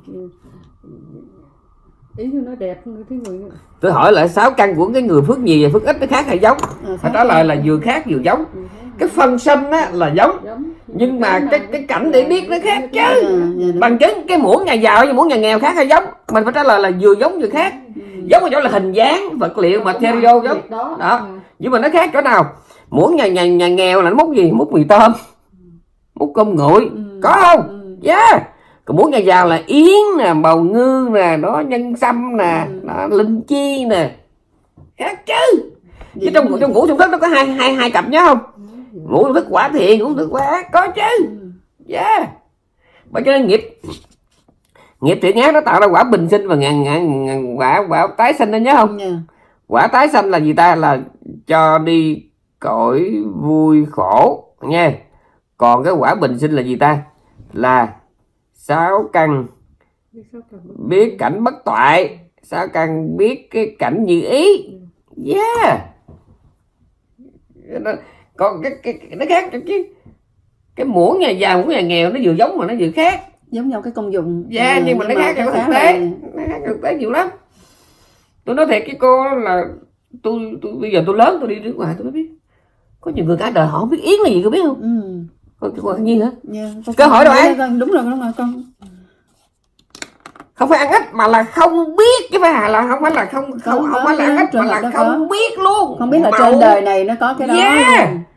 ý như nó đẹp hơn cái người. Tôi hỏi lại sáu căn của cái người phước nhiều và phước ít nó khác hay giống? À, phải trả lời là vừa khác vừa giống. Ừ, cái phân sinh á là giống, giống. Nhưng mà cái cái cảnh để biết nó khác chứ. À, bằng chứng cái muỗng nhà giàu với muỗng nhà nghèo khác hay giống? Mình phải trả lời là vừa giống vừa khác. Ừ. Giống ở chỗ là hình dáng, vật liệu, material giống. Đó. Đó. Ừ. Nhưng mà nó khác chỗ nào? Muỗng nhà nhà nhà nghèo là nó múc gì? Múc mì tôm, múc cơm nguội, ừ. Có không? Ừ. Yeah. Còn muỗng nhà giàu là yến nè, bào ngư nè, đó nhân sâm nè, ừ. Đó, linh chi nè, khác chứ. Chứ trong trong ngũ trong thức nó có hai hai hai cặp nhớ không? Ngũ trong thức quả thiện, ngũ trong thức quả ác, có chứ. Yeah. Bởi cho nên nghiệp nghiệp thiện ác nó tạo ra quả bình sinh và ngàn ngàn, ngàn quả quả tái sinh đó nhớ không? Yeah. Quả tái sinh là gì ta? Là cho đi cõi vui khổ nha. Còn cái quả bình sinh là gì ta? Là sáu căn biết cảnh bất toại, sáu căn biết cái cảnh như ý. Yeah. Nó, còn cái, cái, cái nó khác chứ. Cái muỗng nhà giàu, muỗng nhà nghèo nó vừa giống mà nó vừa khác. Giống nhau cái công dụng. Yeah, ừ, nhưng mà nhưng nó khác trong thực tế. Là... Nó khác thực tế nhiều lắm. Tôi nói thiệt cái cô là tôi, tôi bây giờ tôi lớn tôi đi nước ngoài tôi mới biết. Có nhiều người cả đời họ không biết yến là gì, có biết không? Ừ. Còn, còn gì hả? Yeah, cơ hội đâu ăn. Con, đúng rồi, đúng rồi con. Không phải ăn ít mà là không biết, chứ phải là không phải là không không không, không phải là ăn ít mà là không biết luôn. Không biết là Màu. Trên đời này nó có cái đó. Yeah. Luôn.